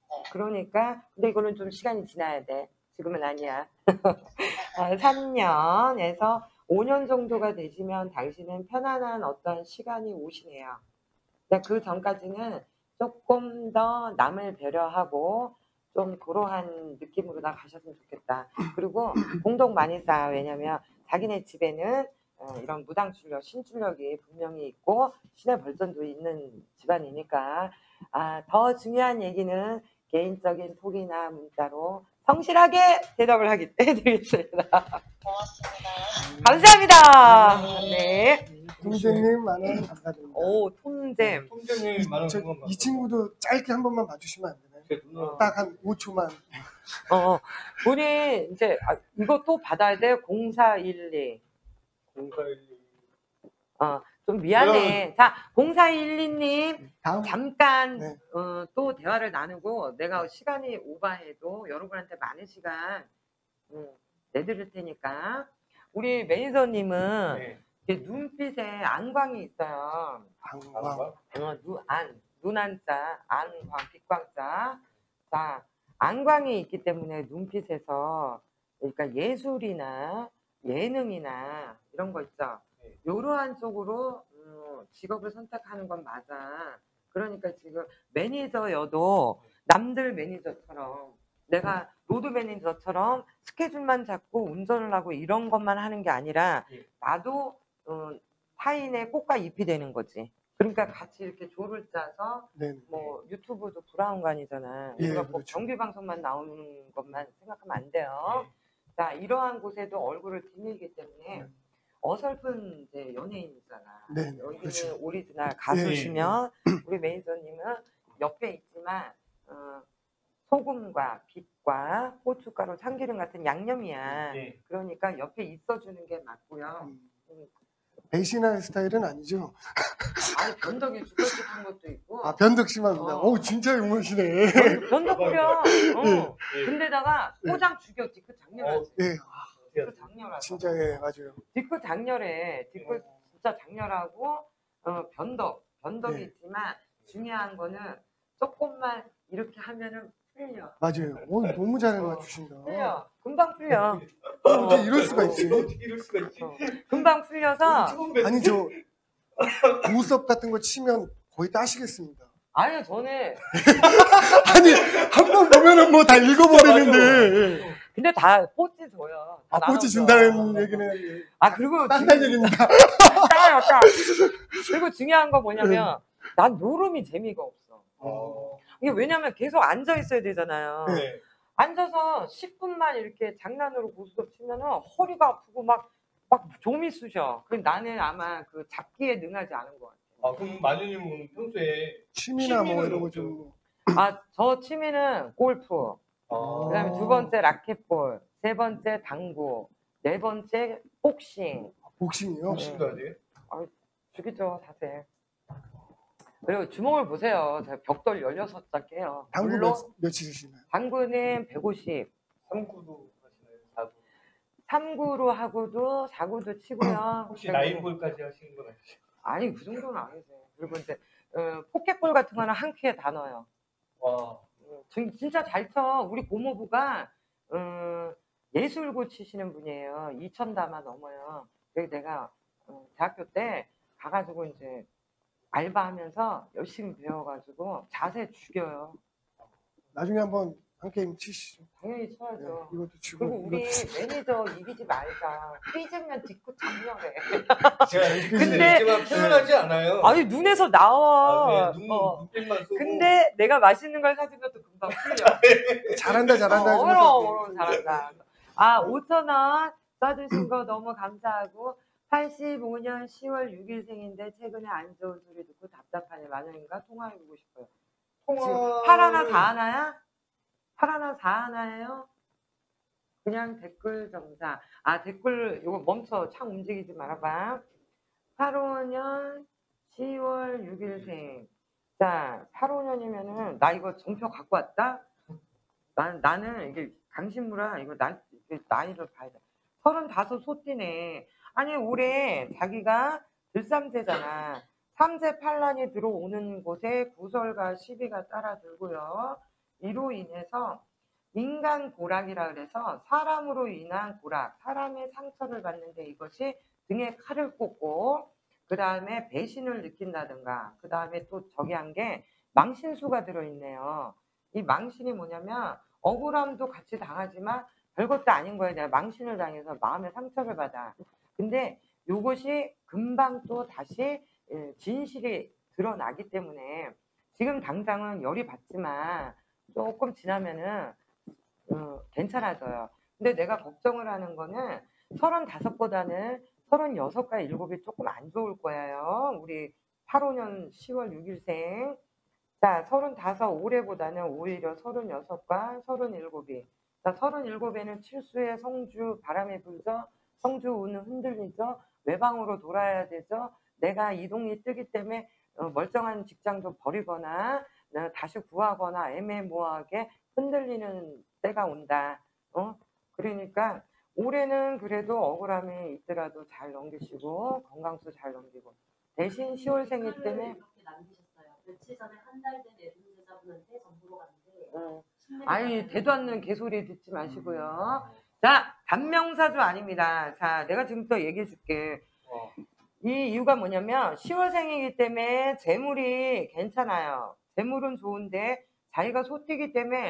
그러니까 근데 이거는 좀 시간이 지나야 돼. 지금은 아니야. 어, 삼 년에서 오 년 정도가 되시면 당신은 편안한 어떤 시간이 오시네요. 근데 그 전까지는 조금 더 남을 배려하고 좀 그러한 느낌으로 나가셨으면 좋겠다. 그리고 공덕 많이 쌓아. 왜냐면 자기네 집에는 어, 이런 무당 출력, 신출력이 분명히 있고 신의 벌전도 있는 집안이니까 아, 더 중요한 얘기는 개인적인 톡이나 문자로 성실하게 대답을 하기 해드리겠습니다. 고맙습니다. 감사합니다. 네. 동생님 많은 감사드립니다. 오, 통잼. 통장님 많은 저, 응원 이 친구도 짧게 한 번만 봐주시면 안 되나요? 딱 한 오 초만. 어, 우리 이제 아, 이거 또 받아야 돼. 공사일이. 어, 좀 미안해. 자, 공사일이님 다음 잠깐 네. 어, 또 대화를 나누고 내가 시간이 오바해도 여러분한테 많은 시간 음, 내드릴 테니까 우리 매니저님은 네. 이렇게 눈빛에 안광이 있어요. 방광. 어, 눈, 안, 눈안자, 안광, 빛광자. 자, 안광이 있기 때문에 눈빛에서 그러니까 예술이나 예능이나 이런 거 있죠. 이러한 쪽으로 음, 직업을 선택하는 건 맞아. 그러니까 지금 매니저여도 남들 매니저처럼 내가 로드 매니저처럼 스케줄만 잡고 운전을 하고 이런 것만 하는 게 아니라 예. 나도 어, 타인의 꽃과 잎이 되는 거지. 그러니까 같이 이렇게 조를 짜서 네. 뭐 유튜브도 브라운관이잖아. 예, 우리가 꼭 그렇죠. 정규 방송만 나오는 것만 생각하면 안 돼요. 예. 자, 이러한 곳에도 얼굴을 드밀기 때문에 네. 어설픈 이제 연예인이잖아. 네, 네, 여기는 그렇죠. 오리지널 가수시면 예, 우리 매니저님은 옆에 있지만 어, 소금과 빛과 고춧가루, 참기름 같은 양념이야. 예. 그러니까 옆에 있어주는 게 맞고요. 음, 배신할 스타일은 아니죠. 아니 변덕이 주컬식한 것도 있고. 아, 변덕 심합니다. 어. 오, 진짜 용모시네. 변- 변덕 부려. 어. 예. 근데다가 예. 포장 죽였지. 그 장렬하지. 예, 그 장렬하다. 진짜, 예, 맞아요. 뒤끝 장렬해. 뒤끝 진짜 장렬하고 어, 변덕. 변덕이 네. 있지만 중요한 거는 조금만 이렇게 하면은 풀려. 맞아요. 오, 너무 잘 어. 맞추신다. 풀려. 금방 풀려. 어떻게 이럴 수가 있지? 어떻게 이럴 수가 있지? 어. 금방 풀려서 처음 뵙- 아니, 저, 보습 같은 거 치면 거의 따시겠습니다. 아니 전에 아니, 한 번 보면은 뭐 다 읽어버리는데. 예. 근데 다 뽀찌 줘요. 다 아, 꼬치 나눠줘. 준다는 얘기는 아 그리고 딴딴 얘기입니다. 따요, 따. 그리고 중요한 거 뭐냐면 난 노름이 재미가 없어. 어, 이게 왜냐면 계속 앉아 있어야 되잖아요. 네. 앉아서 십 분만 이렇게 장난으로 고스톱 치면은 허리가 아프고 막, 막 좀이 쑤셔. 그 나는 아마 그 잡기에 능하지 않은 것 같아. 아, 그럼 마주님은 평소에 취미나 뭐 취미는 이런 거 없죠? 좀. 아, 저 취미는 골프. 아, 그 다음에 두 번째 라켓볼. 세 번째 당구. 네 번째 복싱. 복싱이요? 복싱도 하세요? 죽이죠, 사실. 그리고 주먹을 보세요. 제가 벽돌 열여섯 장 깨요. 당구 물론 몇, 며칠이시나요? 당구는 백오십. 삼구도 하시나요? 사구. 삼구로 하고도 사구도 치고요. 혹시 그리고- 라인볼까지 하시는 건 아니죠? 아니 그 정도는 아니지. 그리고 이제 어, 포켓볼 같은 거는 한 큐에 다 넣어요. 와, 어, 진- 진짜 잘 쳐. 우리 고모부가 어, 예술고 치시는 분이에요. 이천 다마 넘어요. 그래서 내가 어, 대학교 때 가가지고 이제 알바하면서 열심히 배워가지고 자세 죽여요. 나중에 한번 한 게임 치시죠. 당연히 예, 쳐야죠. 이것도 치고. 그리고 우리 이것도 치고. 매니저 이기지 말자. 삐지면 뒤끝 장렬해. 제가 근데- 근데 표현하지 않아요. 아니 눈에서 나와. 아, 네, 눈, 어. 눈빛만 쓰고. 근데 내가 맛있는 걸 사주면 또 금방 풀려. 잘한다, 잘한다. 어, 하시면서 어려워, 또- 어려워, 잘한다. 아, 오천 원 써주신 거 너무 감사하고, 팔십오 년 시월 육 일생인데, 최근에 안 좋은 소리 듣고 답답하네. 마누님과 통화해보고 싶어요. 통화. 팔 하나, 사 하나야? 팔 하나, 사 하나예요? 그냥 댓글 점사. 아, 댓글, 이거 멈춰. 창 움직이지 말아봐. 팔십오 년 시월 육 일생. 자, 팔십오 년이면은, 나 이거 전표 갖고 왔다? 난, 나는 이게 강신무라, 이거 나, 이게 나이를 봐야 돼. 서른다섯 소띠네. 아니, 올해 자기가 들삼재잖아. 삼재 팔란이 들어오는 곳에 구설과 시비가 따라들고요. 이로 인해서 인간 고락이라 그래서 사람으로 인한 고락, 사람의 상처를 받는데 이것이 등에 칼을 꽂고 그 다음에 배신을 느낀다든가 그 다음에 또 저기 한 게 망신수가 들어있네요. 이 망신이 뭐냐면 억울함도 같이 당하지만 별것도 아닌 거예요. 내가 망신을 당해서 마음의 상처를 받아. 근데 이것이 금방 또 다시 진실이 드러나기 때문에 지금 당장은 열이 받지만 조금 지나면은 어, 괜찮아져요. 근데 내가 걱정을 하는 거는 서른다섯보다는 서른여섯과 일곱이 조금 안 좋을 거예요. 우리 팔십오 년 시월 육 일생. 자, 서른다섯 올해보다는 오히려 서른여섯과 서른일곱이. 자, 서른일곱에는 칠수의 성주 바람이 불죠. 성주 운은 흔들리죠. 외방으로 돌아야 되죠. 내가 이동이 뜨기 때문에 어, 멀쩡한 직장도 버리거나 어, 다시 구하거나 애매모호하게 흔들리는 때가 온다. 어? 그러니까 올해는 그래도 억울함이 있더라도 잘 넘기시고 건강수 잘 넘기고 대신 시월생이기 때문에 이렇게 남기셨어요. 며칠 전에 한 달 된 애동제자분한테 전보로 갔는데 어, 신뢰가 아니 가는 대도 않는 개소리 듣지 마시고요. 자, 단명사주 아닙니다. 자, 내가 지금 또 얘기해 줄게. 어. 이 이유가 뭐냐면 시월생이기 때문에 재물이 괜찮아요. 재물은 좋은데 자기가 소띠기 때문에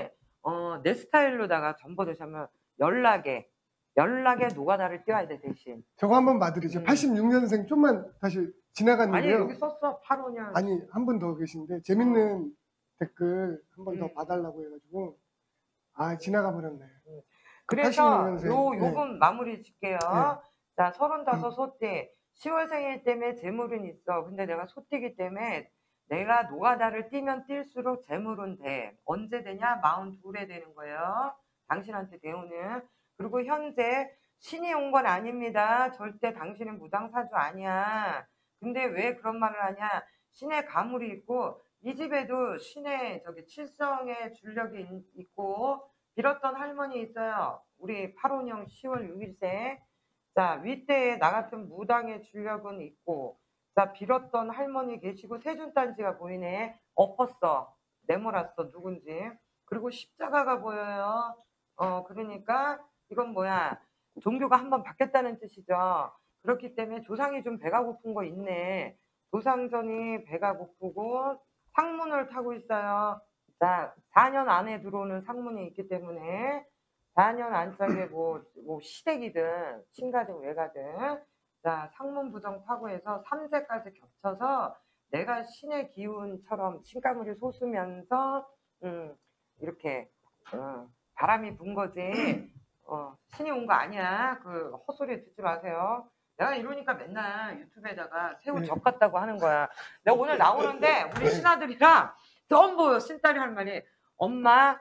어, 내 스타일로다가 전보듯이 하면 연락에 연락에 노가다를 띄워야 돼 대신. 저거 한번 봐드리죠. 음. 팔십육 년생 좀만 다시 아니 지나갔는데요. 여기 썼어 팔오 년. 아니, 한 분 더 계신데 재밌는 댓글 한 번 더 음. 봐달라고 해가지고 아 지나가 버렸네. 그래서 팔십육 년생. 요 네. 요금 마무리 짓게요. 네. 자, 서른다섯 소띠. 시월 생일 때문에 재물은 있어. 근데 내가 소띠기 때문에 내가 노가다를 뛰면 뛸수록 재물은 돼. 언제 되냐? 마흔둘에 되는 거예요. 당신한테 대우는. 그리고 현재 신이 온 건 아닙니다. 절대 당신은 무당사주 아니야. 근데 왜 그런 말을 하냐? 신의 가물이 있고 이 집에도 신의 저기 칠성의 줄력이 있- 있고 빌었던 할머니 있어요. 우리 팔오 년 시월 육일생. 자, 윗대에 나 같은 무당의 줄력은 있고, 자, 빌었던 할머니 계시고, 세준단지가 보이네. 엎었어. 네모랐어. 누군지. 그리고 십자가가 보여요. 어, 그러니까, 이건 뭐야. 종교가 한번 바뀌었다는 뜻이죠. 그렇기 때문에 조상이 좀 배가 고픈 거 있네. 조상전이 배가 고프고, 상문을 타고 있어요. 자, 사 년 안에 들어오는 상문이 있기 때문에, 사 년 안짝에 뭐, 뭐 시댁이든 친가든 외가든 자 상문 부정 타고 해서 삼 세까지 겹쳐서 내가 신의 기운처럼 신가물이 솟으면서 음, 이렇게 어, 바람이 분 거지 어, 신이 온 거 아니야. 그 헛소리 듣지 마세요. 내가 이러니까 맨날 유튜브에다가 새우 젓 같다고 하는 거야. 내가 오늘 나오는데 우리 신하들이랑 전부 신딸이 할 말이 엄마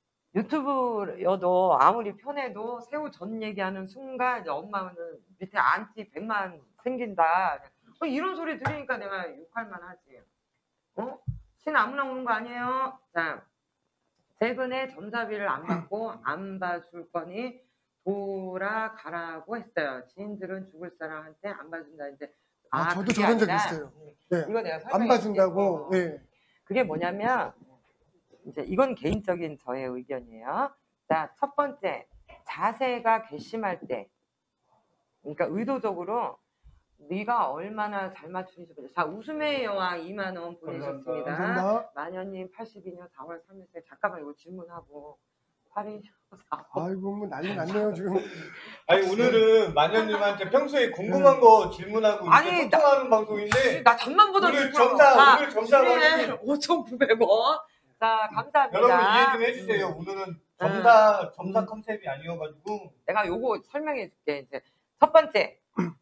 유튜브여도 아무리 편해도 새우 전 얘기하는 순간 이제 엄마는 밑에 안티 백만 생긴다. 어, 이런 소리 들으니까 내가 욕할 만하지. 어? 신 아무나 오는 거 아니에요? 자, 최근에 점사비를 안 받고 안 봐줄 거니 돌아가라고 했어요. 지인들은 죽을 사람한테 안 봐준다. 이제 아, 저도 그게 저런 적 아니라 있어요. 네. 이거 내가 안 설명해 봐준다고. 줄게요. 네. 그게 뭐냐면 이제 이건 개인적인 저의 의견이에요. 자, 첫 번째 자세가 괘씸할 때, 그러니까 의도적으로 네가 얼마나 잘 맞추는지 보자. 자, 웃음의 여왕 이만 원 보내셨습니다. 감사합니다. 만현님 팔십이 년 사월 삼일생. 잠깐만 이거 질문하고 팔이 사월. 아이고 뭐 난리 났네요 지금. 아니 오늘은 마녀님한테 평소에 궁금한 거 질문하고 아니, 이렇게 소통하는 방송인데 나 잠만 보던 오늘 친구라고. 점사, 자, 오늘 점사 줄이에 오천구백 원. 자, 감사합니다. 여러분 이해 좀 해주세요. 오늘은 점사 점사 컨셉이 아니어가지고 내가 요거 설명해 줄게. 이제 첫 번째,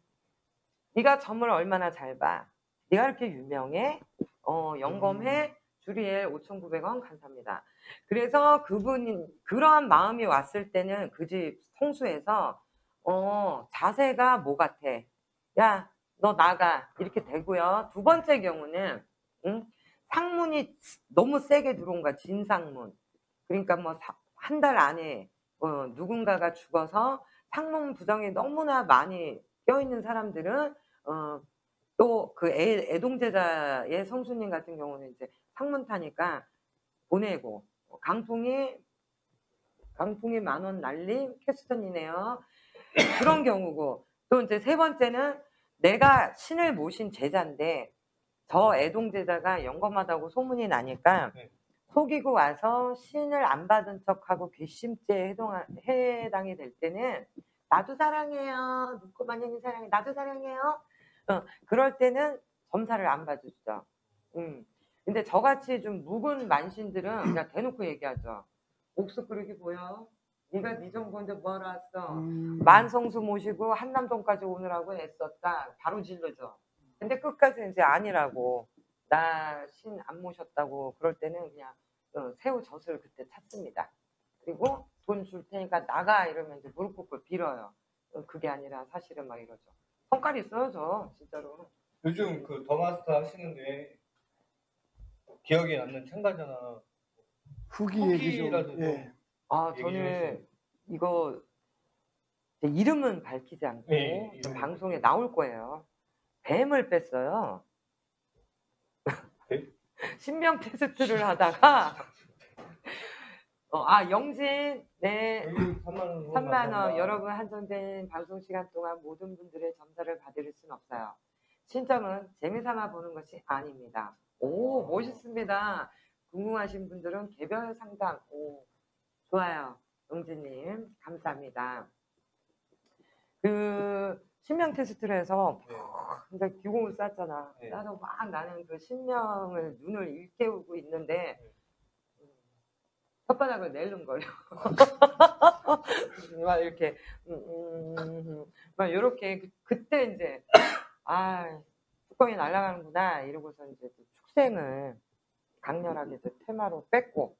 네가 점을 얼마나 잘 봐. 네가 이렇게 유명해. 어, 영검해. 주리엘 오천구백 원 감사합니다. 그래서 그분 그러한 마음이 왔을 때는 그 집 성수에서 어, 자세가 뭐 같아? 야, 너 나가. 이렇게 되고요. 두 번째 경우는 응? 상문이 너무 세게 들어온 거야. 진상문. 그러니까 뭐 한 달 안에 어, 누군가가 죽어서 상문 부정이 너무나 많이 껴있는 사람들은 어, 또 그 애동제자의 성수님 같은 경우는 이제 상문 타니까 보내고 강풍이 강풍이 만 원 날림 캐스턴이네요. 그런 경우고 또 이제 세 번째는 내가 신을 모신 제자인데 저 애동제자가 영검하다고 소문이 나니까 네. 속이고 와서 신을 안 받은 척하고 괘씸죄에 해동하, 해당이 될 때는 나도 사랑해요. 누구 만약에 사랑해. 나도 사랑해요. 어, 그럴 때는 점사를 안 봐주죠. 음. 근데 저같이 좀 묵은 만신들은 그냥 대놓고 얘기하죠. 옥수 끓이기 보여. 네가 네 정보인데 뭐하러 왔어. 음, 만성수 모시고 한남동까지 오느라고 애썼다. 바로 질르죠. 근데 끝까지 이제 아니라고. 나 신 안 모셨다고 그럴 때는 그냥 어, 새우 젖을 그때 찾습니다. 그리고 돈 줄 테니까 나가 이러면 이제 무릎 꿇고 빌어요. 어, 그게 아니라 사실은 막 이러죠. 성깔이 있어요 저 진짜로. 요즘 그 더마스터 하시는데 기억에 남는 참가자나 후기 얘기 좀. 후기라도 좀. 예. 아 얘기 좀 저는 해주세요. 이거 이제 이름은 밝히지 않고 네, 좀 이름은 방송에 나올 거예요. 뱀을 뺐어요. 네? 신병 테스트를 하다가 어, 아 영진 네 여기 삼만 원 후원 삼만 원 감사합니다. 여러분 한정된 방송 시간 동안 모든 분들의 점사를 받을 순 없어요. 신점은 재미삼아 보는 것이 아닙니다. 오 멋있습니다. 궁금하신 분들은 개별 상담 오 좋아요. 용진님, 감사합니다. 그, 신명 테스트를 해서, 네. 근데 기공을 쌌잖아. 네. 나도 막 나는 그 신명을 눈을 일깨우고 있는데, 음, 혓바닥을 낼름거려. 막 이렇게, 음, 음, 음, 막 이렇게, 그, 그때 이제, 아, 뚜껑이 날아가는구나. 이러고서 이제 축생을 강렬하게 이제 테마로 뺐고,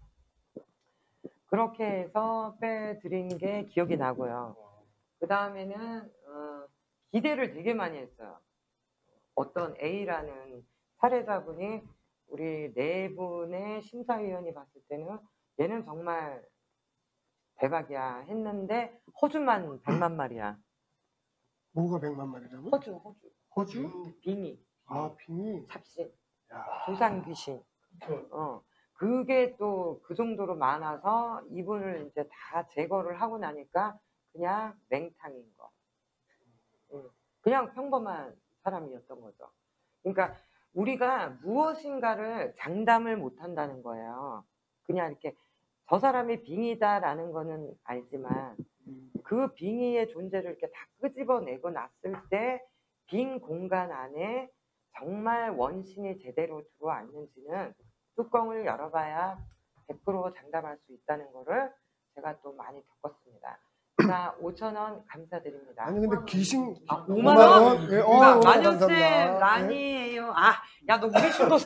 그렇게 해서 빼드린 게 기억이 나고요. 그 다음에는 어, 기대를 되게 많이 했어요. 어떤 A라는 사례자분이 우리 네 분의 심사위원이 봤을 때는 얘는 정말 대박이야 했는데 허주만 백만 마리야. 뭐가 백만 마리라고? 허주, 허주, 호주? 빙의, 아, 빙이. 잡신, 야, 조상 귀신. 그렇죠. 어, 그게 또 그 정도로 많아서 이분을 이제 다 제거를 하고 나니까 그냥 맹탕인 거. 응. 그냥 평범한 사람이었던 거죠. 그러니까 우리가 무엇인가를 장담을 못 한다는 거예요. 그냥 이렇게 저 사람이 빙의다라는 거는 알지만 그 빙의의 존재를 이렇게 다 끄집어내고 났을 때 빈 공간 안에 정말 원신이 제대로 들어왔는지는 뚜껑을 열어봐야 백 퍼센트 장담할 수 있다는 거를 제가 또 많이 겪었습니다. 자, 오천 원 감사드립니다. 아니 근데 귀신 아, 오만 오만 원? 원? 예, 어, 마- 어, 마녀쌤 감사합니다. 예. 라니에요. 아, 야, 너 우리 신도사.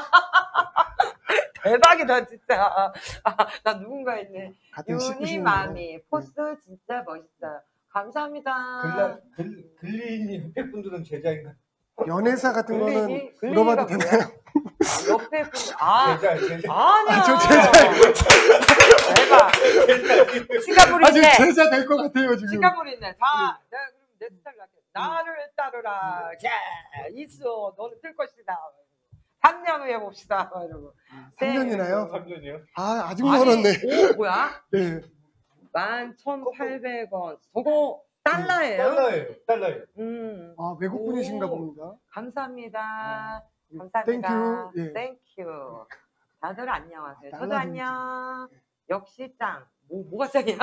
대박이다, 진짜. 아, 나 누군가 있네. 같은 십구 윤희 신인데. 마미. 포스 진짜 멋있어요. 감사합니다. 글라, 글, 글리니 옆에 분들은 제자인가? 연애사 같은 거는 글리니? 물어봐도 글리니가 되나요? 아, 옆에 분, 아, 제자, 제자. 아니야. 아, 저 제자예요. 대박. 싱가포르 아, 지금 있네. 제자 될 것 같아요 지금. 싱가포르 있네. 자, 내가 그럼 내 스타일로 할게. 나를 따르라. 자, 있어. 너는 뜰 것이다. 삼 년 후에 봅시다. 막 이러고. 삼 년이나요? 삼 년이요? 아, 아직 아니, 멀었네. 오, 뭐야? 예. 만 천팔백 원. 저거 달러예요? 달러예요, 달러예요. 음. 아, 외국 분이신가 오. 봅니다. 감사합니다. 예. 감사합니다. 땡큐. 예. 땡큐. 다들 안녕하세요. 저도 달라진 안녕. 역시 짱. 뭐, 뭐가 짱이야?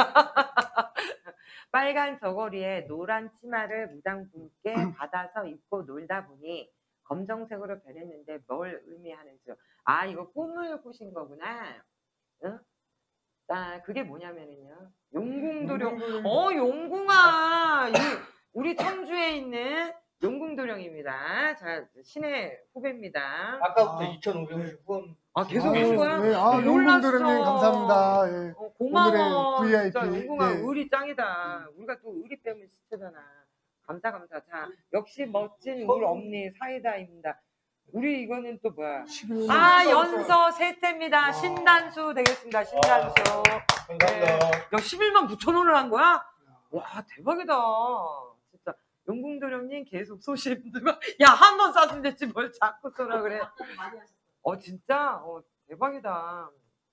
빨간 저고리에 노란 치마를 무당분께 받아서 입고 놀다 보니 검정색으로 변했는데 뭘 의미하는지. 아, 이거 꿈을 꾸신 거구나. 응? 아, 그게 뭐냐면은요. 용궁도령. 어, 용궁아. 이, 우리 청주에 있는 용궁도령입니다. 자, 신의 후배입니다. 아까부터 아, 이천오백 원 네. 후원. 아, 계속 아, 하는 거야? 예. 아, 놀랐어. 용궁도령님 감사합니다. 예. 어, 고마워. 오늘의 진짜 브이아이피. 용궁아, 예. 의리 짱이다. 우리가 또 의리 빼면 시체잖아. 감사, 감사. 자, 역시 멋진 우리 언니 사이다입니다. 우리 이거는 또 뭐야? 십일 년. 아, 연서 세태입니다. 신단수 되겠습니다. 신단수. 감사합니다. 야, 십일만 구천 원을 한 거야? 와, 대박이다. 진짜. 용궁도령님 계속 쏘시는 거. 야, 한 번 쐈으면 됐지 뭘 자꾸 쏘라 그래. 많이 하셨어요. 어, 진짜? 어, 대박이다.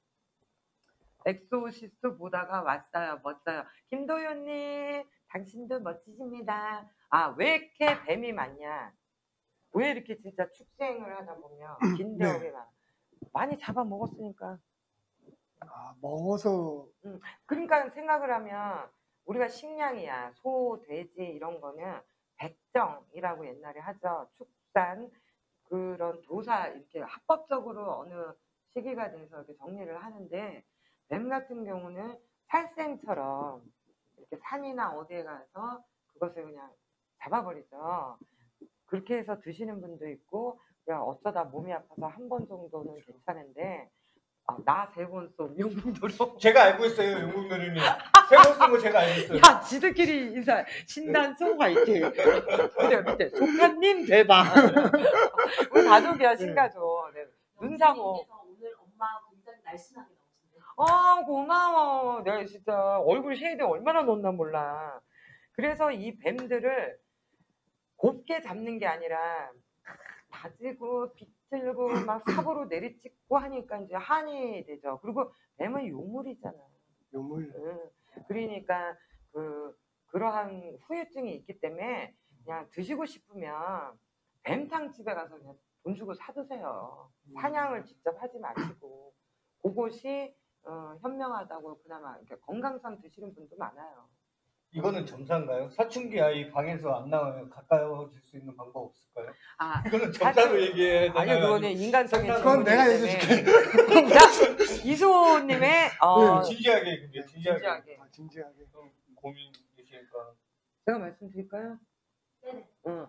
엑소시스트 보다가 왔어요. 멋져요. 김도현님, 당신도 멋지십니다. 아, 왜 이렇게 뱀이 많냐? 왜 이렇게 진짜 축생을 하다 보면 긴대어이 네. 많아? 많이 잡아먹었으니까. 아, 먹어서 그러니까 생각을 하면 우리가 식량이야. 소, 돼지 이런 거는 백정이라고 옛날에 하죠. 축산, 그런 도사 이렇게 합법적으로 어느 시기가 돼서 이렇게 정리를 하는데 뱀 같은 경우는 살생처럼 이렇게 산이나 어디에 가서 그것을 그냥 잡아버리죠. 그렇게 해서 드시는 분도 있고 그냥 어쩌다 몸이 아파서 한 번 정도는 괜찮은데 아, 나 세 번 쏜 용궁도령. 제가 알고 있어요, 용궁도령님. 세번 쓴 거 제가 알고 있어요. 야, 지들끼리 인사. 신단소 화이팅. 그래, 밑에 조카님 대박. 우리 가족이야, 신가족. 네. 눈상호. 님께서 오늘 엄마 굉장히 날씬하게 나오시네요. 아, 고마워. 내가 진짜 얼굴 쉐이드 얼마나 넣었나 몰라. 그래서 이 뱀들을 곱게 잡는 게 아니라 다지고 비틀고 막 삽으로 내리찍고 하니까 이제 한이 되죠. 그리고 뱀은 요물이잖아. 요물. 응. 그러니까 그 그러한 후유증이 있기 때문에 그냥 드시고 싶으면 뱀탕 집에 가서 그냥 돈 주고 사 드세요. 사냥을 직접 하지 마시고 그것이 어, 현명하다고 그나마 이렇게 건강상 드시는 분도 많아요. 이거는 점사인가요? 사춘기 아이 방에서 안 나와요. 가까워질 수 있는 방법 없을까요? 아, 이거는 점사로 얘기해야 되나요? 아니 그거는 인간적인 그건 내가 질문이기 얘기해 때문에. 자, 이수호님의 어, 진지하게 그게 진지하게, 진지하게 아, 진지하게. 좀 고민이시니까. 제가 말씀드릴까요? 네네. 응.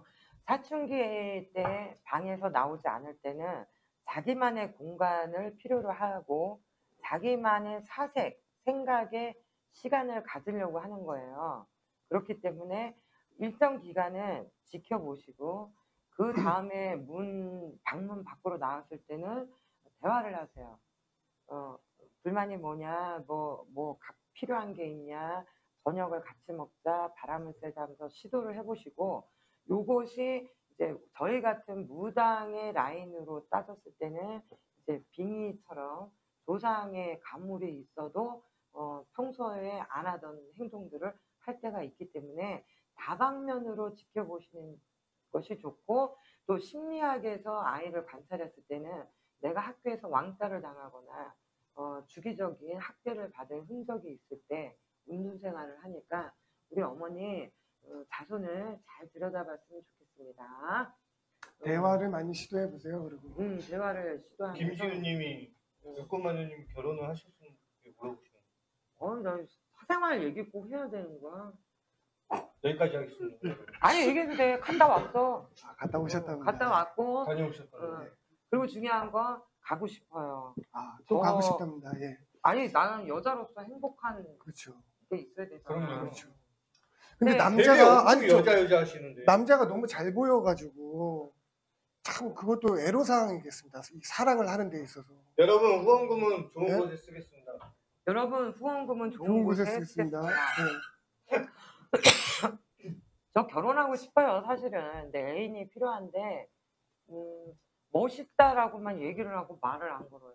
사춘기 때 방에서 나오지 않을 때는 자기만의 공간을 필요로 하고 자기만의 사색, 생각에 시간을 가지려고 하는 거예요. 그렇기 때문에 일정 기간은 지켜보시고 그 다음에 문, 방문 밖으로 나왔을 때는 대화를 하세요. 어, 불만이 뭐냐, 뭐, 뭐, 각 필요한 게 있냐, 저녁을 같이 먹자, 바람을 쐬자 하면서 시도를 해보시고, 요것이 이제 저희 같은 무당의 라인으로 따졌을 때는 이제 빙의처럼 조상의 가물이 있어도 어, 평소에 안 하던 행동들을 할 때가 있기 때문에 다방면으로 지켜보시는 것이 좋고, 또 심리학에서 아이를 관찰했을 때는 내가 학교에서 왕따를 당하거나 어, 주기적인 학대를 받은 흔적이 있을 때 운동생활을 하니까 우리 어머니 어, 자손을 잘 들여다봤으면 좋겠습니다. 대화를 많이 시도해 보세요. 그리고 음, 대화를 시도하면서 김지우님이 육구마녀님 결혼을 하셨으면 물어보시는 어, 나 사생활 얘기 꼭 해야 되는 거야. 여기까지 하겠습니다. 아니 얘기해도 돼. 갔다 왔어. 아, 갔다 오셨다고. 갔다 왔고 다녀오셨다고. 어, 그리고 중요한 건 가고 싶어요. 아, 또 어. 가고 싶답니다. 예. 아니 나는 여자로서 행복한 그렇죠. 게 있어야 되잖아. 그럼요. 그렇죠. 근데 네. 남자가 아니 저, 여자 여자 하시는데. 남자가 너무 잘 보여가지고 참 그것도 애로사항이겠습니다. 이 사랑을 하는 데 있어서 여러분 후원금은 좋은 네? 곳에 쓰겠습니다. 여러분 후원금은 좋은, 좋은 곳에 곳에 쓰겠습니다. 쓰겠습니다. 네. 저 결혼하고 싶어요 사실은. 근데 애인이 필요한데 음, 멋있다라고만 얘기를 하고 말을 안 걸어요.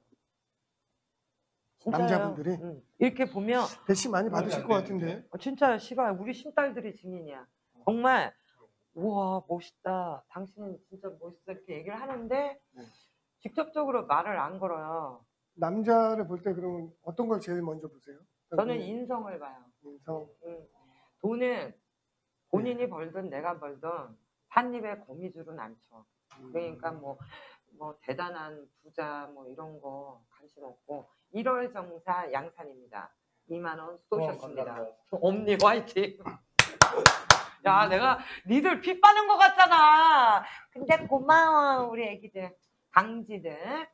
진짜요. 남자분들이? 음, 이렇게 보면 대시 많이 받으실 안 것 되는데. 같은데. 어, 진짜 싫어요. 우리 신딸들이 증인이야. 정말 우와 멋있다. 당신은 진짜 멋있어 이렇게 얘기를 하는데 네. 직접적으로 말을 안 걸어요. 남자를 볼 때 그러면 어떤 걸 제일 먼저 보세요? 저는 인성을 봐요. 인성. 음, 돈은 본인이 벌든 내가 벌든 한 입에 거미줄은 안 쳐. 그러니까 뭐, 뭐 대단한 부자 뭐 이런 거 관심 없고 일월 정사 양산입니다. 이만 원 쏘셨습니다. 엄니 화이팅. 야 내가 니들 피 빠는 것 같잖아. 근데 고마워 우리 애기들 강지들.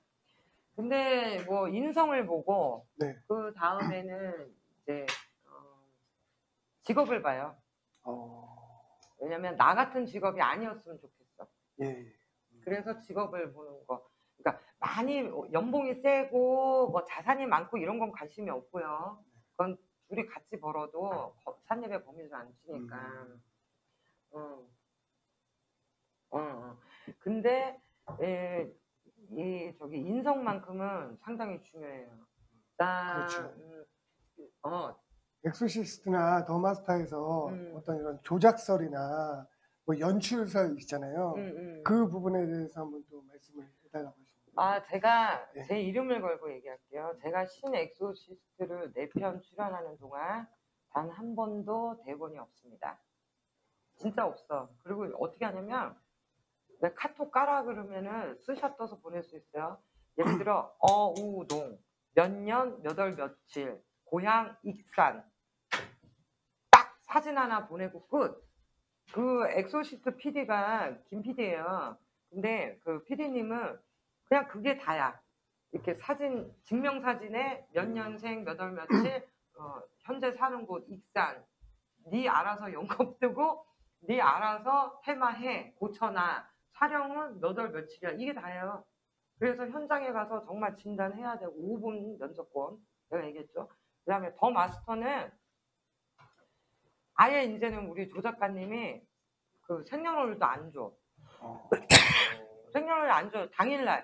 근데 뭐 인성을 보고 네. 그 다음에는 이제 어, 직업을 봐요. 어, 왜냐면 나 같은 직업이 아니었으면 좋겠어. 예. 그래서 직업을 보는 거. 그러니까 많이 연봉이 세고 뭐 자산이 많고 이런 건 관심이 없고요. 그건 둘이 같이 벌어도 산입에 거미줄 안 치니까. 음. 어. 어, 어. 근데 에, 이 저기 인성만큼은 상당히 중요해요. 나, 그렇죠. 음, 어, 엑소시스트나 더마스터에서 음. 어떤 이런 조작설이나 뭐 연출설 있잖아요. 음, 음. 그 부분에 대해서 한번 또 말씀을 해달라고 하십니다. 아, 제가 네. 제 이름을 걸고 얘기할게요. 제가 신 엑소시스트를 네 편 출연하는 동안 단 한 번도 대본이 없습니다. 진짜 없어. 그리고 어떻게 하냐면 내가 카톡 까라 그러면은 스샷 떠서 보낼 수 있어요. 예를 들어 어우동 몇 년 몇 월 며칠 고향 익산 딱 사진 하나 보내고 끝. 그 엑소시스트 피디가 김 피디예요. 근데 그 피디님은 그냥 그게 다야. 이렇게 사진 증명사진에 몇 년생 몇 월 며칠 어, 현재 사는 곳 익산 네 알아서 연금 뜨고 네 알아서 테마해 고쳐놔 촬영은 몇 월 며칠이야 이게 다예요. 그래서 현장에 가서 정말 진단해야 되고 오 분 면접권 내가 얘기했죠. 그 다음에 더 마스터는 아예 이제는 우리 조 작가님이 그 생년월일도 안 줘. 어, 생년월일 안 줘. 당일날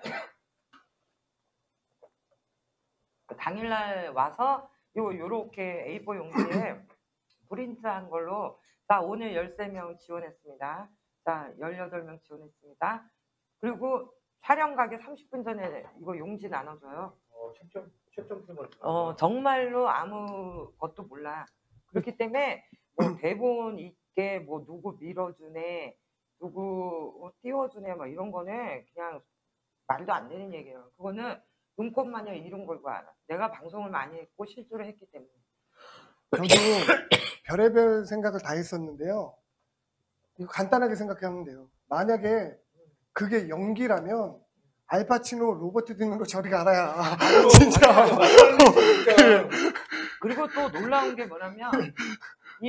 당일날 와서 요 요렇게 에이 사 용지에 프린트한 걸로 자 오늘 열세 명 지원했습니다. 자 열여덟 명 지원했습니다. 그리고 촬영 가기 삼십 분 전에 이거 용지 나눠줘요. 어, 최종 최종 수건. 어, 정말로 아무것도 몰라. 그렇기 때문에 뭐 대본 있게 뭐 누구 밀어주네, 누구 어, 띄워주네, 막 이런 거는 그냥 말도 안 되는 얘기예요. 그거는 눈꽃마냥 이룬 걸고 알아. 내가 방송을 많이 했고 실수를 했기 때문에. 저도 별의별 생각을 다 했었는데요. 이거 간단하게 생각하면 돼요. 만약에 그게 연기라면 알파치노, 로버트 디니로 저리 가라야. 진짜. 그리고 또 놀라운 게 뭐냐면 이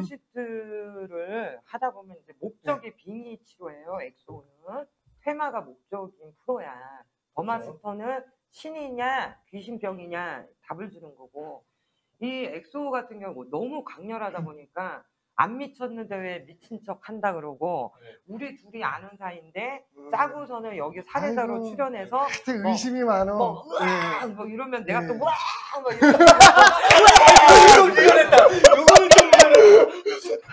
엑소시트를 하다 보면 이제 목적이 빙의 치료예요. 엑소는 테마가 목적인 프로야. 더마스터는 신이냐 귀신병이냐 답을 주는 거고, 이 엑소 같은 경우 너무 강렬하다 보니까 안 미쳤는데 왜 미친 척 한다 그러고, 네. 우리 둘이 아는 사이인데 음. 짜고서는 여기 사례자로 아이고. 출연해서 하여튼 뭐, 의심이 많어. 뭐, 예. 으아! 뭐 이러면 내가 네. 또, 와! 막 이러면 좀 미안했다. 요거는 좀 미안했다.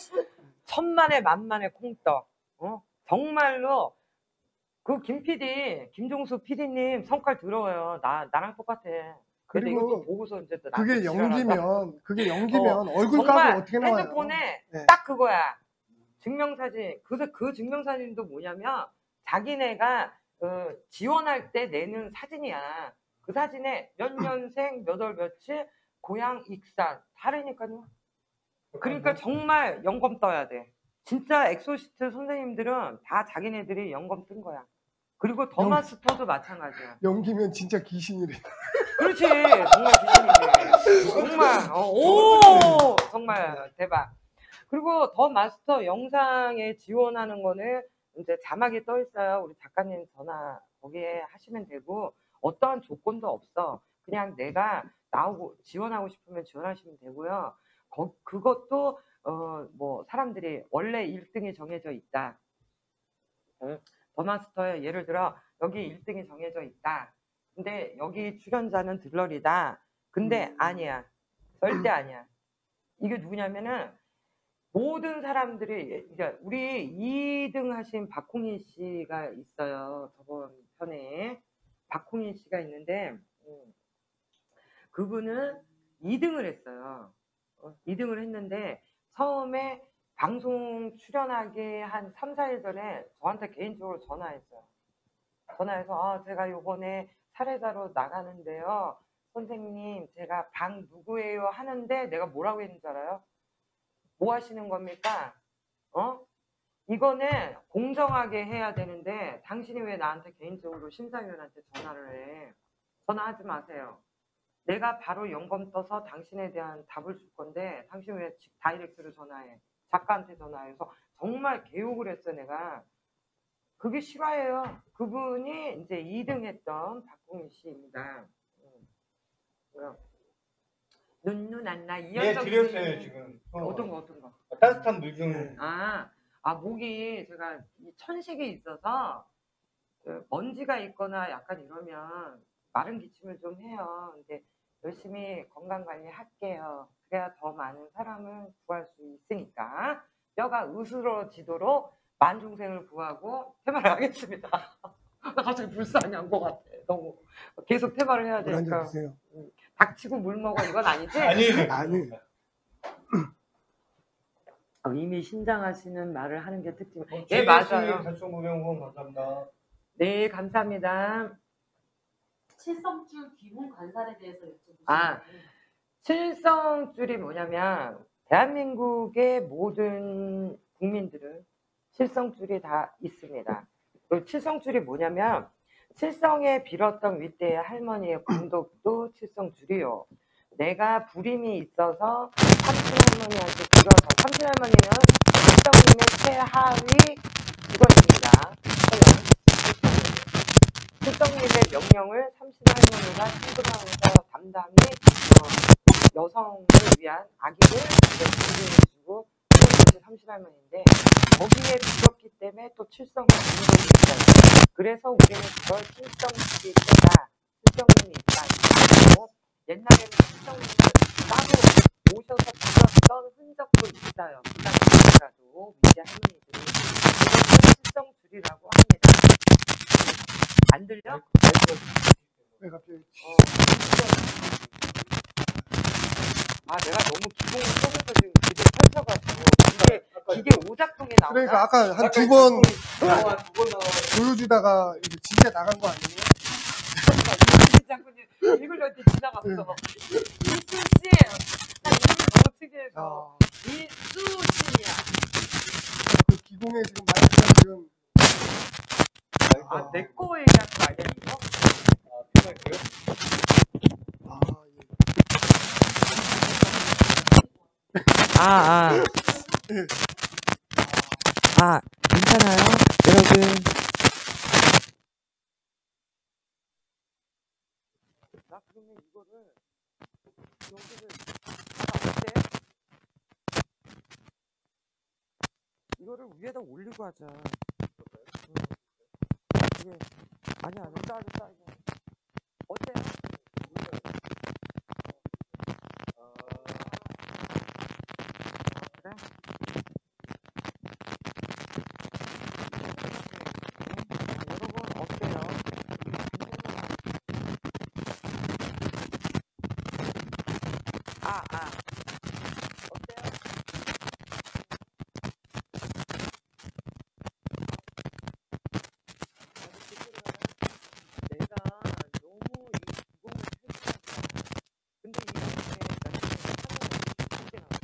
천만에 만만의 콩떡. 어? 정말로 그 김 피디, 김종수 피디님 성깔 더러워요. 나 나랑 똑같아. 근데 그리고 이것도 보고서 이제 또 그게 나한테 지랄한다. 연기면, 그게 연기면 얼굴 정말 까고 어떻게 나와요? 핸드폰에 네. 딱 그거야. 증명사진. 그래서 그 증명사진도 뭐냐면 자기네가 어, 지원할 때 내는 사진이야. 그 사진에 몇 년생, 몇 월 며칠, 고향, 익산 다르니까요. 그러니까 정말 연검 떠야 돼. 진짜 엑소시트 선생님들은 다 자기네들이 연검 뜬 거야. 그리고 더마스터도 마찬가지야. 연기면 진짜 귀신이래. 그렇지. 정말 귀신이지. 정말. 어, 오! 정말 대박. 그리고 더 마스터 영상에 지원하는 거는 이제 자막이 떠 있어요. 우리 작가님 전화 거기에 하시면 되고, 어떠한 조건도 없어. 그냥 내가 나오고 지원하고 싶으면 지원하시면 되고요. 거, 그것도 어, 뭐 사람들이 원래 일 등이 정해져 있다. 응? 더마스터에 예를 들어 여기 일 등이 정해져 있다. 근데 여기 출연자는 들러리다. 근데 아니야. 절대 아니야. 이게 누구냐면은 모든 사람들이, 그러니까 우리 이 등 하신 박홍인 씨가 있어요. 저번 편에 박홍인 씨가 있는데 음, 그분은 이 등을 했어요. 어, 이 등을 했는데 처음에 방송 출연하기 한 삼, 사 일 전에 저한테 개인적으로 전화했어요. 전화해서 아, 제가 요번에 사례자로 나가는데요. 선생님, 제가 방 누구예요? 하는데 내가 뭐라고 했는 줄 알아요? 뭐 하시는 겁니까? 어? 이거는 공정하게 해야 되는데 당신이 왜 나한테 개인적으로 심사위원한테 전화를 해? 전화하지 마세요. 내가 바로 연검 떠서 당신에 대한 답을 줄 건데 당신 왜 다이렉트로 전화해? 작가한테 전화해서 정말 개욕을 했어 내가. 그게 실화예요. 그분이 이제 이 등 했던 박홍희 씨입니다. 음. 눈눈 안나 예, 이현정 드렸어요 씨. 지금. 어떤 거 어떤 거? 따뜻한 물 좀. 아, 아 목이 제가 이 천식이 있어서 그 먼지가 있거나 약간 이러면 마른 기침을 좀 해요. 근데 열심히 건강 관리 할게요. 그래야 더 많은 사람을 구할 수 있으니까 뼈가 으스러지도록 만중생을 구하고 테마를 하겠습니다. 갑자기 불쌍히 한 것 같아. 너무 계속 테마를 해야 물 한 잔 되니까. 드세요. 닥치고 물 먹어 이건 아니지? 아니. 아니. 어, 이미 신장하시는 말을 하는 게 특징. 어, 예, 맞아요. 사천오백 원 감사합니다. 네, 감사합니다. 칠성줄 귀문 관살에 대해서 여쭤보시면 아. 칠성줄이 뭐냐면 대한민국의 모든 국민들은 칠성줄이 다 있습니다. 그 칠성줄이 뭐냐면 칠성에 빌었던 윗대의 할머니의 공덕도 칠성줄이요. 내가 불임이 있어서 삼촌 할머니한테 빌어서, 삼촌 할머니는 칠성님의 최하위 직원입니다. 칠성님의 명령을 삼촌 할머니가 신고하면서 담당이 어, 여성을 위한 아기를 준비해주고 그런 것이 삼촌 할머니인데 거기에 빌었기 때문에 또 칠성의 공덕이 있어요. 그래서 우리는 그걸 칠성줄이 있다, 칠성님이 있다 하고, 옛날에는 칠성님을 따로 모셔서 빌었던 흔적도 있어요. 부산이라도 위대 할머니들이 그것을 칠성줄이라고 합니다. 안 들려? 왜 갑자기? 아, 내가 너무 기공을 속에서 지금 기대 펼쳐가지고 기계, 기계 오작동이 나오나? 그러니까 아까 한 두 아까 번 나와 두번 나와. 보여주다가 이제 진짜 나간 거 아니에요? 이순신 장군님 읽으려 때 지나갔어. 이순신! 나 이름이 너무 특이해서. 아, 이순신이야. 그 기공에 지금 마이크가 지금 아, 내 거 얘기하는 거 아니야, 이거? 아, 필요할게요? 아, 예. 아, 아. 아, 괜찮아요? 여러분. 나 그러면 이거를, 여기를, 아, 어때? 이거를 위에다 올리고 하자. 응. 이게, 아니야, 아니야. 따, 따, 이거. 어때? 그래? 여러분, 어때요? 아, 아. 어때요? 내가 너무 이 기공을 해주잖아. 근데 이게 나 지금 하는 게 나왔어.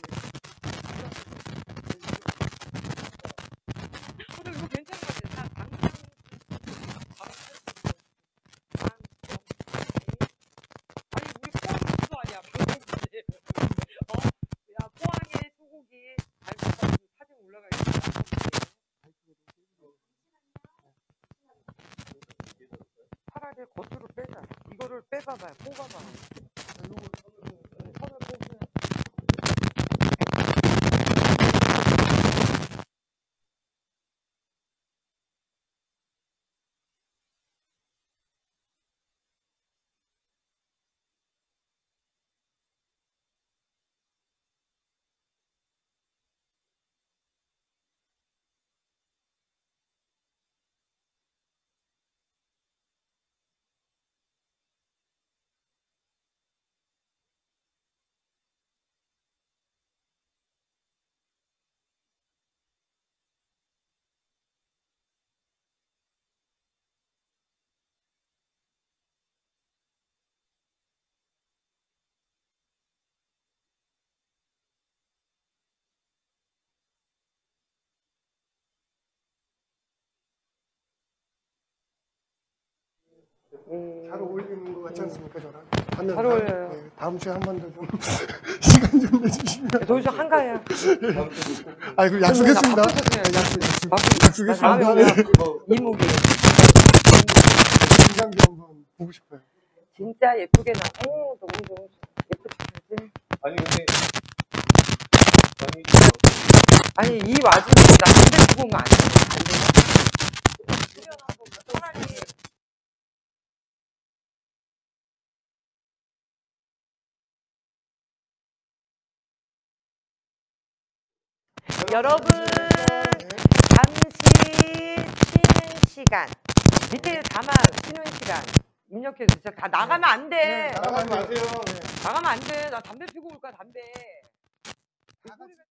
근데 이거 괜찮은 것 같아. 나 당장 아니 우리 포항 수도 아니야 방송국이. 어? 야 포항의 소고기 잘 먹어서 사진 올라가 있어. 차라리 겉으로 빼자. 이거를 빼봐봐요. 뽑아봐. 선을 뽑으면 잘 어울리는 거 같지 않습니까, 저랑? 하면 잘 어울려요. 네, 다음 주에 한 번 더 좀 시간 좀 내주시면. 도저히 한가야. 아, 그 약속했습니다. 바쁘셔서 그냥 네, 약속, 약속, 바쁘- 약속했습니다. 다음에 오면 네. 이목이 인상기 한번 보고 싶어요. 진짜 예쁘게 나. 오 너무 너무 예쁘지. 아니 근데 아니 아니 이 와중에 나 담배 피고 오면 안 돼. 안 돼. 여러분 잠시 쉬는 시간 밑에 다만 쉬는 시간 입력해 주세요. 다 나가면 안 돼. 네, 나가지 마세요. 네. 나가면 안 돼. 나 담배 피고 올 거야 담배. 다 같이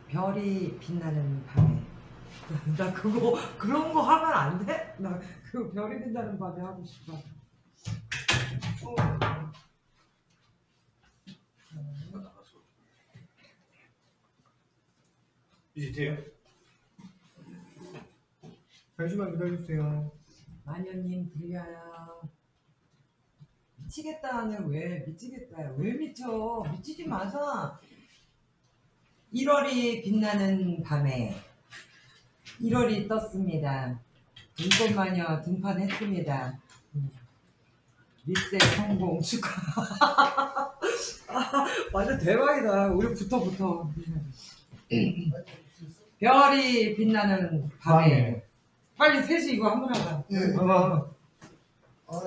별이 빛나는 밤에. 나 그거 그런 거 하면 안 돼? 나 그 별이 빛나는 밤에 하고 싶어. 이제 돼요. 잠시만 기다려주세요. 마녀님 들려요. 미치겠다는 왜 미치겠다요? 왜 미쳐? 미치지 마서. 일월이 빛나는 밤에 일월이 떴습니다. 눈꽃마녀 등판했습니다. 음. 밑세 성공 축하. 아, 완전 대박이다. 우리 붙어 붙어. 별이 빛나는 밤에. 밤에. 빨리 셋이 이거 한번 하자. 예. 봐봐. 아,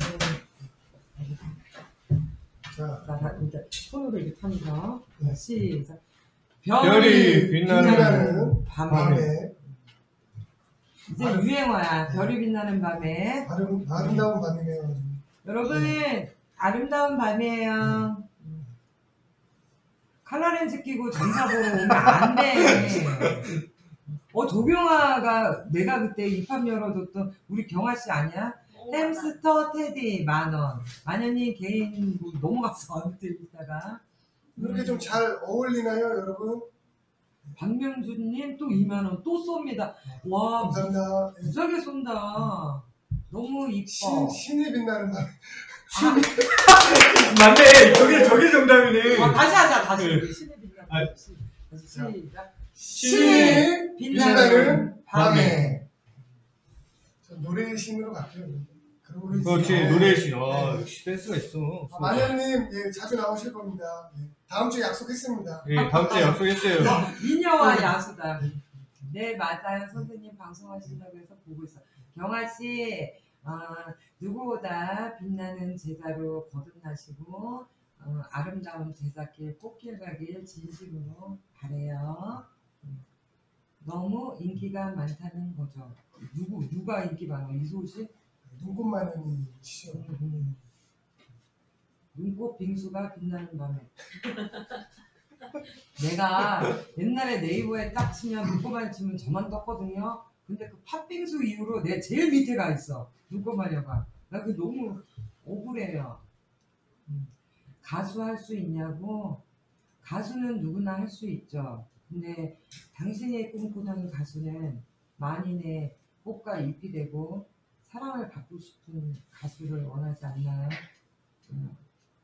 자, 자, 자, 이제 손으로 이렇게 타면서 네. 시작. 별이 빛나는 빛나는 밤에. 밤에 이제 유행어야. 별이 빛나는 밤에. 아름, 아름다운 밤이네요. 여러분 아름다운 밤이에요. 컬러렌즈 끼고 점사 보러 오면 안 돼. 어 조경아가 내가 그때 입학 열어줬던 우리 경아 씨 아니야? 햄스터 테디 만 원. 마녀님 개인 뭐 넘어갔어 아무튼 이따가. 이렇게 좀 잘 어울리나요, 여러분? 박명준님 또 이만 원 또 쏩니다. 와 감사합니다. 예. 무지하게 쏜다. 너무 이뻐. 신, 신이 빛나는 밤. 맞네. 저게 저게 정답이네. 아, 다시 하자 다시. 네. 신의 빛나는 아, 밤. 시작. 신이 빛나는 빛나는 밤에. 밤에. 저 노래의 신으로 갈게요. 그러고 그렇지 있어요. 노래 씨. 아 역시 센스가 있어. 아, 마녀님, 예, 자주 나오실 겁니다. 예, 다음 주에 약속했습니다. 예, 다음 주에 약속했어요. 미녀와 야수다. 네 맞아요 선생님 방송하신다고 해서 보고 있어. 경아 씨 어, 누구보다 빛나는 제자로 거듭나시고 어, 아름다운 제자길 꽃길 가길 진심으로 바래요. 음. 너무 인기가 많다는 거죠. 누구 누가 인기 많아? 이소식? 눈꽃 마녀님이시죠? 음. 눈꽃 빙수가 빛나는 밤에. 내가 옛날에 네이버에 딱 치면 눈꽃마녀 치면 저만 떴거든요. 근데 그 팥빙수 이후로 내 제일 밑에 가 있어. 눈꽃마녀가. 나 그 너무 억울해요. 음. 가수 할 수 있냐고? 가수는 누구나 할 수 있죠. 근데 당신이 꿈꾸는 가수는 만인의 꽃과 잎이 되고 사랑을 받고 싶은 가수를 원하지 않나요? 음.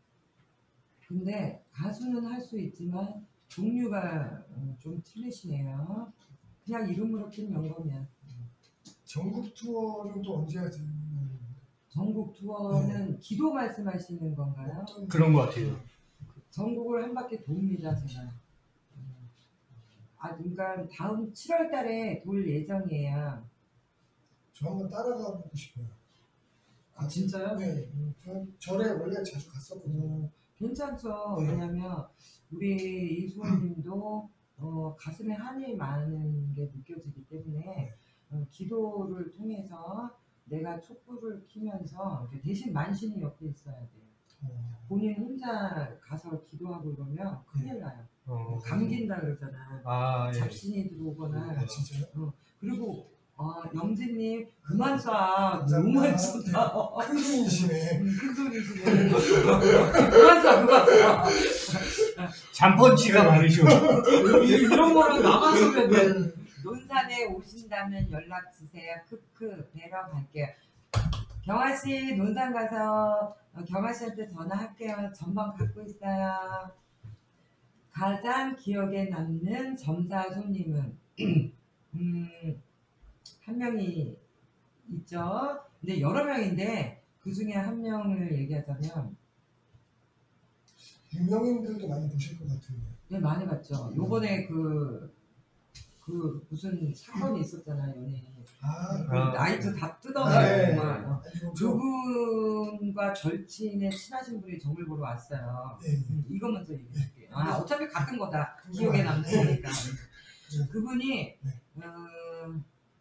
근데 가수는 할 수 있지만 종류가 어, 좀 틀리시네요. 그냥 이름으로 낀 영감이야. 전국 투어는 또 언제 하지? 전국 투어는 기도 말씀하시는 건가요? 어떤- 그런 것 같아요. 전국을 한 바퀴 돕니다, 제가. 음. 아, 그러니까 다음 칠월 달에 돌 예정이에요. 저 한번 따라가 보고 싶어요. 아, 진짜요? 네. 저 절에 원래 자주 갔었거든요. 음, 괜찮죠. 네. 왜냐면 우리 이수원님도 어, 가슴에 한이 많은 게 느껴지기 때문에 어, 기도를 통해서 내가 촛불을 켜면서 대신 만신이 옆에 있어야 돼요. 어, 본인 혼자 가서 기도하고 이러면 큰일 나요. 어. 감긴다 그러잖아. 아 예. 잡신이 들어오거나. 아, 진짜요? 그리고 어, 영진님 그만 쏴. 감사합니다. 너무 많이 쏜다. 큰 손이시네. 음, 큰 소리시네. 그만 쏴, 그만 쏴. 잠펀치가 많으셔. 이- 이런 거랑 나만 쏘면 돼. 논산에 오신다면 연락 주세요. 크크 뵈러 갈게요. 경아 씨 논산 가서 어, 경아 씨한테 전화할게요. 전방 갖고 있어요. 가장 기억에 남는 점사 손님은 음, 한 명이 있죠. 근데 여러 명인데 그 중에 한 명을 얘기하자면 유명인들도 많이 보실 것 같은데. 네, 많이 봤죠. 요번에 그, 그 무슨 사건이 있었잖아요, 연예인. 아, 그 아. 나이트 다 네. 뜯어가지고 정말. 어. 아주 좋죠. 그분과 절친의 친하신 분이 점을 보러 왔어요. 예, 예. 음, 이거 먼저 얘기할게요. 아, 어차피 같은 거다. 그거 기억에 알아요. 남는 거니까. 그분이 네. 어,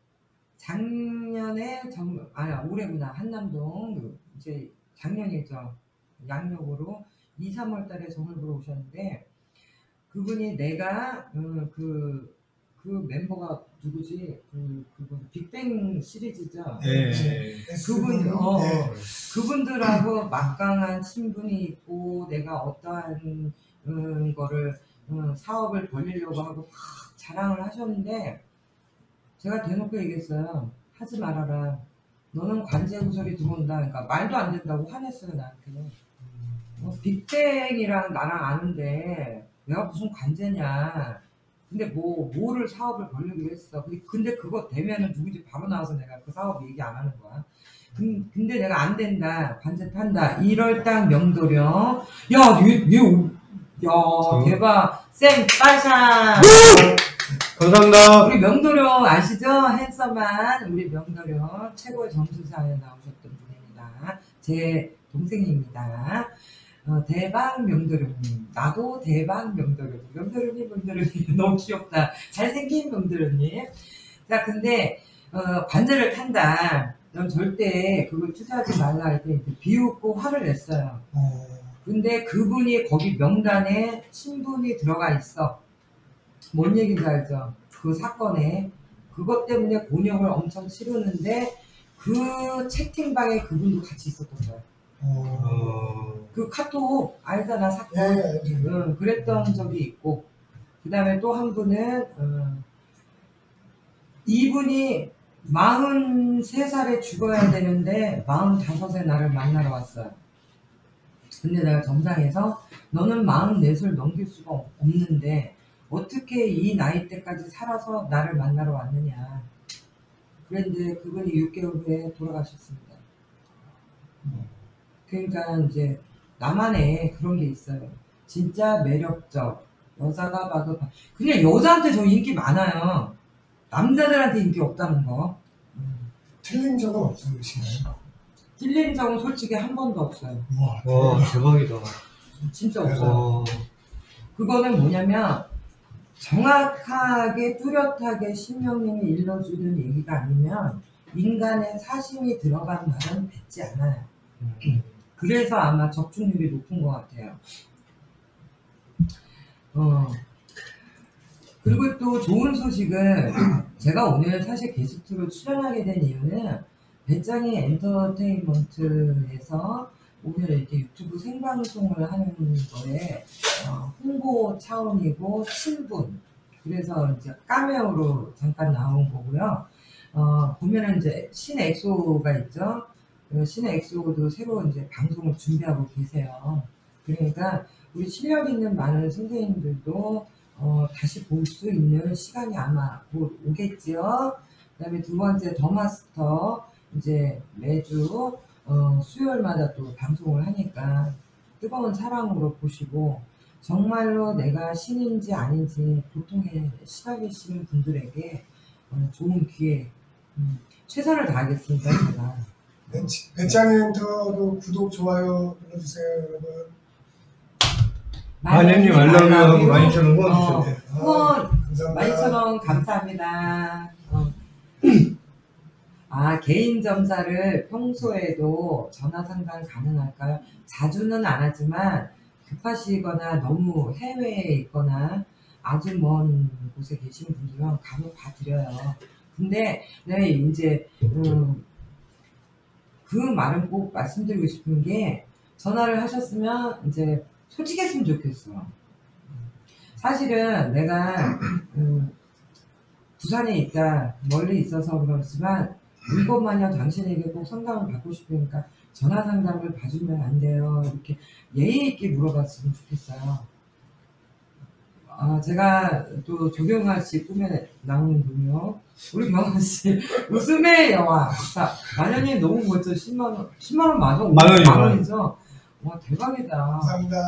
작년에 정, 아 올해구나 한남동 그 이제 작년이죠. 양력으로 이, 삼월 달에 점을 보러 오셨는데 그분이 내가 어, 그, 그 멤버가 누구지? 그, 그분 빅뱅 시리즈죠. 네. 그분, 어, 네. 그분들하고 막강한 친분이 있고 내가 어떠한 음, 거를 음, 사업을 벌리려고 하고 막 자랑을 하셨는데 제가 대놓고 얘기했어요. 하지 말아라. 너는 관제 구설이 들어온다. 그러니까 말도 안 된다고 화냈어요 나한테. 어, 빅뱅이랑 나랑 아는데 내가 무슨 관제냐. 근데 뭐 뭐를 사업을 벌리기로 했어. 근데, 근데 그거 되면은 누구지 바로 나와서 내가 그 사업 얘기 안 하는 거야. 근- 근데 내가 안 된다. 관제 판다. 이럴 딱 명도령. 야, 얘, 얘, 야, 대박. 쌤, 빠샤. 감사합니다. 우리 명도령 아시죠? 핸섬한 우리 명도령 최고의 점수사에 나오셨던 분입니다. 제 동생입니다. 어, 대박 명도령님. 나도 대박 명도령. 명도령님, 명도령님. 너무 귀엽다. 잘생긴 명도령님. 자, 근데, 어, 관제를 탄다. 넌 절대 그걸 투자하지 말라 이렇게 비웃고 화를 냈어요. 근데 그분이 거기 명단에 친분이 들어가 있어. 뭔 얘기인지 알죠? 그 사건에. 그것 때문에 곤욕을 엄청 치르는데 그 채팅방에 그분도 같이 있었던 거야. 어... 그 카톡 알잖아 사건. 네, 알죠. 응, 그랬던 적이 있고 그 다음에 또 한 분은 어, 이분이 마흔세 살에 죽어야 되는데 마흔다섯에 나를 만나러 왔어요. 근데 내가 정상에서 너는 마흔넷을 넘길 수가 없는데 어떻게 이 나이 때까지 살아서 나를 만나러 왔느냐. 그런데 그분이 육 개월 후에 돌아가셨습니다. 그러니까 이제 나만의 그런 게 있어요. 진짜 매력적. 여자가 봐도 봐. 그냥 여자한테 저 인기 많아요. 남자들한테 인기 없다는 거. 틀린 적은 없으시나요? 찔린 적은 솔직히 한 번도 없어요. 와, 와, 대박이다. 진짜 없어요. 와. 그거는 뭐냐면 정확하게 뚜렷하게 신명님이 일러주는 얘기가 아니면 인간의 사심이 들어간 말은 뱉지 않아요. 그래서 아마 적중률이 높은 것 같아요. 어. 그리고 또 좋은 소식은 제가 오늘 사실 게스트로 출연하게 된 이유는 배짱이 엔터테인먼트에서 오늘 이렇게 유튜브 생방송을 하는 거에 어, 홍보 차원이고 친분 그래서 이제 카메오로 잠깐 나온 거고요. 어, 보면은 이제 신엑소가 있죠. 그 신엑소도 새로 이제 방송을 준비하고 계세요. 그러니까 우리 실력 있는 많은 선생님들도 어, 다시 볼 수 있는 시간이 아마 곧 오겠지요. 그 다음에 두 번째 더마스터 이제 매주 어, 수요일마다 또 방송을 하니까 뜨거운 사랑으로 보시고 정말로 내가 신인지 아닌지 보통의 시작이시는 분들에게 어, 좋은 기회 음, 최선을 다하겠습니다. 제가. 배짱엔터도 구독, 좋아요 눌러주세요, 여러분. 마녀님 알라뷰 하고 만 이천 원 후원 어, 주세요. 후원 감사합니다. 만 이천 원 감사합니다. 어. 아, 개인 점사를 평소에도 전화 상담 가능할까요? 자주는 안 하지만 급하시거나 너무 해외에 있거나 아주 먼 곳에 계신 분들은 간혹 봐드려요. 근데 네, 이제 음, 그 말은 꼭 말씀드리고 싶은 게 전화를 하셨으면 이제 솔직했으면 좋겠어. 사실은 내가 음, 부산에 있다 멀리 있어서 그렇지만 물건마냥 당신에게 꼭 상담을 받고 싶으니까 전화 상담을 봐주면 안 돼요. 이렇게 예의 있게 물어봤으면 좋겠어요. 아, 제가 또 조경아 씨 꿈에 나오는군요. 우리 경아 씨 웃음의 여왕. 자, 마녀님 너무 멋져. 십만 원. 십만 원 맞아? 만 원이요. 만 원이죠? 와, 대박이다. 감사합니다.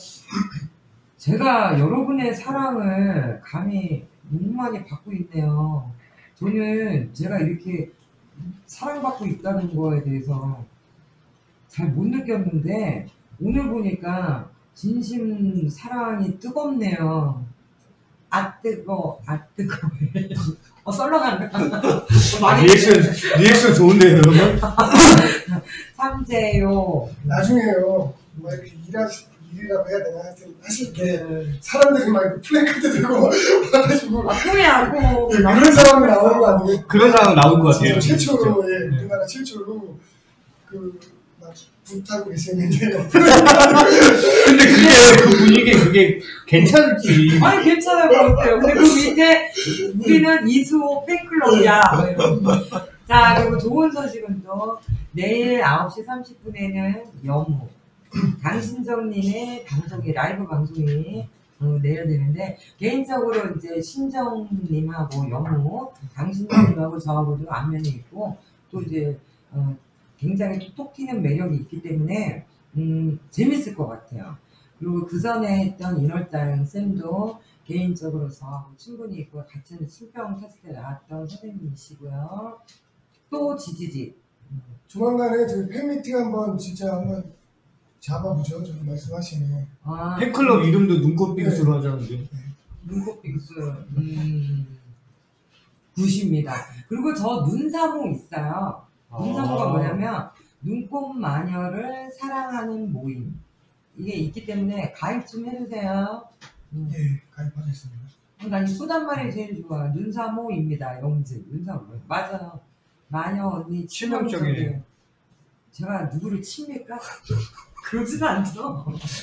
제가 여러분의 사랑을 감히 너무 많이 받고 있네요. 저는 제가 이렇게 사랑받고 있다는 거에 대해서 잘 못 느꼈는데 오늘 보니까 진심 사랑이 뜨겁네요. 아 뜨거, 아 뜨거. 어 썰렁한다. 많이 리액션, 리액션 좋은데요, 여러분? 삼재요. 나중에요. 뭐 이렇게 일하시, 일이라고 해야 되나 하여튼 사실 이렇게 사람들이 막 이렇게 플래카드 들고 와가지고 아, 꿈이야고. 예, 그런 상황이 나오는 거 아니에요? 그런 상황 나올 것 같아요. 최초로 진짜. 예, 우리나라 최초로 그막 불타고 계시는데 근데 그게 그 분위기 그게 괜찮을지. 아니 괜찮을 것 같아요. 근데 그 밑에 우리는 이수호 팬클럽이야. 뭐 이러고. 자, 그리고 좋은 소식은 또 내일 아홉 시 삼십 분에는 여무 강신정님의 방송이 라이브 방송이 어, 내야 되는데 개인적으로 이제 신정님하고 여무 강신정님하고 저하고도 안면이 있고 또 이제 어, 굉장히 톡톡 튀는 매력이 있기 때문에 음, 재밌을 것 같아요. 그리고 그 전에 했던 인월당 쌤도 개인적으로 저하고 친분이 있고 같은 술병 테스트에 나왔던 선생님이시고요. 또 지지지. 조만간에 저희 팬미팅 한번 진짜 한번 잡아보죠. 저기 말씀하시면 아, 팬클럽 이름도 눈꽃 빙수로 하자는데. 눈꽃 빙수. 음, 굿입니다. 그리고 저 눈사모 있어요. 눈사모가 아. 뭐냐면 눈꽃 마녀를 사랑하는 모임. 이게 있기 때문에 가입 좀 해주세요. 음. 예 가입하겠습니다. 난 이쁘단 말이 제일 좋아. 눈사모입니다. 영지. 눈사모. 맞아요. 마녀 언니 치명적이네. 치명적이에요. 제가 누구를 칩니까? 그러진 않죠.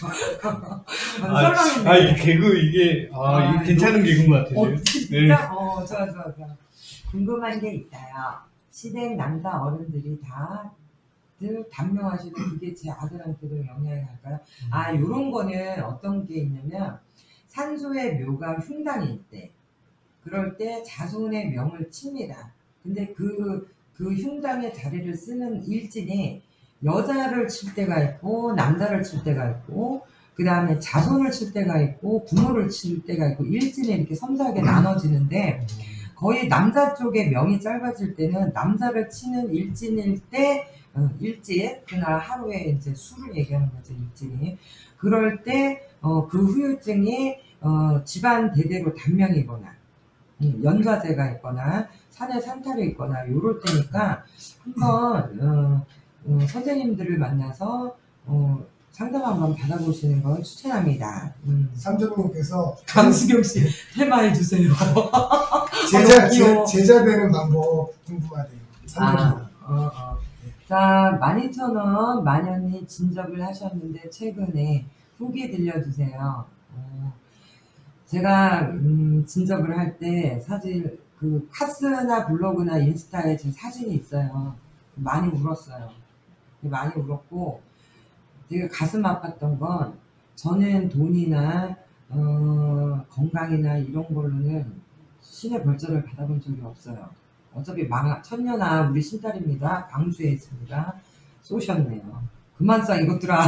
아, 썰렁했네. 아, 이 개그 이게 아, 아, 이게 괜찮은 개그인 것 같아요. 어, 진짜? 어, 좋아, 좋아, 좋아. 궁금한 게 있어요. 시댁 남자 어른들이 다들 단명하시고 그게 제 아들한테도 영향이 갈까요? 아, 요런 거는 어떤 게 있냐면 산소의 묘가 흉당일 때 그럴 때 자손의 명을 칩니다. 근데 그, 그 흉당의 자리를 쓰는 일진이 여자를 칠 때가 있고 남자를 칠 때가 있고 그 다음에 자손을 칠 때가 있고 부모를 칠 때가 있고 일진이 이렇게 섬세하게 나눠지는데 거의 남자 쪽의 명이 짧아질 때는 남자를 치는 일진일 때 어, 일진 그날 하루에 이제 수를 얘기하는 거죠 일진이 그럴 때 어, 그 후유증이 어, 집안 대대로 단명이거나 음, 연좌제가 있거나 산에 산탈이 있거나 요럴 때니까 한번 어, 어, 선생님들을 만나서 어, 상담 한번 받아보시는 걸 추천합니다. 음. 삼점님께서 강수경 씨 테마해 주세요. 제자 어, 귀여워. 제, 제자 되는 방법 궁금하대요. 삼점님. 아, 어, 어. 자, 만 이천 원 만연히 진접을 하셨는데 최근에 후기 들려주세요. 어, 제가 음, 진접을 할 때 사실 그 카스나 블로그나 인스타에 제 사진이 있어요. 많이 울었어요. 많이 울었고 되게 가슴 아팠던 건 저는 돈이나 어, 건강이나 이런 걸로는 신의 벌절을 받아본 적이 없어요. 어차피 망, 천년아 우리 신딸입니다. 광주에 있습니다. 쏘셨네요. 그만 싸 이것들아.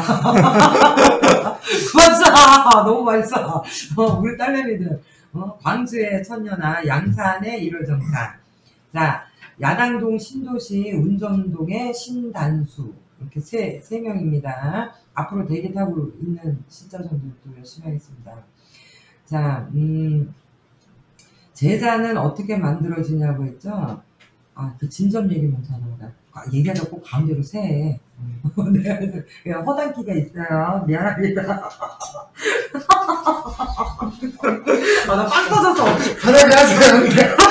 그만 싸. 너무 많이 싸. 어, 우리 딸내미들 어, 광주의 천년아 양산의 일월정산. 자 야당동 신도시 운전동의 신단수 이렇게 세, 세 명입니다. 앞으로 대기 타고 있는 신자분들도 열심히 하겠습니다. 자, 음, 제자는 어떻게 만들어지냐고 했죠? 아, 그 진점 얘기 먼저 하나보다. 아, 얘기하다 꼭 가운데로 새. 내가 그냥 허당기가 있어요. 미안합니다. 아, 나 빵 터져서. 편하게 하세요.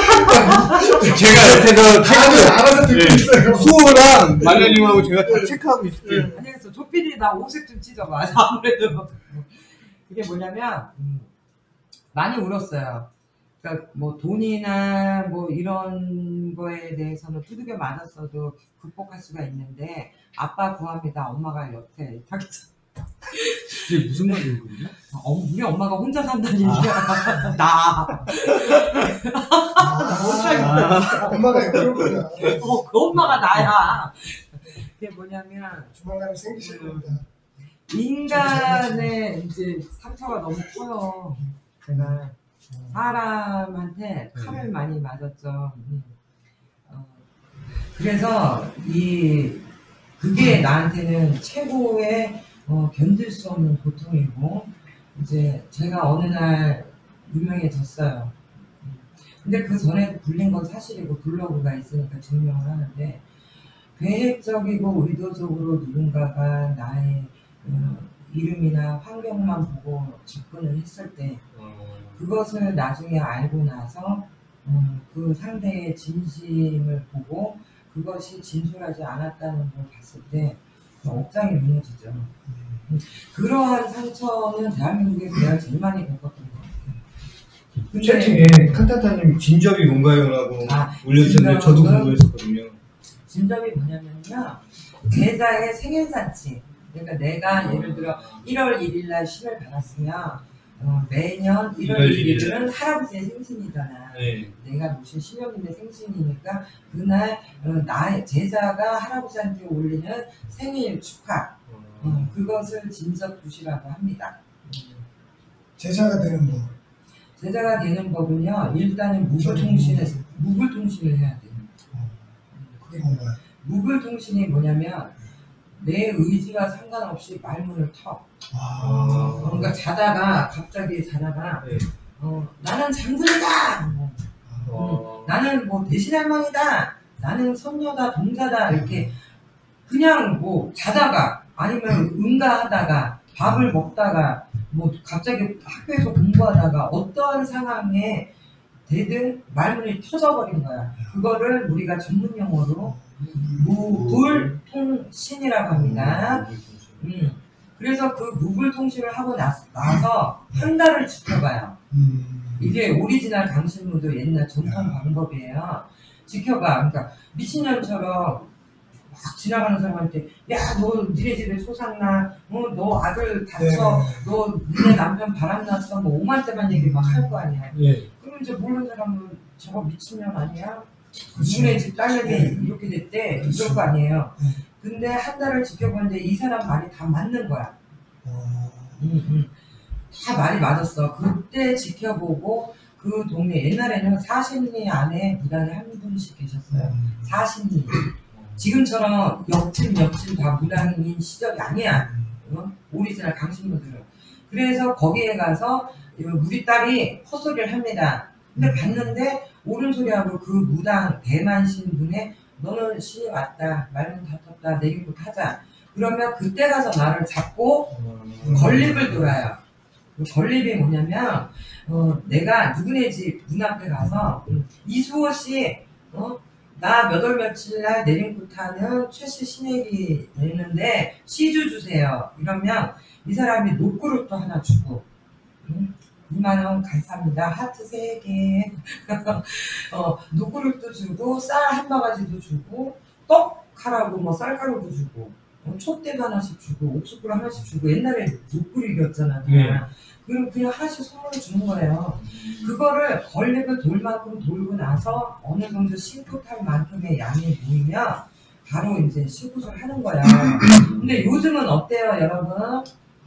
제가 옆에서 다들 알아서 듣고 예. 있어요. 수호랑 말년님하고 제가 다 체크하고 있을게요. 아니, 그래서 조필이 나 오색 좀 찢어봐. 아무래도. 그게 뭐냐면, 음, 많이 울었어요. 그러니까 뭐 돈이나 뭐 이런 거에 대해서는 두들겨 맞았어도 극복할 수가 있는데, 아빠 구합니다. 엄마가 여태. 이게 무슨 말인 거죠? 어, 우리 엄마가 혼자 산다는 얘기야. 나. 아, 엄마가 그러구나. 어, 그 엄마가 나야. 그게 뭐냐면, 조만간에 생기실 겁니다. 인간의 이제 상처가 너무 커요. 제가 사람한테 칼을 많이 맞았죠. 음. 어, 그래서 이 그게 나한테는 최고의 어, 견딜 수 없는 고통이고 이제 제가 어느 날 유명해졌어요. 근데 그 전에 불린 건 사실이고 블로그가 있으니까 증명을 하는데 계획적이고 의도적으로 누군가가 나의 어, 이름이나 환경만 보고 접근을 했을 때 그것을 나중에 알고 나서 음, 그 상대의 진심을 보고 그것이 진솔하지 않았다는 걸 봤을 때 억장이 무너지죠. 음, 그러한 상처는 대한민국에서 내가 제일 많이 겪었던 것 같아요. 근데 채팅에 칸타타님 진접이 뭔가요라고 아, 올려주셨는데 저도 진접은 궁금했었거든요. 진접이 뭐냐면요, 제자의 생일잔치. 그러니까 내가 예를 들어 일월 일일날 신을 받았으면 어, 매년 일월 일일은 할아버지의 생신이잖아. 네. 내가 모신 신령님의 생신이니까 그날 어, 나의 제자가 할아버지한테 올리는 생일 축하, 어, 그것을 진접굿이라고 합니다. 제자가 되는 법. 제자가 되는 법은요, 일단은 무불통신을 무불통신을 해야 돼요. 그게 뭔가요? 무불통신이 뭐냐면 내 의지와 상관없이 말문을 터. 아, 그러니까 자다가 갑자기 자다가 네. 어, 나는 장군이다. 뭐, 어. 나는 뭐 대신할망이다. 나는 선녀다, 동자다. 이렇게 그냥 뭐 자다가 아니면 응가하다가 밥을 먹다가 뭐 갑자기 학교에서 공부하다가 어떠한 상황에 되든 말문이 터져버린 거야. 그거를 우리가 전문 용어로 무불통신이라고 합니다. 음. 그래서 그 무불통신을 하고 나서, 나서 한 달을 지켜봐요. 이게 오리지널 강신무도 옛날 전통 방법이에요. 지켜봐. 그러니까 미친년처럼 막 지나가는 사람한테 야, 너 니네 집에 소상나, 어, 너 아들 다쳐, 너 니네 남편 바람났어, 뭐 오만대만 얘기 막 할 거 아니야. 네. 그럼 이제 모르는 사람은 저거 미친년 아니야? 누구네 집 딸내미 이렇게 됐대, 이럴 거 아니에요. 근데 한 달을 지켜보는데 이 사람 말이 다 맞는 거야. 응, 응. 다 말이 맞았어. 그때 지켜보고 그 동네 옛날에는 사십리 안에 무당이 한 분씩 계셨어요. 사십리. 지금처럼 옆집 옆집 다 무당인 시절이 아니야. 어? 오리지널 강신무들은. 그래서 거기에 가서 우리 딸이 헛소리를 합니다. 근데 봤는데 옳은 소리하고 그 무당 대만신 분의 너는 신이 왔다. 말문 다 텄다. 내리고 타자. 그러면 그때 가서 나를 잡고 건립을 돌아요. 건립이 뭐냐면 어, 내가 누구네 집 문 앞에 가서 음, 이수호 씨 어? 나 몇 월 며칠 날 내림굿하는 최씨 신액이 되는데 시주 주세요. 이러면 이 사람이 노크루트 하나 주고 음? 이만 원 감사합니다. 하트 세 개. 어, 노크루트 주고 쌀 한 바가지도 주고 떡 하라고 뭐 쌀가루도 주고 어, 촛대도 하나씩 주고 옥수수 하나씩 주고 옛날에 노크루트였잖아. 네. 그럼 그냥 하나씩 선물을 주는 거예요. 그거를 걸레를 돌 만큼 돌고 나서 어느 정도 신고탈 만큼의 양이 모이면 바로 이제 신고를 하는 거야. 근데 요즘은 어때요, 여러분?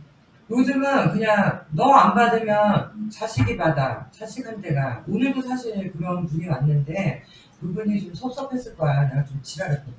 요즘은 그냥 너 안 받으면 자식이 받아. 자식한테가. 오늘도 사실 그런 분이 왔는데 그분이 좀 섭섭했을 거야. 내가 좀 지랄했거든.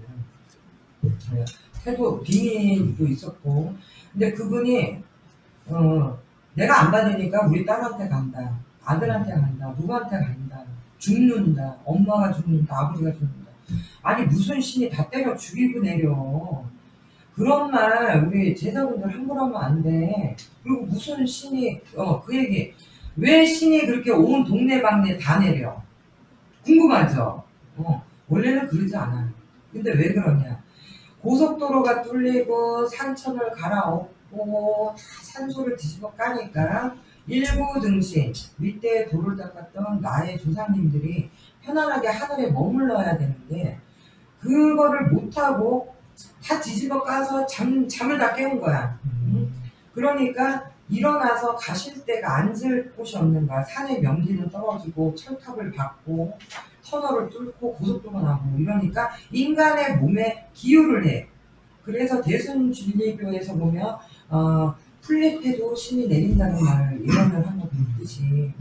태도, 빙의도 있었고. 근데 그분이 어, 내가 안 받으니까 우리 딸한테 간다. 아들한테 간다. 누구한테 간다. 죽는다. 엄마가 죽는다. 아버지가 죽는다. 아니 무슨 신이 다 때려 죽이고 내려. 그런 말 우리 제자분들 함부로 하면 안 돼. 그리고 무슨 신이 어, 그 얘기. 왜 신이 그렇게 온 동네방네 다 내려? 궁금하죠? 어, 원래는 그러지 않아요. 근데 왜 그러냐? 고속도로가 뚫리고 산천을 갈아엎고 다 산소를 뒤집어 까니까 일부 등신 밑에 돌을 닦았던 나의 조상님들이 편안하게 하늘에 머물러야 되는데 그거를 못하고 다 뒤집어 까서 잠, 잠을 다 깨운 거야. 응? 그러니까 일어나서 가실 데가 앉을 곳이 없는 거야. 산의 명기는 떨어지고 철탑을 밟고 터널을 뚫고 고속도로 나고 이러니까 인간의 몸에 기유를 해. 그래서 대순진리교에서 보면 어, 풀잎에도 신이 내린다는 말을 예언을 한 것도 있듯이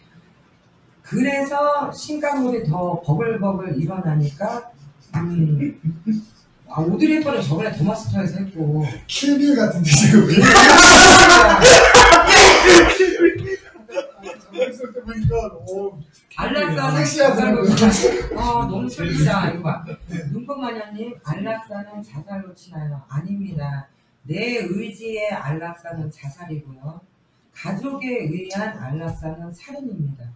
그래서 신강물이 더 버글버글 일어나니까 음, 아, 오드리 헵번은 저번에 더마스터에서 했고 킬빌 같은데 지금. 있을 때 보니까 오, 안락사 섹시하더라고요. 아 너무 슬프다. 이거 봐. 눈꽃마녀님 안락사는 자살로 치나요? 아닙니다. 내 의지의 안락사는 자살이고요. 가족에 의한 안락사는 살인입니다.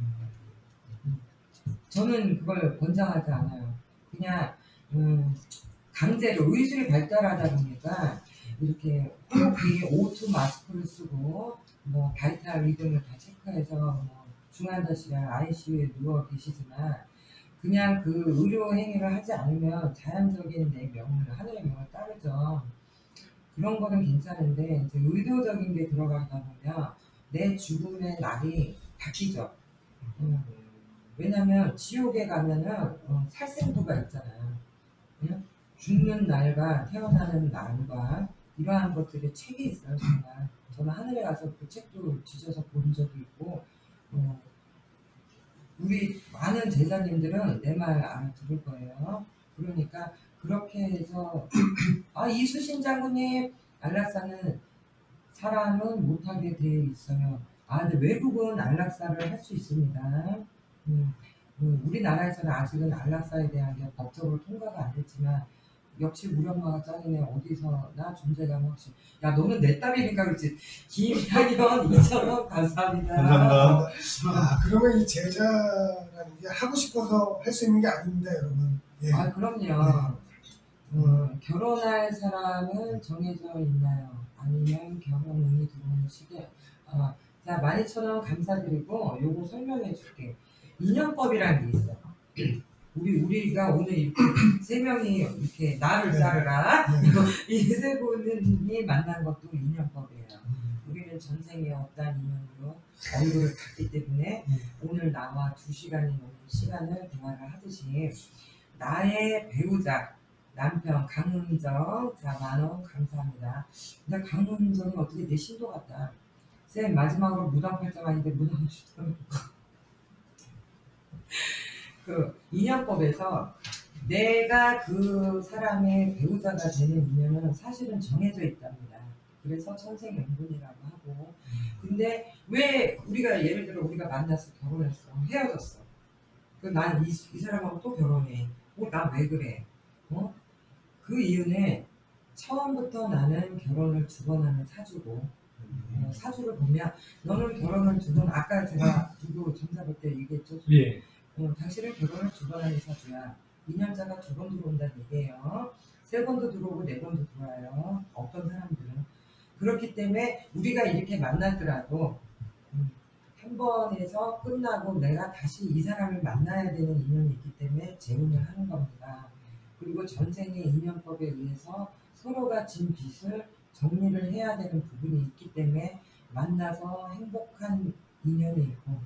저는 그걸 권장하지 않아요. 그냥 음, 강제로 의술이 발달하다 보니까 이렇게 호흡기 오투 마스크를 쓰고 뭐 바이탈 리듬을 다 체크해서 뭐 중환자실이나 아이씨유에 누워 계시지만 그냥 그 의료 행위를 하지 않으면 자연적인 내 명을 하늘의 명을 따르죠. 그런 거는 괜찮은데 이제 의도적인 게 들어가다 보면 내 죽음의 날이 바뀌죠. 음. 왜냐면 지옥에 가면은 어, 살생부가 있잖아요. 응? 죽는 날과 태어나는 날과 이러한 것들의 책이 있어요. 정말 저는 하늘에 가서 그 책도 뒤져서 본 적이 있고 어, 우리 많은 제자님들은 내 말 알아들을 거예요. 그러니까 그렇게 해서 아 이수신 장군님 안락사는 사람은 못하게 되어 있어요. 아 근데 외국은 안락사를 할 수 있습니다. 음, 음, 우리나라에서는 아직은 안락사에 대한 게 법적으로 통과가 안 됐지만 역시 우리 엄마가 짱이네. 어디서나 존재감 없이 야 너는 내 딸이니까 그렇지. 김향연 이천 원 감사합니다. 감사합니다. 아, 그러면 이 제자라는 게 하고 싶어서 할 수 있는 게 아닙니다, 여러분. 예. 아 그럼요. 음, 결혼할 사람은 정해져 있나요? 아니면 결혼운이 들어오는 시기에 아, 자 만 이천 원 감사드리고 요거 설명해 줄게. 인연법이라는 게 있어. 우리 우리가 오늘 이렇게 세 명이 이렇게 나를 네. 따르라 네. 이 세 분이 만난 것도 인연법이에요. 우리는 전생에 어떠한 인연으로 얼굴을 갖기 때문에 네. 오늘 나와 두 시간이 넘는 시간을 대화를 하듯이 나의 배우자 남편 강은정 자 만원 감사합니다. 근데 강은정이 어떻게 내 신도 같다. 쌤 마지막으로 무당팔자 아닌데 무당을 주더라고. 그 인연법에서 내가 그 사람의 배우자가 되는 인연은 사실은 정해져 있답니다. 그래서 천생연분이라고 하고 근데 왜 우리가 예를 들어 우리가 만나서 결혼했어 헤어졌어 그 난 이 이 사람하고 또 결혼해 뭐 나 왜 그래 어? 그 이유는 처음부터 나는 결혼을 두 번 하는 사주고 어, 사주를 보면 너는 결혼을 두 번 아까 제가 누구 점사 볼 때 얘기했죠. 예. 어, 당신은 결혼을 두 번 하는 사주야. 인연자가 두 번 들어온다는 얘기예요. 세 번도 들어오고 네 번도 들어와요. 어떤 사람들은. 그렇기 때문에 우리가 이렇게 만나더라도 음, 한 번에서 끝나고 내가 다시 이 사람을 만나야 되는 인연이 있기 때문에 재혼을 하는 겁니다. 그리고 전생의 인연법에 의해서 서로가 진 빚을 정리를 해야 되는 부분이 있기 때문에 만나서 행복한 인연이 있고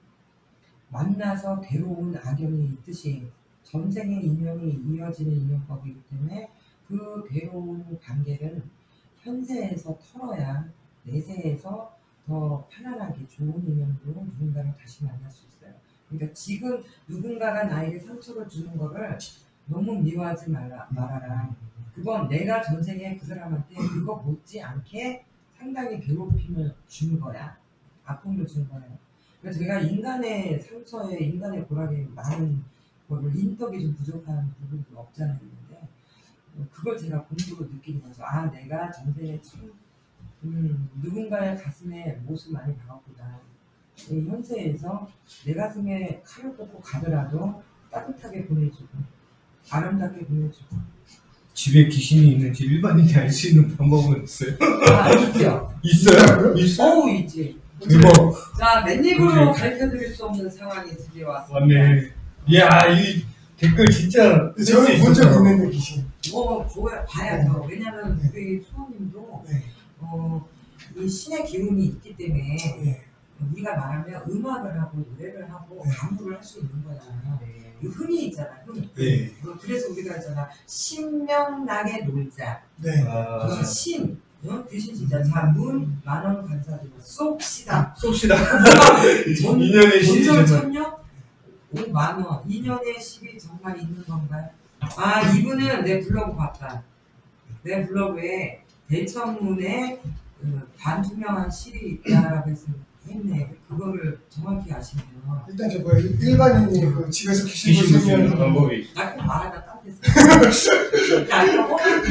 만나서 괴로운 악연이 있듯이 전생의 인연이 이어지는 인연법이기 때문에 그 괴로운 관계를 현세에서 털어야 내세에서 더 편안하게 좋은 인연으로 누군가를 다시 만날 수 있어요. 그러니까 지금 누군가가 나에게 상처를 주는 거를 너무 미워하지 말라, 말아라. 그건 내가 전생에 그 사람한테 그거 못지않게 상당히 괴롭힘을 준 거야. 아픔을 준 거예요. 그래서 제가 인간의 상처에 인간의 고락에 많은 거를 인덕이 좀 부족한 부분도 없지 않아 있는데 그걸 제가 본적으로 느끼는 거죠. 아 내가 전생에 참 음, 누군가의 가슴에 못을 많이 박았구나. 이 현세에서 내 가슴에 칼을 꽂고 가더라도 따뜻하게 보내주고 아름답게 보내주고 집에 귀신이 있는지 일반인이 알 수 있는 방법은 있어요? 아 있죠. 있어요? 있어요? 어우 있지. 대박. 자 맨입으로 그래. 가르쳐드릴 수 없는 상황이 드디어 왔습니다. 맞네. 이야, 이 댓글 진짜. 저는 본 적 있는데 귀신. 뭐 좋아요 봐야죠. 왜냐면 우리 수호님도 네. 어, 이 신의 기운이 있기 때문에 네. 우리가 말하면 음악을 하고 노래를 하고 네. 간구를 할 수 있는 거잖아요. 이 흥이 있잖아. 흥. 네. 그래서 우리가 있잖아. 신명나게 놀자. 네. 아, 그 신. 어? 귀신 진짜 자문 만원 감사드리고 쏩시다. 쏩시다. 전- 인연의 신이 본전 정말. 천녀? 오 만원. 인연의 십이 정말 있는 건가요? 아 이분은 내 블로그 봤다. 내 블로그에 대천문에 그 반투명한 실이 있다라고 해서 했네. 그거를 정확히 아시네요. 일단 저 뭐 일반인이 그 집에서 귀신 귀신 보시면 보시는 방법이. 나 꼭 말하다 딴 데서 야, 이거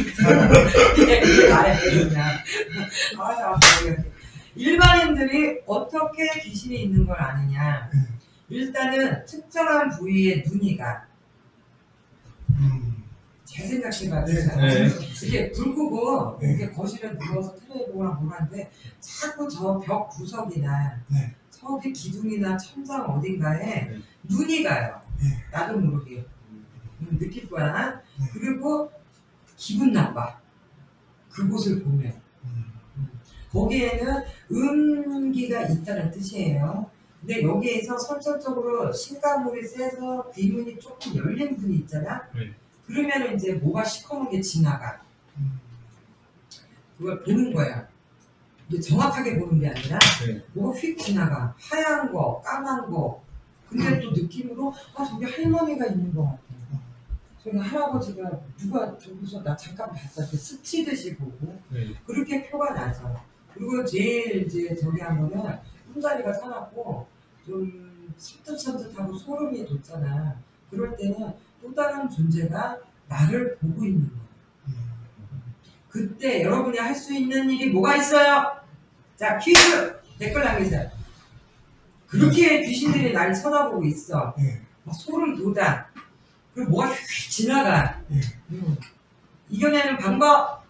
허리 말해 그냥. 알아서 알아서 얘기할게. 일반인들이 어떻게 귀신이 있는 걸 아느냐? 일단은 특정한 부위에 눈이 가. 잘 생각해봐. 네. 이렇게 불 끄고 네. 이렇게 거실에 누워서 텔레비 보거나 뭐라는데 자꾸 저 벽 구석이나 네. 저기 기둥이나 천장 어딘가에 네. 눈이 가요. 네. 나도 모르게 음, 느낄 거야. 네. 그리고 기분 나빠. 그곳을 보면 음. 거기에는 음기가 있다는 뜻이에요. 근데 여기에서 선천적으로 신가물이 세서 비문이 조금 열린 분이 있잖아. 네. 그러면 이제 뭐가 시커멓게 지나가. 그걸 보는 거야. 근데 정확하게 보는 게 아니라 네. 뭐가 휙 지나가. 하얀 거, 까만 거. 근데 또 느낌으로 아 저기 할머니가 있는 것 같아. 저기 할아버지가 누가 저기서 나 잠깐 봤어. 이렇게 스치듯이 보고. 네. 그렇게 표가 나죠. 그리고 제일 이제 저기 한 거는 꿈자리가 사납고 좀 산뜻산뜻하고 소름이 돋잖아. 그럴 때는 또 다른 존재가 나를 보고 있는 거야. 그때 여러분이 할 수 있는 일이 뭐가 있어요? 자, 퀴즈! 댓글 남기세요. 그렇게 귀신들이 날 쳐다보고 있어. 네. 막 소름 돋아. 그리고 뭐가 휙 지나가. 네. 음. 이겨내는 방법.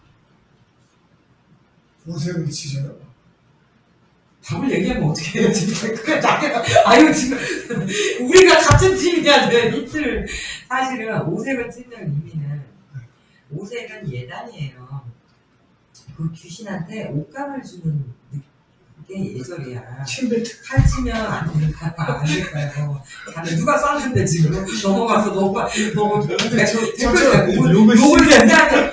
옷을 비치셔요. 답을 얘기하면 어떻게 해요, 지금. 그래, 자기가, 아유, 지금, 우리가 같은 팀이야, 돼, 이틀. 사실은, 오색을 찍는 의미는, 오색은 예단이에요. 그 귀신한테 옷감을 주는 게 예절이야. 침뱉. 칼치면 안 돼, 안 될까요? 다들 누가 쐈는데, 지금. 넘어가서, 너가, 너가, 댓글, 댓글, 욕을 진짜.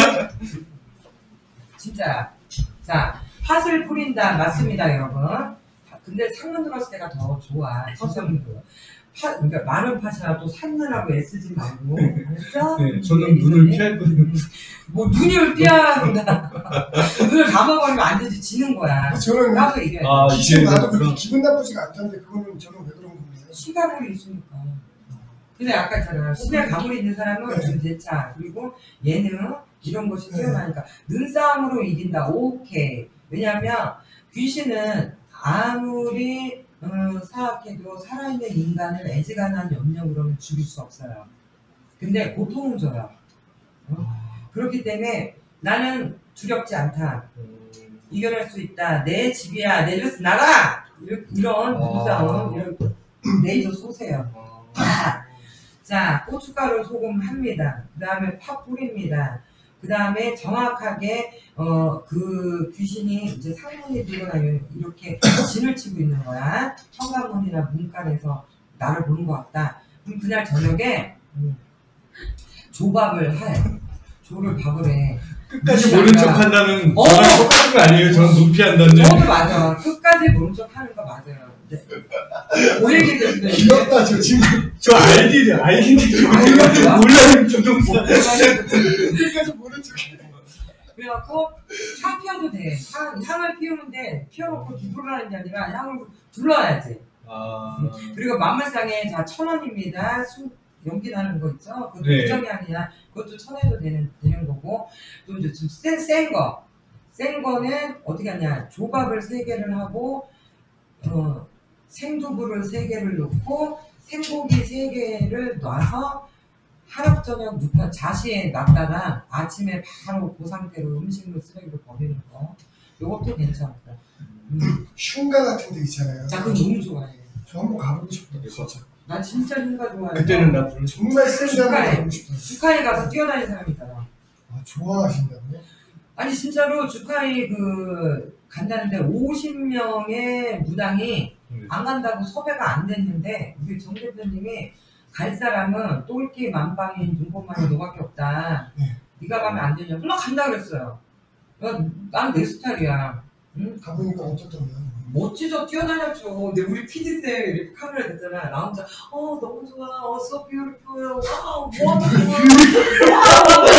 진짜. 자. 팥을 뿌린다. 맞습니다, 여러분. 근데 상문 들었을 때가 더 좋아. 진짜로. 팥, 그러니까 많은 팥이라도 상문하고 애쓰지 말고. 그렇죠? 네, 저는 눈을 피할 거예요. 뭐, 눈을 피한다. 눈을 감아버리면 안 되지. 지는 거야. 저는 나도 이게. 아, 귀신 이제 나도 그런- 그렇게 기분 나쁘지가 않던데 그거는 저는 왜 그런 겁니까? 시가물이 있으니까. 근데 아까 있잖아. 신에 가물이 있는 사람은 네. 좀 대차. 그리고 얘는 이런 것이 뛰어나니까. 눈싸움으로 이긴다. 오케이. 왜냐면 귀신은 아무리 어, 사악해도 살아있는 인간을 애지간한 염력으로는 죽일 수 없어요. 근데 고통은 줘요. 어? 그렇기 때문에 나는 두렵지 않다. 이겨낼 수 있다. 내 집이야. 내 집에서 나가! 이런, 이런 눈싸움, 이런 레이저 쏘세요. 아. 자, 고춧가루 소금 합니다. 그 다음에 팥 뿌립니다. 그 다음에 정확하게 어 그 귀신이 이제 상문이 들거나 이렇게 진을 치고 있는 거야. 현관문이나 문간에서 나를 보는 것 같다. 그럼 그날 저녁에 음, 조밥을 해. 조를 밥을 해. 끝까지 모른 척 한다는 어! 저랑 똑같은 거 아니에요? 저는 눈 피한다는 저도 맞아. 끝까지 모른 척 하는 거 맞아요. 네. 뭐 얘기했는데 귀엽다 저 친구. 저 아이디 아이디 몰라요 조종사. 끝까지 모른 척해. 그래갖고 향 피워도 돼. 향, 향을 피우는데 피워놓고 뒤돌아라는 게 아니라 향을 둘러야지. 아, 그리고 만물상에 자 천 원입니다. 수, 연기 나는 거 있죠? 그것도 네. 부정향이야. 그것도 천해도 되는, 되는 거고. 또 이제 좀 센, 센 거. 센 거는 어떻게 하냐. 조밥을 세 개를 하고, 어, 생두부를 세 개를 넣고, 생고기 세 개를 놔서, 하루 저녁 눕혀 자시에 놨다가 아침에 바로 그 상태로 음식물 쓰레기를 버리는 거. 요것도 괜찮고. 음. 흉가 같은 데 있잖아요. 나 그거 너무 좋아해. 저 한번 가보고 싶어요. 진짜. 나 진짜 흉가 좋아해. 그때는 나 불. 정말 센데 한번 축하해. 가보고 싶어요. 주카에 가서 뛰어다니는 사람이 있잖아. 아, 좋아하신다고요? 아니 진짜로 주카이 그 간다는데 오십 명의 무당이 네. 안 간다고 섭외가 안 됐는데 우리 정 대표님이 갈 사람은 똘끼 만빵인 눈꽃만이 너밖에 없다. 네. 네가 가면 안 되냐고. 나 간다 그랬어요. 난 내 스타일이야. 응? 가보니까 어떻더라고요? 멋지죠. 뛰어다녔죠. 근데 우리 피디쌤 이렇게 카메라 됐잖아. 나 혼자 어 너무 좋아. 어 so beautiful. 와우 wonderful. 와우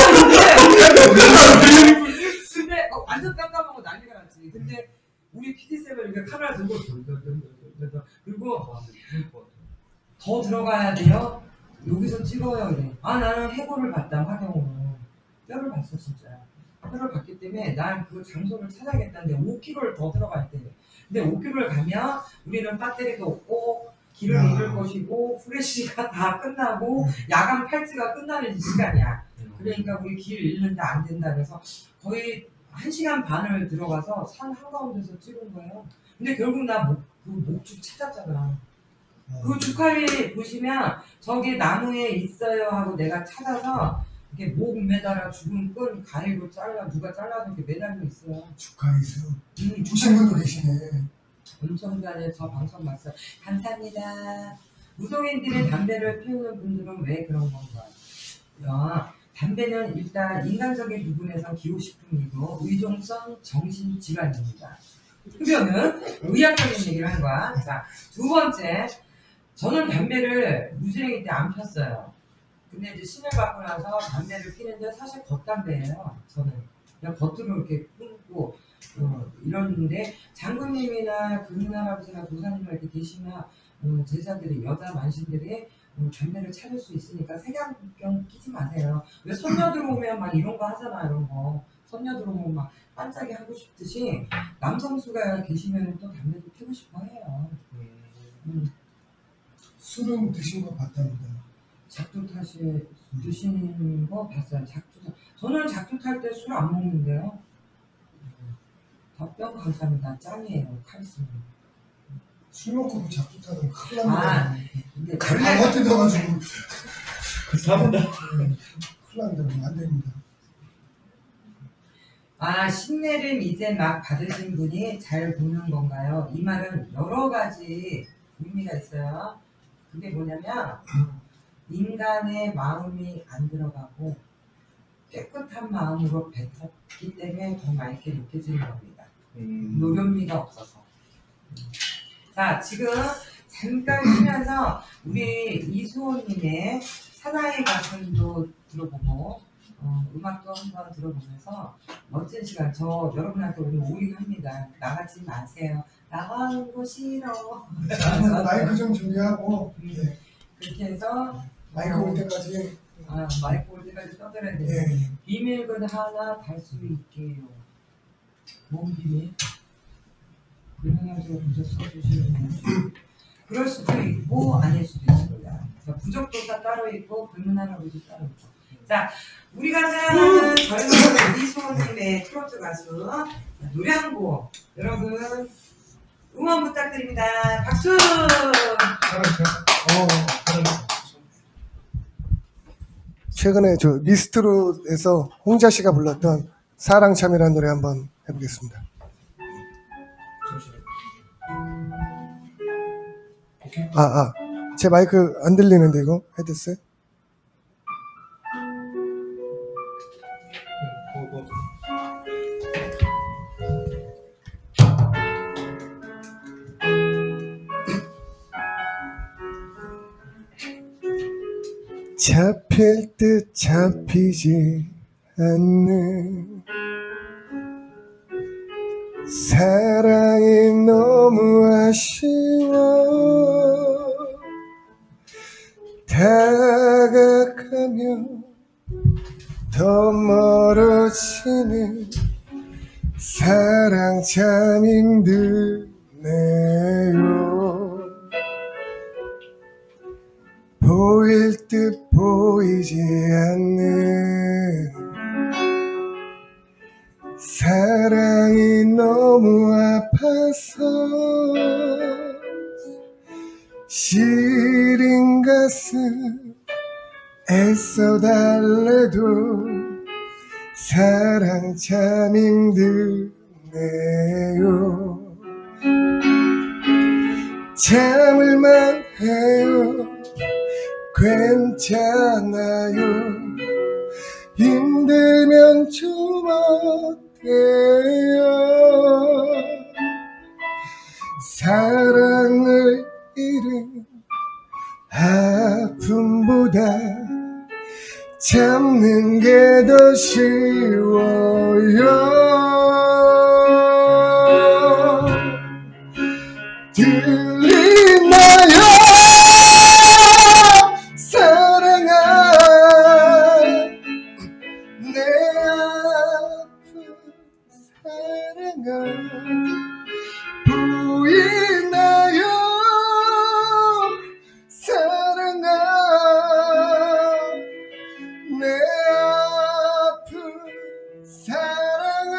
이렇게 근데 어, 완전 깜깜하고 난리가 났지. 근데 우리 피디쌤을 이렇게 카메라 들고 돌돌돌돌돌 그리고 더 들어가야 돼요. 여기서 찍어요. 그래. 아 나는 해골을 봤다 화경으로. 뼈를 봤어 진짜. 뼈를 봤기 때문에 난 그 장소를 찾아야겠다는데 오 킬로미터를 더 들어갈 때. 근데 오 킬로미터를 가면 우리는 배터리도 없고 길을 야. 잃을 것이고 후레쉬가 다 끝나고 야간 팔찌가 끝나는 시간이야. 그러니까 우리 길 잃는데 안 된다 그래서 거의 한 시간 반을 들어가서 산 한가운데서 찍은 거예요. 근데 결국 나 목, 그 목축 찾았잖아. 그 축하리 보시면 저기 나무에 있어요 하고 내가 찾아서 이렇게 목 매달아 죽은 끈 가위로 잘라 누가 잘라서 이렇게 매달려 있어요. 축하해서 음, 보신 분도 계시네. 엄청 잘해. 저 방송 봤어요. 감사합니다. 무속인들이 담배를 피우는 분들은 왜 그런 건가요? 야, 담배는 일단 인간적인 부분에서 기호식품이고 의존성 정신질환입니다. 흡연은 의학적인 얘기를 한 거야. 자, 두 번째, 저는 담배를 무지랭이 때 안 폈어요. 근데 이제 신을 받고 나서 담배를 피는데 사실 겉담배예요. 저는 그냥 겉으로 이렇게 끊고 어, 이러는데 장군님이나 금문할아버지나 도사님이나 이렇게 계시면 어, 제자들이 여자 만신들이 어, 담배를 찾을 수 있으니까 색안경 끼지 마세요. 왜 선녀 들어오면 막 이런 거 하잖아. 이런 거 선녀 들어오면 막 반짝이 하고 싶듯이 남성수가 계시면 또 담배도 피고 싶어 해요. 음. 술은 드신 거 봤답니다. 작두 탓이 드시는 거 봤어요. 작두 탓. 저는 작두 탈 때 술 안 먹는데요. 답변 감사합니다. 짱이에요. 칼슘. 술 먹고 자꾸 타면 큰일 아, 납니다. 근데 강어 뜯어가지고 감사합니다. 큰일 납니다. 안 됩니다. 아, 신내림 이제 막 받으신 분이 잘 보는 건가요? 이 말은 여러 가지 의미가 있어요. 그게 뭐냐면 인간의 마음이 안 들어가고 깨끗한 마음으로 뱉었기 때문에 더 맑게 느껴지는 겁니다. 음. 노련미가 없어서. 자, 지금 잠깐 쉬면서 우리 이수호님의 사나이 가슴도 들어보고 어, 음악도 한번 들어보면서 멋진 시간. 저 여러분한테 오늘 오인합니다. 나가지 마세요. 나가는 거 싫어. 자, 마이크 좀 준비하고 예. 그렇게 해서 마이크 올 때까지 아, 마이크 올 때까지 떠들어야 되는데 예. 비밀은 하나 달 수 있게요. 뭔 비밀? 그래가지고 부적 써주시는 거지. 그럴 수도 있고 아닐 수도 있습니다. 그래서 부적도사 따로 있고 불문할아버지 따로 있고. 자, 우리가 사랑하는 젊은 이수호님의 트로트 가수 노래 한 곡 여러분 응원 부탁드립니다. 박수! 어, 최근에 저 미스트롯에서 홍자 씨가 불렀던 사랑참이라는 노래 한번 해보겠습니다. 아, 아, 제 마이크 안 들리는데 이거 헤드셋? 잡힐 듯 잡히지 않는 사랑이 너무 아쉬워 다가가면 더 멀어지는 사랑 참 힘드네요 보일 듯 보이지 않는 사랑이 너무 아파서 시린 가슴 애써 달래도 사랑 참 힘드네요 참을만 해요 괜찮아요 힘들면 좀 어때요 사랑을 잃은 아픔보다 참는 게 더 쉬워요 들리나요 사랑 보이나요 사랑아 내 아픈 사랑아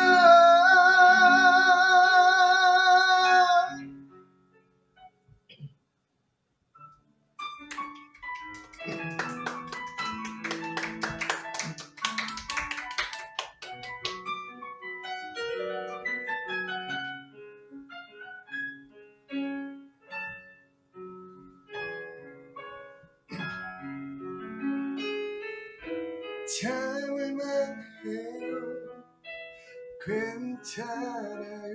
참을만 해요 괜찮아요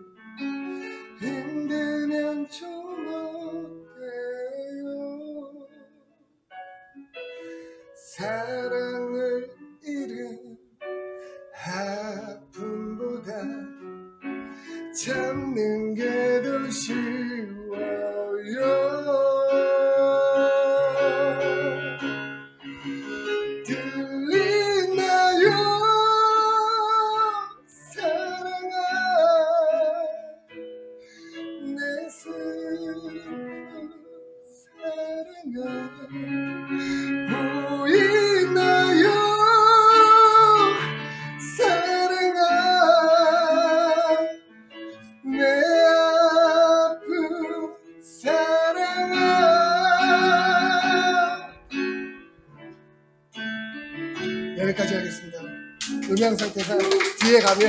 힘들면 좀 어때요 사랑을 잃은 아픔보다 참는 게 더 쉬워요 들리나요 사랑아 내 슬픈 사랑아 보이나요 사랑아 내 아픈 사랑아 여기까지 하겠습니다. 음향상태가 뒤에 가면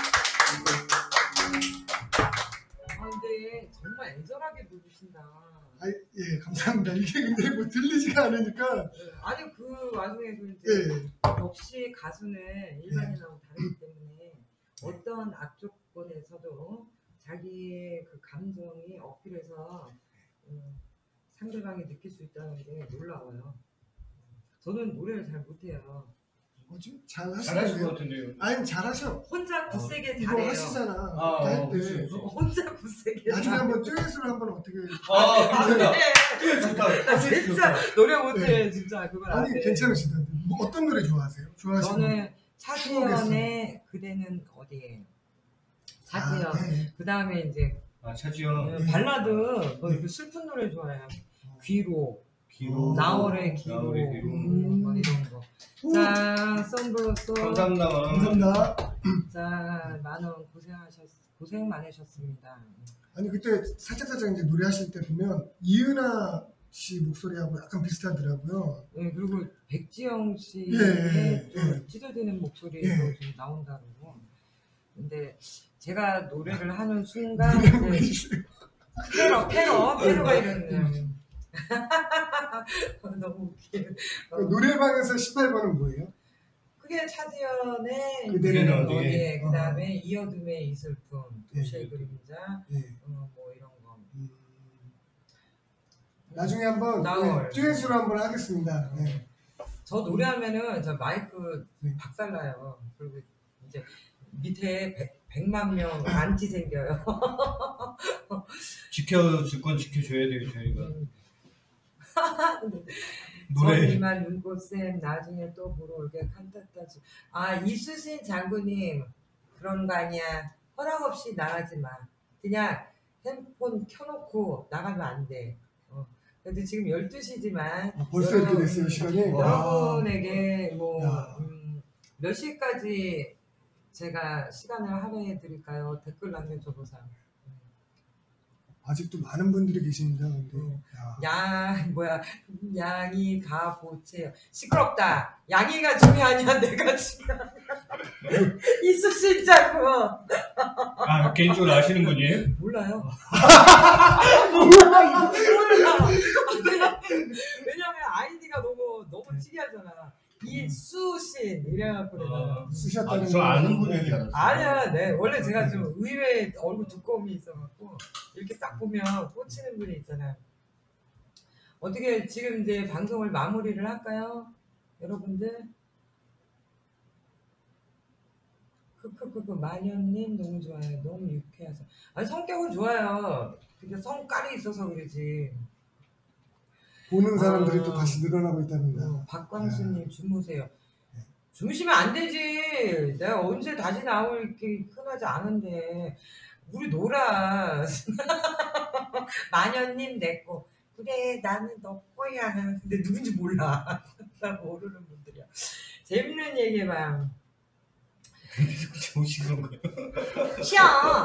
아 근데 정말 애절하게 부르신다. 아, 예 감사합니다. 이게 근데 뭐 들리지가 않으니까 네, 아니 그 와중에도 이제 예 역시 가수는 일반인하고 다르기 때문에 어떤 악조건에서도 자기의 그 감정이 어필해서 음, 상대방이 느낄 수 있다는 게 놀라워요. 저는 노래를 잘 못해요. 뭐지 잘 잘하실 것 하시네요. 같은데요. 아니 잘하셔. 혼자 굳세게 이거 잘해요. 하시잖아. 아, 네, 어, 네. 그치, 그치. 혼자 굳세게 나중에 잘해요. 한번 듀엣으로 한번 어떻게 아, 아, 괜찮다. 네. 듀엣 좋다. 나 듀엣 진짜 좋다. 노래 못해 진짜 그건 안 아니 돼. 괜찮으시던데 뭐 어떤 노래 좋아하세요? 좋아하시는 저는 차지연의 그대는 어디에 차지연 아, 네. 그 다음에 이제 아, 차지연. 네, 발라드 뭐 이렇게 슬픈 노래 좋아해요. 귀로 기로. 나월의 귀로 나월의 귀로. 음, 뭐 이런 거. 자 썬블러스 감사합니다. 감사합니다. 자 만원 고생하셨 고생 많으셨습니다. 아니 그때 살짝 살짝 이제 노래하실 때 보면 이은하 씨 목소리하고 약간 비슷하더라고요. 네, 그리고 백지영 씨의 예, 예, 좀 예. 찢어지는 목소리도 예. 좀 나온다고. 근데 제가 노래를 하는 순간 이제 테러 테러 테러가 이러네요. 너무 웃기네. 그 노래방에서 십팔 번은 뭐예요? 그게 차지연의 그대는 어디에? 어디에, 어. 그 다음에 이어둠의 이슬픔, 예, 도시의 예. 그림자, 예. 어, 뭐 이런 거. 음, 나중에 한번 나월. 네, 듀엣으로 한번 하겠습니다. 네. 저 노래하면은 저 마이크 네. 박살나요. 그리고 이제 밑에 백, 백만 명 안티 생겨요. 지켜줄 건 지켜줘야 돼요, 저희가. 음. 노래. 저기만 눈꽃샘 나중에 또 보러 올게 칸타타지. 아 이수신 장군님 그런 거 아니야. 허락 없이 나가지 마. 그냥 핸드폰 켜놓고 나가면 안 돼. 어. 그래도 지금 열두 시지만 아, 벌써 이렇게 됐어요 시간이. 와. 여러분에게 뭐 야. 음, 몇 시까지 제가 시간을 할애해 드릴까요? 댓글 남겨줘 보세요. 아직도 많은 분들이 계십니다. 근데 음. 야. 양 뭐야 양이 가 보채요. 시끄럽다. 양이가 중요하냐 내가 중요하냐. 이수신 장군 아, 개인적으로 아시는 분이에요? 몰라요. 몰라. 왜냐면 아이디가 너무 너무 특이하잖아. 이수신 이래갖고 내가 아, 쓰셨다는 아, 저 아는 거. 분인 줄 알았어요. 아니야, 네 원래 제가 좀 의외 얼굴 두꺼움이 있어갖고 이렇게 딱 보면 꽂히는 분이 있잖아요. 어떻게 지금 이제 방송을 마무리를 할까요, 여러분들? 크크크크 마녀님 너무 좋아요. 너무 유쾌하셔. 아니 성격은 좋아요. 근데 성깔이 있어서 그러지. 보는 사람들이 아. 또 다시 늘어나고 있답니다. 어, 박광수님 주무세요. 주무시면 안 되지. 내가 언제 다시 나올 게 흔하지 않은데. 우리 놀아. 마녀님 내꺼. 그래 나는 너 거야. 근데 누군지 몰라. 나 모르는 분들이야. 재밌는 얘기 해봐요. 좋으신 건가요? 쉬어.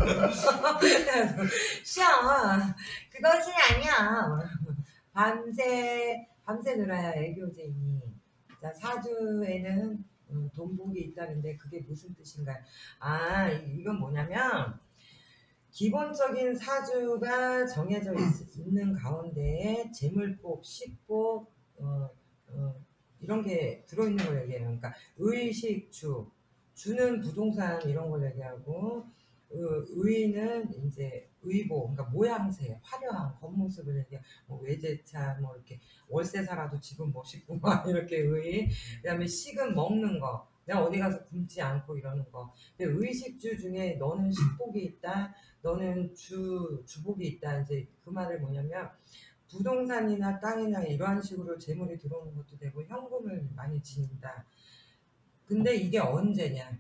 쉬어. 그것이 아니야. 밤새 밤새 놀아야 애교쟁이. 자, 사주에는 음, 돈복이 있다는데 그게 무슨 뜻인가요? 아, 이건 뭐냐면 기본적인 사주가 정해져 있, 있는 가운데에 재물복, 식복 어, 어, 이런 게 들어있는 걸 얘기해요. 그러니까 의식주, 주는 부동산 이런 걸 얘기하고 의, 의는 이제 의복, 그러니까 모양새, 화려한 겉모습을 얘기해. 뭐 외제차, 뭐 이렇게 월세 살아도 집은 멋있고 막 이렇게 의. 그다음에 식은 먹는 거. 내가 어디 가서 굶지 않고 이러는 거. 근데 의식주 중에 너는 식복이 있다, 너는 주 주복이 있다. 이제 그 말을 뭐냐면 부동산이나 땅이나 이러한 식으로 재물이 들어오는 것도 되고 현금을 많이 지닌다. 근데 이게 언제냐?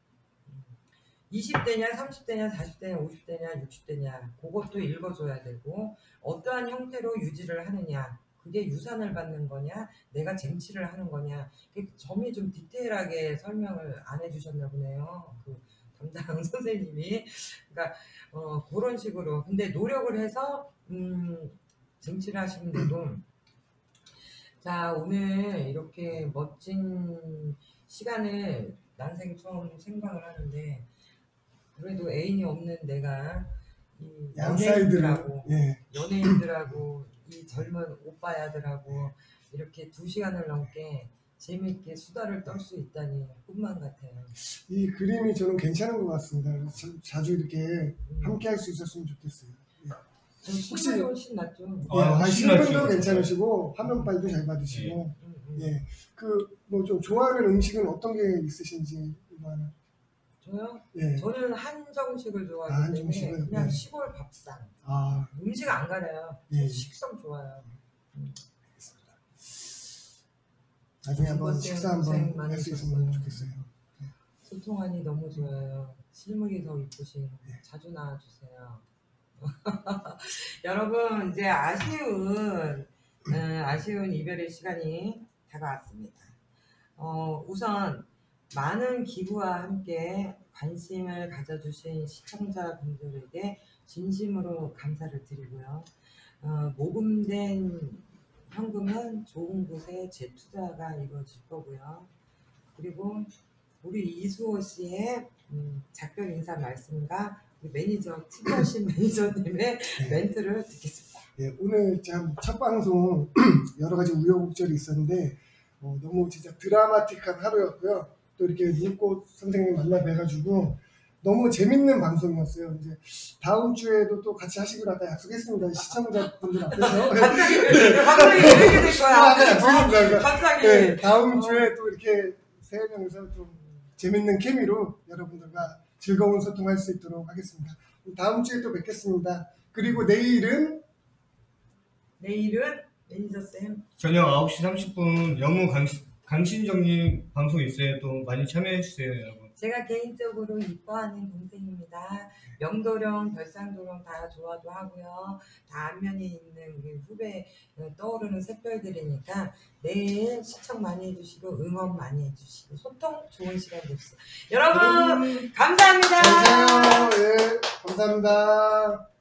이십 대냐, 삼십 대냐, 사십 대냐, 오십 대냐, 육십 대냐 그것도 읽어줘야 되고 어떠한 형태로 유지를 하느냐 그게 유산을 받는 거냐 내가 쟁취를 하는 거냐 그 점이 좀 디테일하게 설명을 안 해주셨나 보네요. 그 담당 선생님이 그러니까 어, 그런 식으로 근데 노력을 해서 음, 쟁취를 하시는데도 자 오늘 이렇게 멋진 시간을 난생 처음 생방을 하는데 그래도 애인이 없는 내가 이 양사이드를 연예인들하고 예. 연예인들하고 이 젊은 오빠야들하고 이렇게 두 시간을 넘게 재미있게 수다를 떨 수 있다니 꿈만 같아요. 이 그림이 저는 괜찮은 것 같습니다. 그래서 자- 자주 이렇게 음. 함께 할 수 있었으면 좋겠어요. 예. 저 실물이 훨씬 낫죠. 예, 아, 아, 훨씬 실물도 낫죠. 괜찮으시고 화면빨도 잘 받으시고 음, 음. 예. 그 뭐 좀 좋아하는 음식은 어떤 게 있으신지 이거는 저요? 예. 저는 한정식을 아, 좋아하기 때문에 한정식을? 그냥 네. 시골 밥상. 아, 음식 안 가려요. 예. 식성 좋아요. 알겠습니다. 나중에 한번 고생, 식사 고생 한번 할 수 많으셨어요. 있으면 좋겠어요. 소통하니 너무 좋아요. 실물이 더 이쁘신 네. 자주 나와주세요. 여러분 이제 아쉬운 음, 아쉬운 이별의 시간이 다가왔습니다. 어, 우선 많은 기부와 함께 관심을 가져주신 시청자분들에게 진심으로 감사를 드리고요. 어, 모금된 현금은 좋은 곳에 재투자가 이루어질 거고요. 그리고 우리 이수호 씨의 음, 작별 인사 말씀과 우리 매니저 특별신 매니저님의 멘트를 듣겠습니다. 예, 오늘 참 첫 방송 여러 가지 우여곡절이 있었는데 어, 너무 진짜 드라마틱한 하루였고요. 또 이렇게 눈꽃 선생님 만나 뵈가지고 너무 재밌는 방송이었어요. 이제 다음 주에도 또 같이 하시기로 아까 약속했습니다. 시청자분들 앞에서. 갑자기 갑자기 이렇게 될 아, 거야. 아까 약속했습니다. 갑자기. 네, 다음 주에 또 이렇게 세 명이서 좀 재밌는 케미로 여러분들과 즐거운 소통할 수 있도록 하겠습니다. 다음 주에 또 뵙겠습니다. 그리고 내일은 내일은 매니저 쌤. 저녁 아홉 시 삼십 분 영우 강신, 강신정님 방송 있어요. 또 많이 참여해주세요, 여러분. 제가 개인적으로 이뻐하는 동생입니다. 명도령, 별상도령 다 좋아도 하고요. 다 안면에 있는 우리 후배 어, 떠오르는 샛별들이니까 내일 시청 많이 해주시고 응원 많이 해주시고 소통 좋은 시간 되시죠. 여러분 감사합니다. 감사해요. 예, 감사합니다.